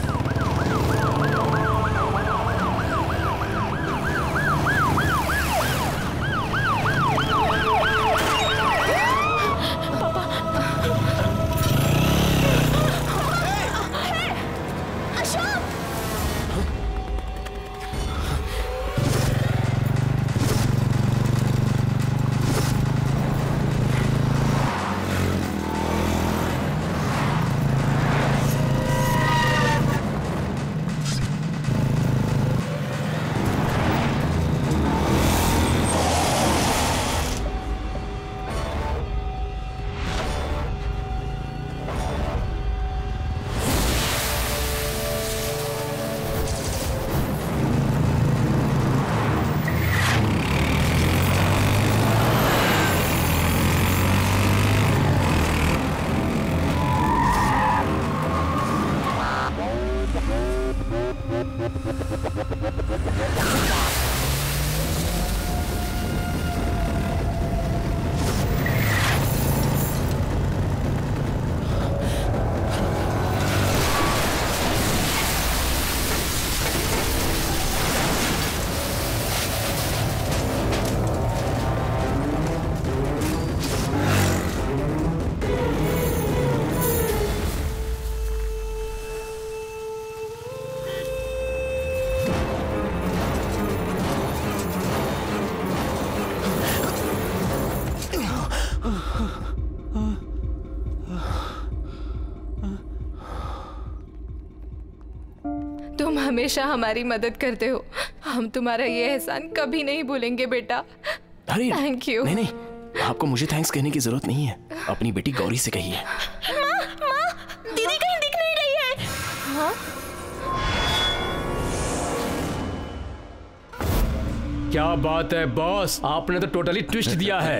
S13: तुम हमेशा हमारी मदद करते हो, हम तुम्हारा ये एहसान कभी नहीं भूलेंगे बेटा। Thank you.
S11: नहीं नहीं, आपको मुझे थैंक्स कहने की जरूरत नहीं है, अपनी बेटी गौरी से कहिए।
S13: माँ, माँ, दीदी कहीं दिख नहीं रही है। हाँ?
S15: क्या बात है बॉस, आपने तो टोटली ट्विस्ट दिया है।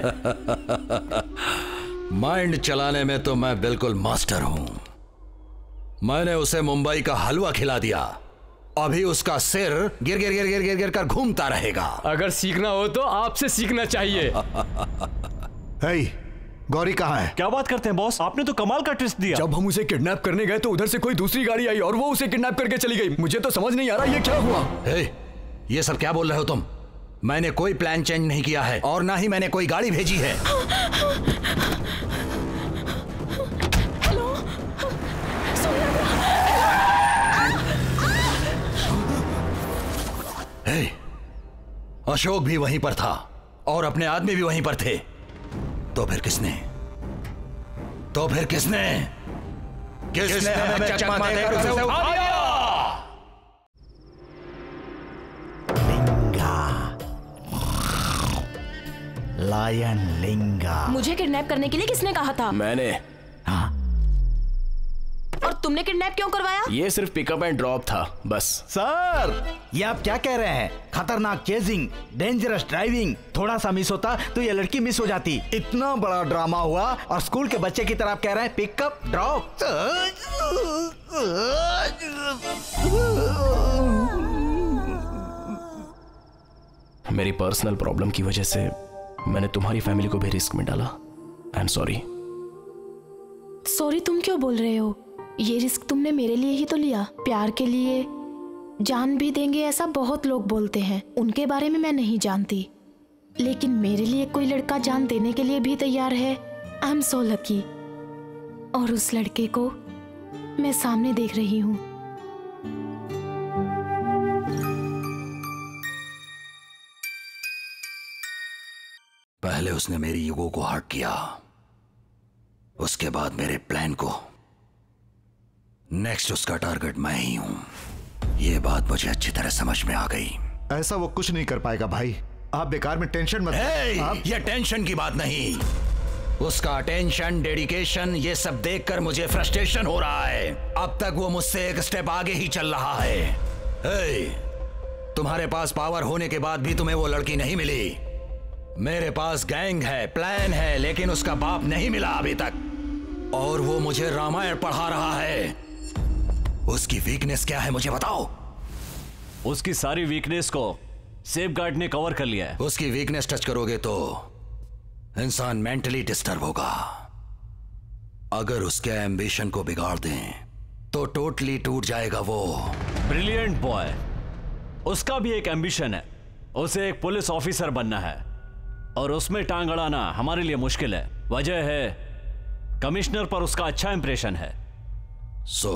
S16: माइंड चलाने में तो मैं बिल्कुल मास्टर हूं। मैंने उसे मुंबई का हलवा खिला दिया, अभी उसका सिर गिर गिर गिर गिर गिर गिर कर घूमता रहेगा।
S15: अगर सीखना हो तो आपसे सीखना चाहिए।
S5: hey, गौरी कहाँ है?
S2: क्या बात करते हैं बॉस, आपने तो कमाल का ट्विस्ट दिया।
S7: जब हम उसे किडनैप करने गए तो उधर से कोई दूसरी गाड़ी आई और वो उसे किडनैप करके चली गई। मुझे तो समझ नहीं आ रहा ये क्या हुआ।
S16: hey, ये सब क्या बोल रहे हो तुम? मैंने कोई प्लान चेंज नहीं किया है और ना ही मैंने कोई गाड़ी भेजी है। hey, अशोक भी वहीं पर था और अपने आदमी भी वहीं पर थे। तो फिर किसने तो फिर किसने किसने, किसने हमें चकमा देकर उसे उठा लिया?
S8: लायन लिंगा।
S13: मुझे किडनैप करने के लिए किसने कहा था?
S11: मैंने।
S8: हाँ।
S13: और तुमने किडनैप क्यों करवाया?
S11: ये सिर्फ पिकअप एंड ड्रॉप था बस।
S8: सर, ये आप क्या कह रहे हैं? खतरनाक चेजिंग, डेंजरस ड्राइविंग। थोड़ा सा मिस होता तो ये लड़की मिस हो जाती। इतना बड़ा ड्रामा हुआ और स्कूल के बच्चे की तरह आप कह रहे हैं पिकअप ड्रॉप।
S11: मेरी पर्सनल प्रॉब्लम की वजह से मैंने तुम्हारी फैमिली को भी रिस्क में डाला। I am sorry.
S14: सॉरी तुम क्यों बोल रहे हो? ये रिस्क तुमने मेरे लिए ही तो लिया। प्यार के लिए जान भी देंगे ऐसा बहुत लोग बोलते हैं, उनके बारे में मैं नहीं जानती, लेकिन मेरे लिए कोई लड़का जान देने के लिए भी तैयार है। I am so lucky. और उस लड़के को मैं सामने देख रही हूँ।
S16: पहले उसने मेरी ईगो को हर्ट किया, उसके बाद मेरे प्लान को। नेक्स्ट उसका टारगेट मैं ही हूं। यह बात मुझे अच्छी तरह समझ में आ गई।
S5: ऐसा वो कुछ नहीं कर पाएगा भाई, आप बेकार में टेंशन मत।
S16: hey,
S5: आप...
S16: ये टेंशन की बात नहीं, उसका टेंशन, डेडिकेशन, ये सब देखकर मुझे फ्रस्ट्रेशन हो रहा है। अब तक वो मुझसे एक स्टेप आगे ही चल रहा है। hey, तुम्हारे पास पावर होने के बाद भी तुम्हें वो लड़की नहीं मिली। मेरे पास गैंग है, प्लान है, लेकिन उसका बाप नहीं मिला अभी तक, और वो मुझे रामायण पढ़ा रहा है। उसकी वीकनेस क्या है मुझे बताओ।
S17: उसकी सारी वीकनेस को सेफगार्ड ने कवर कर लिया है।
S16: उसकी वीकनेस टच करोगे तो इंसान मेंटली डिस्टर्ब होगा। अगर उसके एम्बिशन को बिगाड़ दें तो टोटली टूट जाएगा वो।
S17: Brilliant boy. उसका भी एक एम्बिशन है, उसे एक पुलिस ऑफिसर बनना है और उसमें टांग अड़ाना हमारे लिए मुश्किल है। वजह है कमिश्नर पर उसका अच्छा इंप्रेशन है।
S16: सो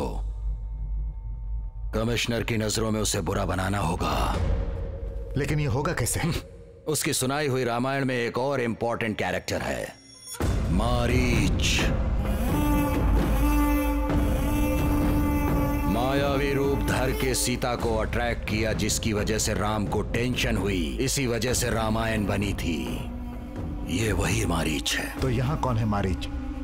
S16: कमिश्नर की नजरों में उसे बुरा बनाना होगा।
S5: लेकिन ये होगा कैसे?
S16: उसकी सुनाई हुई रामायण में एक और इंपॉर्टेंट कैरेक्टर है, मारीच। मायावी रूप धर के सीता को अट्रैक्ट किया, जिसकी वजह से राम को टेंशन हुई। इसी वजह से रामायण बनी थी। ये वही मारीच है।
S5: तो यहाँ कौन है Mareech?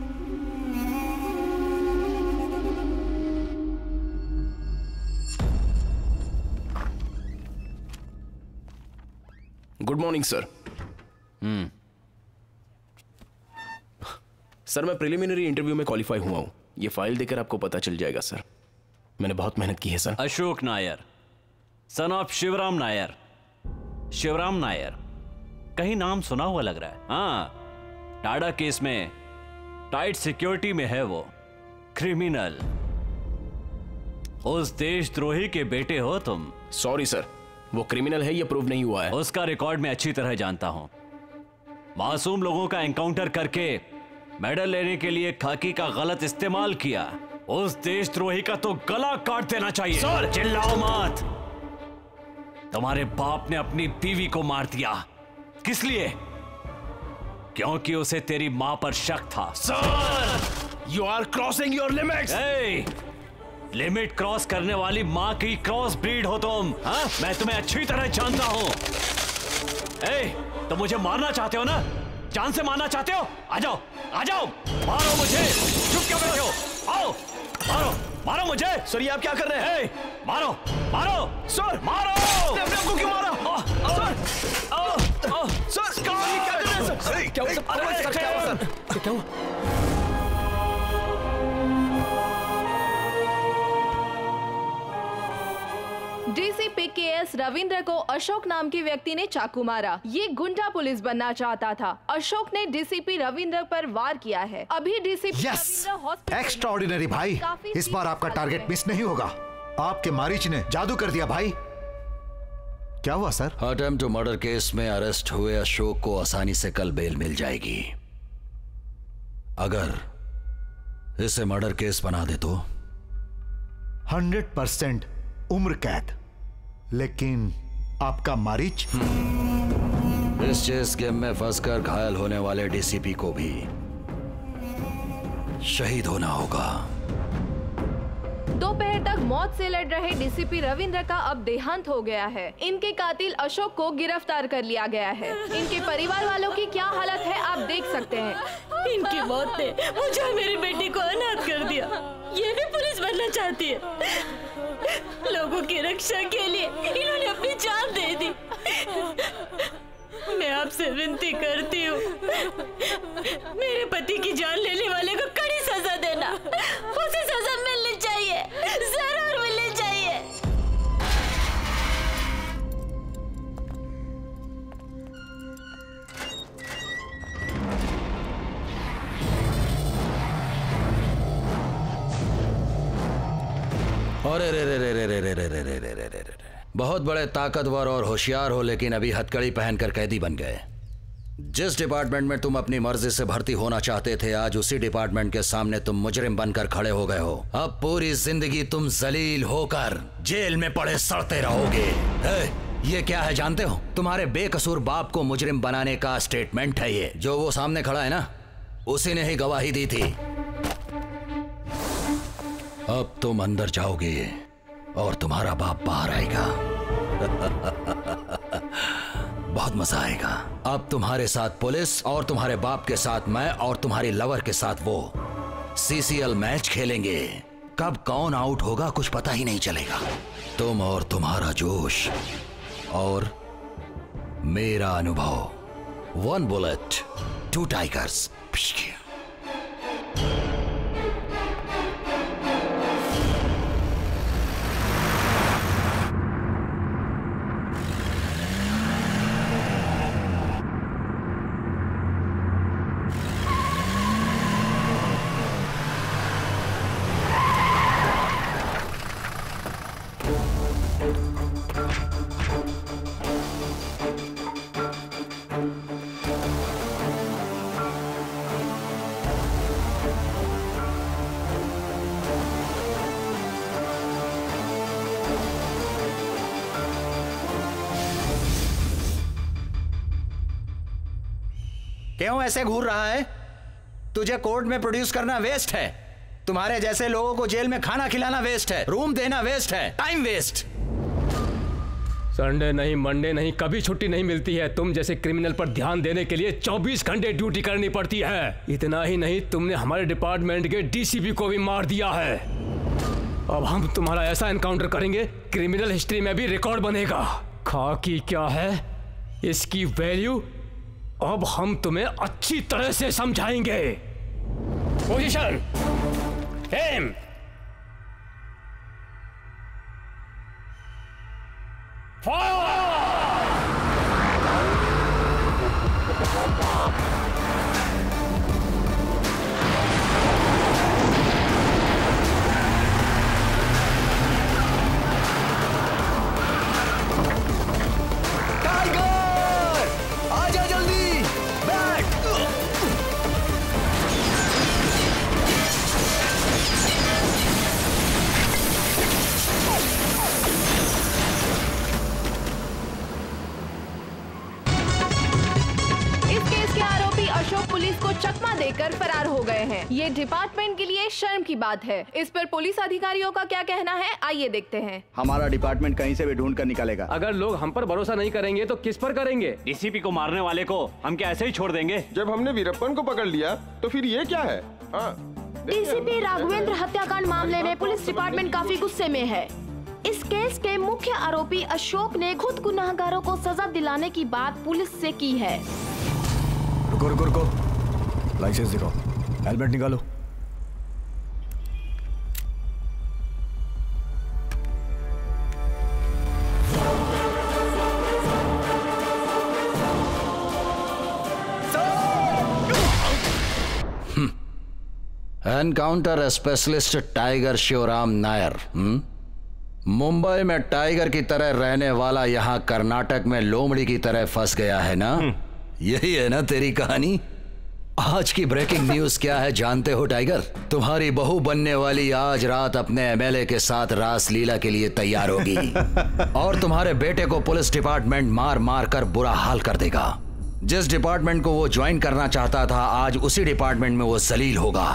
S11: Good morning sir.
S17: Hmm
S11: sir मैं प्रिलिमिनरी इंटरव्यू में क्वालिफाई हुआ हूं। ये फाइल देखकर आपको पता चल जाएगा सर। मैंने बहुत मेहनत की है sir.
S17: Ashok Nair, son of Shivram Nair. Shivram Nair कहीं नाम सुना हुआ लग रहा है। हाँ, टाडा केस में टाइट सिक्योरिटी में है वो। क्रिमिनल। उस देशद्रोही के बेटे हो तुम।
S11: सॉरी सर, वो क्रिमिनल है ये प्रूव नहीं हुआ है।
S17: उसका रिकॉर्ड मैं अच्छी तरह जानता हूं। मासूम लोगों का एनकाउंटर करके मेडल लेने के लिए खाकी का गलत इस्तेमाल किया। उस देशद्रोही का तो गला काट देना चाहिए।
S11: सर
S17: चिल्लाओ मत। तुम्हारे बाप ने अपनी बीवी को मार दिया। किस लिए? क्योंकि उसे तेरी मां पर शक था।
S11: Sir you are crossing your limits.
S17: Limit cross करने वाली मां की क्रॉस ब्रीड हो तुम। हाँ? मैं तुम्हें अच्छी तरह जानता हूं। ए, तो मुझे मारना चाहते हो ना? जान से मारना चाहते हो? आ जाओ, आ जाओ, मारो मुझे। चुप क्यों बैठे हो? आओ, मारो, मारो मुझे।
S11: सर ये आप क्या कर रहे हैं?
S17: ए, मारो, मारो,
S11: सर
S17: मारो।
S11: अपने आपको क्यों मारा? सर,
S17: आओ, आओ,
S11: सर क्या कर रहे हैं सर? क्या हुआ? क्या हुआ सर? क्या हुआ?
S9: डीसीपी के एस रविंद्र को अशोक नाम के व्यक्ति ने चाकू मारा। ये गुंडा पुलिस बनना चाहता था। अशोक ने डीसीपी रविंद्र पर वार किया है। अभी DCP
S5: yes!
S9: Ravindra hospital.
S5: Extraordinary भाई, इस बार आपका टारगेट मिस नहीं होगा। आपके मारीच ने जादू कर दिया भाई। क्या हुआ sir?
S16: Attempt to murder case में अरेस्ट हुए अशोक को आसानी से कल बेल मिल जाएगी। अगर इसे मर्डर केस बना दे तो
S5: हंड्रेड परसेंट उम्र कैद। लेकिन आपका मारीच?
S16: इस चेस गेम में फंसकर घायल होने वाले डीसीपी को भी शहीद होना होगा।
S9: दोपहर तक मौत से लड़ रहे डीसीपी रविंद्र का अब देहांत हो गया है। इनके कातिल अशोक को गिरफ्तार कर लिया गया है। इनके परिवार वालों की क्या हालत है आप देख सकते हैं।
S3: इनकी मौत ने मुझे और मेरी बेटी को अनाथ कर दिया। ये भी पुलिस बनना चाहती है। लोगों की रक्षा के लिए इन्होंने अपनी जान दे दी। मैं आपसे विनती करती हूँ, मेरे पति की जान लेने वाले को कड़ी सजा देना। उसे सजा मिलनी चाहिए, जरूर मिलनी चाहिए।
S16: अरे रे रे रे रे रे रे रे रे रे रे रे रे रे बहुत बड़े ताकतवर और होशियार हो, लेकिन अभी हथकड़ी पहनकर कैदी बन गए। जिस डिपार्टमेंट में तुम अपनी मर्जी से भर्ती होना चाहते थे, आज उसी डिपार्टमेंट के सामने तुम मुजरिम बनकर खड़े हो गए हो। अब पूरी जिंदगी तुम जलील होकर जेल में पड़े सड़ते रहोगे। ए, ये क्या है जानते हो? तुम्हारे बेकसूर बाप को मुजरिम बनाने का स्टेटमेंट है ये। जो वो सामने खड़ा है ना, उसी ने ही गवाही दी थी। अब तुम अंदर जाओगे और तुम्हारा बाप बाहर आएगा। बहुत मजा आएगा। अब तुम्हारे साथ पुलिस और तुम्हारे बाप के साथ मैं और तुम्हारी लवर के साथ वो सीसीएल मैच खेलेंगे। कब कौन आउट होगा कुछ पता ही नहीं चलेगा। तुम और तुम्हारा जोश और मेरा अनुभव। One bullet two tigers.
S8: क्यों ऐसे घूर रहा है? तुझे कोर्ट में प्रोड्यूस करना वेस्ट है। तुम्हारे जैसे लोगों को जेल में खाना खिलाना वेस्ट है, रूम देना वेस्ट है, टाइम वेस्ट।
S15: संडे नहीं, मंडे नहीं, कभी छुट्टी नहीं मिलती है। तुम जैसे क्रिमिनल पर ध्यान देने के लिए चौबीस घंटे ड्यूटी करनी पड़ती है। इतना ही नहीं, तुमने हमारे डिपार्टमेंट के डीसीपी को भी मार दिया है। अब हम तुम्हारा ऐसा एनकाउंटर करेंगे, क्रिमिनल हिस्ट्री में भी रिकॉर्ड बनेगा। खाकी क्या है, इसकी वैल्यू अब हम तुम्हें अच्छी तरह से समझाएंगे। Position, M.
S4: टाइगर, आजा जल्दी, बैठ।
S9: अशोक पुलिस को चकमा देकर फरार हो गए हैं। ये डिपार्टमेंट के लिए शर्म की बात है। इस पर पुलिस अधिकारियों का क्या कहना है, आइए देखते हैं।
S8: हमारा डिपार्टमेंट कहीं से भी ढूंढ कर निकालेगा।
S15: अगर लोग हम पर भरोसा नहीं करेंगे तो किस पर करेंगे?
S17: डीसीपी को मारने वाले को हम क्या ऐसे ही छोड़ देंगे?
S12: जब हमने वीरप्पन को पकड़ लिया तो फिर ये क्या है?
S14: डीसीपी राघवेंद्र हत्याकांड मामले में पुलिस डिपार्टमेंट काफी गुस्से में है। इस केस के मुख्य आरोपी अशोक ने खुद गुनाहगारों को सजा दिलाने की बात पुलिस से की है।
S18: रुको रुको रुको, लाइसेंस दिखाओ, हेलमेट निकालो।
S16: Encounter specialist tiger Shivram Nair. Mumbai में टाइगर की तरह रहने वाला यहाँ कर्नाटक में लोमड़ी की तरह फंस गया है ना? यही है ना तेरी कहानी? आज की ब्रेकिंग न्यूज क्या है जानते हो टाइगर? तुम्हारी बहू बनने वाली आज रात अपने एमएलए के साथ रास लीला के लिए तैयार होगी और तुम्हारे बेटे को पुलिस डिपार्टमेंट मार मार कर बुरा हाल कर देगा। जिस डिपार्टमेंट को वो ज्वाइन करना चाहता था, आज उसी डिपार्टमेंट में वो जलील होगा।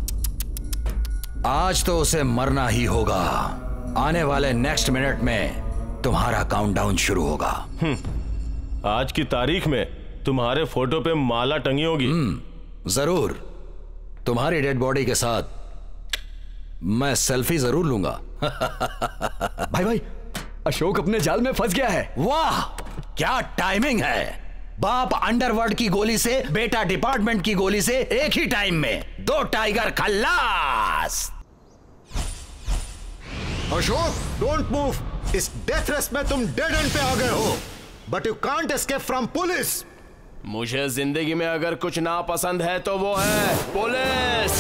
S16: आज तो उसे मरना ही होगा। आने वाले नेक्स्ट मिनट में तुम्हारा काउंटडाउन शुरू होगा।
S6: आज की तारीख में तुम्हारे फोटो पे माला टंगी होगी।
S16: जरूर, तुम्हारी डेड बॉडी के साथ मैं सेल्फी जरूर लूंगा।
S18: भाई भाई, अशोक अपने जाल में फंस गया है।
S16: वाह, क्या टाइमिंग है। बाप अंडरवर्ल्ड की गोली से, बेटा डिपार्टमेंट की गोली से एक ही टाइम में दो टाइगर खल्लास।
S5: Ashok, don't move. इस डेथ रेस में तुम डेड एंड पे आ गए हो, but you can't escape from police.
S11: मुझे जिंदगी में अगर कुछ ना पसंद है तो वो है पुलिस।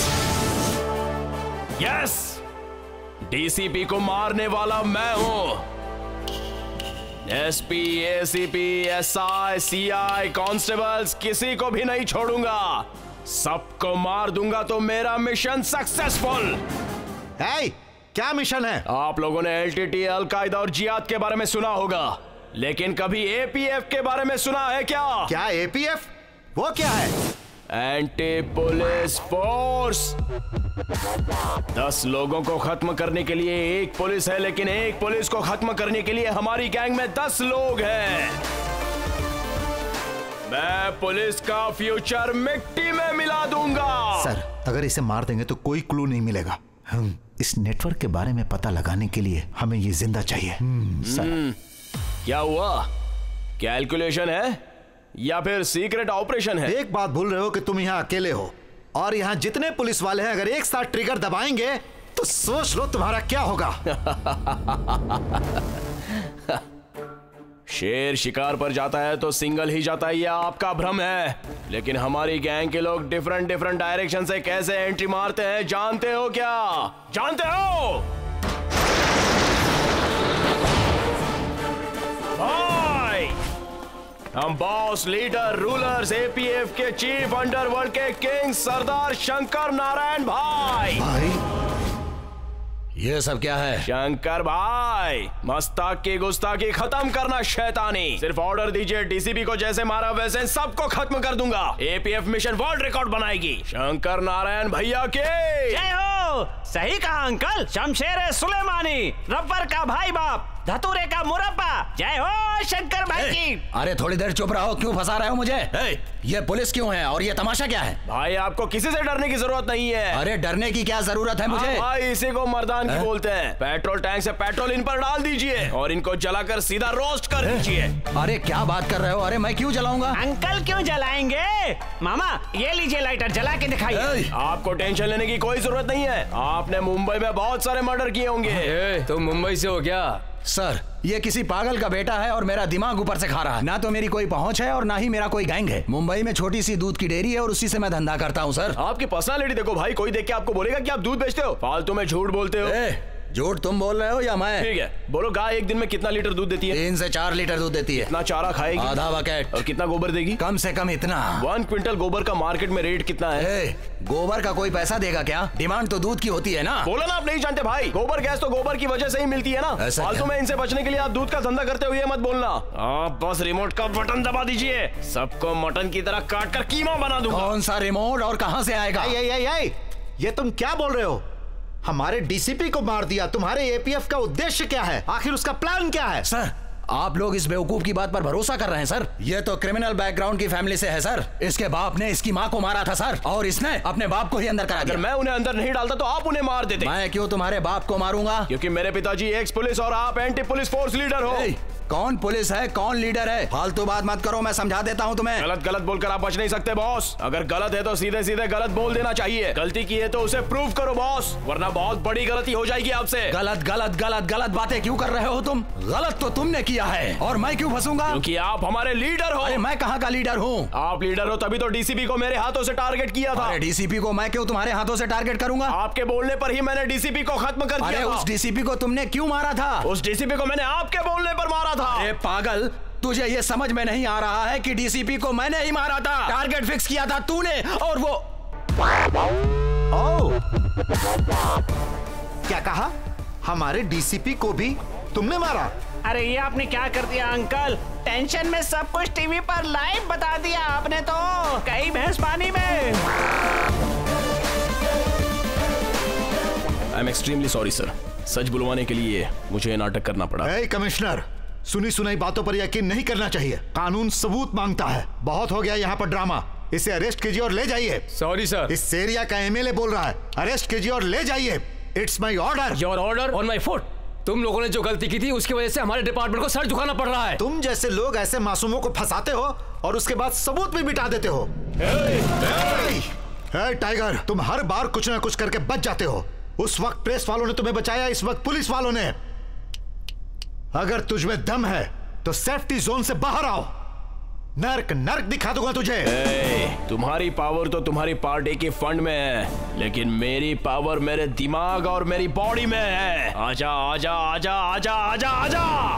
S11: यस, डीसीपी को मारने वाला मैं हूं। SP, ACP, SI, CI, constables, किसी को भी नहीं छोड़ूंगा। सबको मार दूंगा तो मेरा मिशन सक्सेसफुल।
S5: hey, क्या मिशन है?
S11: आप लोगों ने एलटीटी, अलकायदा और जिहाद के बारे में सुना होगा, लेकिन कभी एपीएफ के बारे में सुना है क्या?
S5: क्या एपीएफ? वो क्या है?
S11: Anti police force. दस लोगों को खत्म करने के लिए एक पुलिस है, लेकिन एक पुलिस को खत्म करने के लिए हमारी गैंग में दस लोग हैं। मैं पुलिस का फ्यूचर मिट्टी में मिला दूंगा।
S5: सर, अगर इसे मार देंगे तो कोई क्लू नहीं मिलेगा। हम इस नेटवर्क के बारे में पता लगाने के लिए हमें ये जिंदा चाहिए। सर,
S11: क्या हुआ? कैलकुलेशन है या फिर सीक्रेट ऑपरेशन है?
S5: एक बात भूल रहे हो कि तुम यहाँ अकेले हो, और यहाँ जितने पुलिस वाले हैं अगर एक साथ ट्रिगर दबाएंगे तो सोच लो तुम्हारा क्या होगा।
S11: शेर शिकार पर जाता है तो सिंगल ही जाता है, यह आपका भ्रम है। लेकिन हमारी गैंग के लोग डिफरेंट डिफरेंट डायरेक्शन से कैसे एंट्री मारते हैं जानते हो क्या? जानते हो? भाई, हम बॉस, लीडर, रूलर्स, एपीएफ के चीफ, अंडरवर्ल्ड के किंग सरदार शंकर नारायण भाई।
S5: भाई,
S16: ये सब क्या है?
S11: शंकर भाई, मस्ताक की गुस्ताखी खत्म करना शैतानी। सिर्फ ऑर्डर दीजिए, डीसीपी को जैसे मारा वैसे सबको खत्म कर दूंगा। एपीएफ मिशन वर्ल्ड रिकॉर्ड बनाएगी। शंकर नारायण भैया के
S17: जय हो। सही कहा अंकल, शमशेर सुलेमानी, रब्बर का भाई बाप, धतूरे का मुरब्बा। जय हो शंकर भाई की।
S16: अरे थोड़ी देर चुप रहो, क्यों फंसा रहे हो मुझे? ए, ये पुलिस क्यों है और ये तमाशा क्या है?
S11: भाई आपको किसी से डरने की जरूरत नहीं है।
S16: अरे डरने की क्या जरूरत है मुझे?
S11: भाई इसी को मर्दान की बोलते हैं। पेट्रोल टैंक से पेट्रोल इन पर डाल दीजिए और इनको जलाकर सीधा रोस्ट कर दीजिए।
S16: अरे क्या बात कर रहे हो? अरे मैं क्यों जलाऊंगा?
S17: अंकल क्यों जलाएंगे? मामा ये लीजिए लाइटर, जला के दिखाइए।
S11: आपको टेंशन लेने की कोई जरूरत नहीं है। आपने मुंबई में बहुत सारे मर्डर किए होंगे।
S15: तुम मुंबई से हो क्या?
S16: सर ये किसी पागल का बेटा है और मेरा दिमाग ऊपर से खा रहा है। ना तो मेरी कोई पहुंच है और ना ही मेरा कोई गैंग है। मुंबई में छोटी सी दूध की डेयरी है और उसी से मैं धंधा करता हूं सर।
S11: आपकी पर्सनालिटी देखो भाई, कोई देख के आपको बोलेगा कि आप दूध बेचते हो। फालतू में झूठ बोलते हो।
S16: ए, झूठ तुम बोल रहे हो या मैं?
S11: ठीक है, बोलो गाय एक दिन में कितना लीटर दूध देती है?
S16: तीन से चार लीटर दूध देती है।
S11: कितना चारा खाएगी?
S16: आधा बकेट।
S11: और कितना गोबर देगी?
S16: कम से कम इतना।
S11: वन क्विंटल गोबर का मार्केट में रेट कितना है?
S16: ए, गोबर का कोई पैसा देगा क्या? डिमांड तो दूध की होती है ना।
S11: बोला ना आप नहीं जानते भाई। गोबर गैस तो गोबर की वजह से ही मिलती है ना। फालतू में इनसे बचने के लिए आप दूध का धंधा करते हो ये मत बोलना। आप बस रिमोट का बटन दबा दीजिए, सबको मटन की तरह काट कर कीमा बना दूंगा।
S16: कौन सा रिमोट और कहां से आएगा?
S5: आई, आई, आई, आई, ये तुम क्या बोल रहे हो? हमारे डीसीपी को मार दिया, तुम्हारे एपीएफ का उद्देश्य क्या है? आखिर उसका प्लान क्या है?
S16: सर आप लोग इस बेवकूफ की बात पर भरोसा कर रहे हैं सर। ये तो क्रिमिनल बैकग्राउंड की फैमिली से है सर। इसके बाप ने इसकी माँ को मारा था सर, और इसने अपने बाप को ही अंदर करा दिया।
S11: अगर मैं उन्हें अंदर नहीं डालता तो आप उन्हें मार देते।
S16: मैं क्यों तुम्हारे बाप को मारूंगा?
S11: क्योंकि मेरे पिताजी एक्स पुलिस और आप एंटी पुलिस फोर्स लीडर हो।
S16: कौन पुलिस है कौन लीडर है? फालतू बात मत करो, मैं समझा देता हूँ तुम्हें।
S11: गलत गलत बोलकर आप बच नहीं सकते बॉस। अगर गलत है तो सीधे सीधे गलत बोल देना चाहिए। गलती की है तो उसे प्रूव करो बॉस, वरना बहुत बड़ी गलती हो जाएगी आपसे।
S16: गलत गलत गलत गलत बातें क्यों कर रहे हो तुम? गलत तो तुमने किया है और मैं क्यों फंसूंगा?
S11: क्योंकि आप हमारे लीडर हो।
S16: अरे मैं कहाँ का लीडर हूँ?
S11: आप लीडर हो तभी तो डीसीपी को मेरे हाथों से टारगेट किया था।
S16: अरे डीसीपी को मैं क्यों तुम्हारे हाथों से टारगेट करूंगा?
S11: आपके बोलने पर ही मैंने डीसीपी को खत्म कर दिया।
S16: अरे उस डीसीपी को तुमने क्यों मारा था?
S11: उस डीसीपी को मैंने आपके बोलने पर मारा था।
S16: अरे पागल, तुझे ये समझ में नहीं आ रहा है कि डीसीपी को मैंने ही मारा था। टारगेट फिक्स किया था तूने और वो।
S5: ओ, क्या कहा? हमारे डीसीपी को भी तुमने मारा?
S17: अरे ये आपने क्या कर दिया अंकल? टेंशन में सब कुछ टीवी पर लाइव बता दिया आपने तो। कई भैंस पानी में।
S11: I am extremely sorry sir, सच बुलवाने के लिए मुझे ये नाटक करना पड़ा।
S5: ए, कमिश्नर, सुनी सुनाई बातों पर यकीन नहीं करना चाहिए। कानून सबूत मांगता है। बहुत हो गया यहाँ पर ड्रामा। इसे अरेस्ट कीजिए और ले जाइए।
S15: Sorry sir.
S5: इस एरिया का एमएलए बोल रहा है। अरेस्ट कीजिए और ले जाइए। It's my order.
S15: Your order on my foot. तुम लोगों ने जो गलती की थी उसकी वजह से हमारे डिपार्टमेंट को सर झुकाना पड़ रहा है।
S5: तुम जैसे लोग ऐसे मासूमों को फंसाते हो और उसके बाद सबूत भी मिटा देते हो। ए, टाइगर, तुम हर बार कुछ ना कुछ करके बच जाते हो। उस वक्त प्रेस वालों ने तुम्हें बचाया, इस वक्त पुलिस वालों ने। अगर तुझमें दम है तो सेफ्टी जोन से बाहर आओ। नर्क नर्क दिखा दूंगा तुझे।
S11: ए, तुम्हारी पावर तो तुम्हारी पार्टी की फंड में है, लेकिन मेरी पावर मेरे दिमाग और मेरी बॉडी में है। आजा आजा आजा आजा आजा आजा।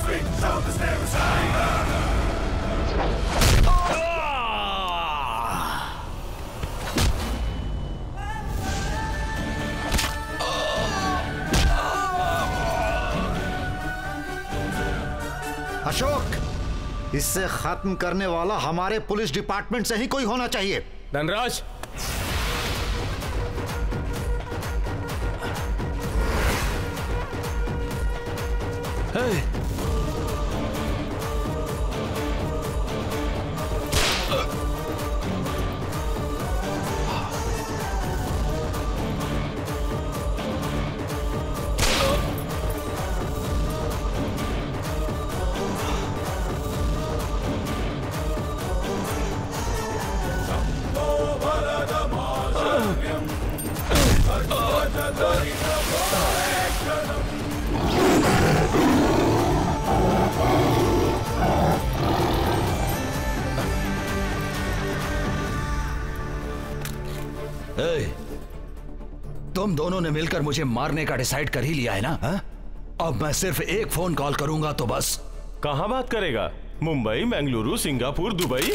S5: अशोक, इससे खत्म करने वाला हमारे पुलिस डिपार्टमेंट से ही कोई होना चाहिए।
S15: धनराज,
S5: hey.
S16: तुम दोनों ने मिलकर मुझे मारने का डिसाइड कर ही लिया है ना? हा? अब मैं सिर्फ एक फोन कॉल करूंगा तो बस।
S6: कहाँ बात करेगा? Mumbai, Bengaluru, Singapore, Dubai?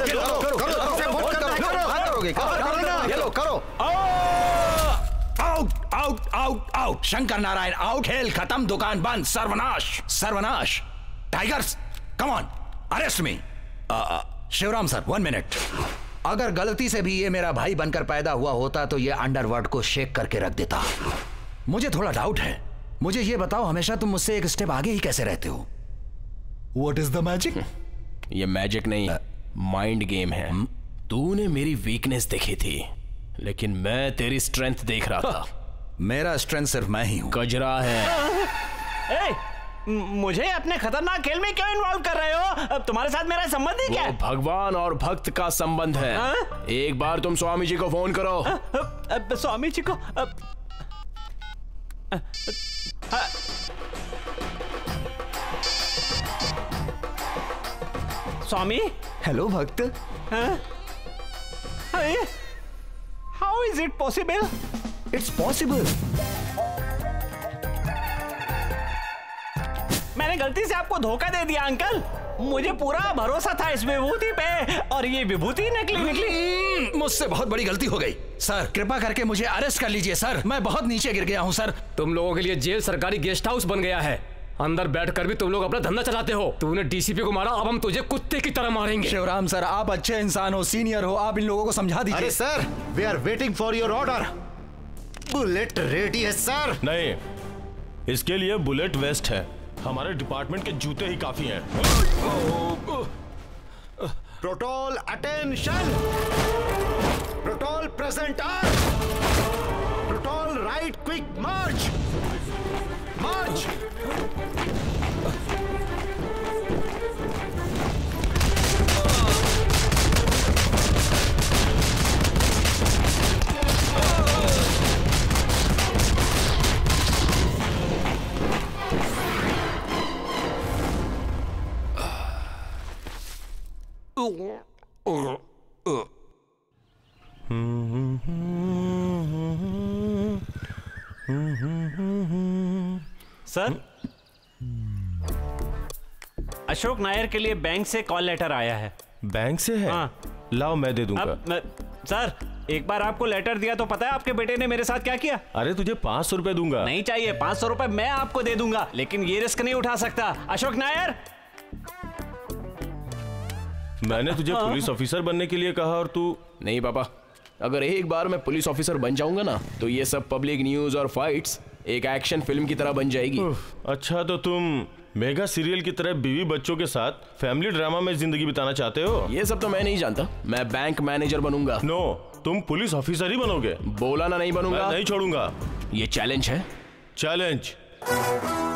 S16: Out out out out. Shankar Narayan out. खेल खत्म, दुकान बंद। सर्वनाश सर्वनाश। Tigers come on, arrest me. Shivram sir, one minute. अगर गलती से भी ये मेरा भाई बनकर पैदा हुआ होता तो ये अंडरवर्ल्ड को शेक करके रख देता। मुझे थोड़ा डाउट है। मुझे ये बताओ, हमेशा तुम मुझसे एक स्टेप आगे ही कैसे रहते हो? What is the magic?
S11: ये मैजिक नहीं, माइंड गेम है। तूने मेरी वीकनेस देखी थी, लेकिन मैं तेरी स्ट्रेंथ देख रहा था।
S16: मेरा स्ट्रेंथ सिर्फ मैं ही हूं।
S11: कजरा है।
S17: ए, मुझे अपने खतरनाक खेल में क्यों इन्वॉल्व कर रहे हो? अब तुम्हारे साथ मेरा संबंध ही क्या है?
S11: भगवान और भक्त का संबंध है। आ? एक बार तुम स्वामी जी को फोन करो।
S17: आ, आ, आ, स्वामी जी को आ, आ, आ, स्वामी।
S4: हेलो भक्त।
S17: How is it possible?
S4: It's possible.
S17: मैंने गलती से आपको धोखा दे दिया अंकल। मुझे पूरा भरोसा था इस विभूति पे, और ये विभूति नकली निकली।
S16: मुझसे बहुत बड़ी गलती हो गई। सर कृपा करके मुझे अरेस्ट कर लीजिए सर, मैं बहुत नीचे गिर गया हूँ सर।
S15: तुम लोगों के लिए जेल सरकारी गेस्ट हाउस बन गया है। अंदर बैठकर भी तुम लोग अपना धंधा चलाते हो। तूने डीसीपी को मारा, अब हम तुझे कुत्ते की तरह मारेंगे।
S4: शिवराम सर, आप अच्छे इंसान हो, सीनियर हो, आप इन लोगों को समझा दीजिए।
S5: अरे sir, we are waiting for your order. Bullet ready है सर।
S6: नहीं, इसके लिए बुलेट वेस्ट है। हमारे डिपार्टमेंट के जूते ही काफी हैं।
S5: Protocol attention. Protocol present arm. Protocol right quick march. March.
S17: Sir, Ashok Nair के लिए बैंक से कॉल लेटर आया है।
S6: बैंक से है?
S17: हाँ।
S6: लाओ, मैं दे दूंगा।
S17: अब, मैं, सर, एक बार आपको लेटर दिया तो पता है आपके बेटे ने मेरे साथ क्या किया?
S6: अरे तुझे पाँच सौ रुपए दूंगा।
S17: नहीं चाहिए, पाँच सौ रुपए मैं आपको दे दूंगा, लेकिन ये रिस्क नहीं उठा सकता। अशोक नायर,
S6: मैंने तुझे पुलिस ऑफिसर बनने के लिए कहा और तू
S11: नहीं। पापा, अगर एक बार मैं पुलिस ऑफिसर बन जाऊंगा ना, तो ये सब पब्लिक न्यूज और फाइट्स एक एक्शन फिल्म की तरह बन जाएगी।
S6: अच्छा, तो तुम मेगा सीरियल की तरह बीवी बच्चों के साथ फैमिली ड्रामा में जिंदगी बिताना चाहते हो?
S11: ये सब तो मैं नहीं जानता। मैं बैंक मैनेजर बनूंगा।
S6: नो, तुम पुलिस ऑफिसर ही बनोगे।
S11: बोला ना नहीं बनूंगा।
S6: मैं नहीं छोड़ूंगा।
S11: ये चैलेंज है।
S6: चैलेंज।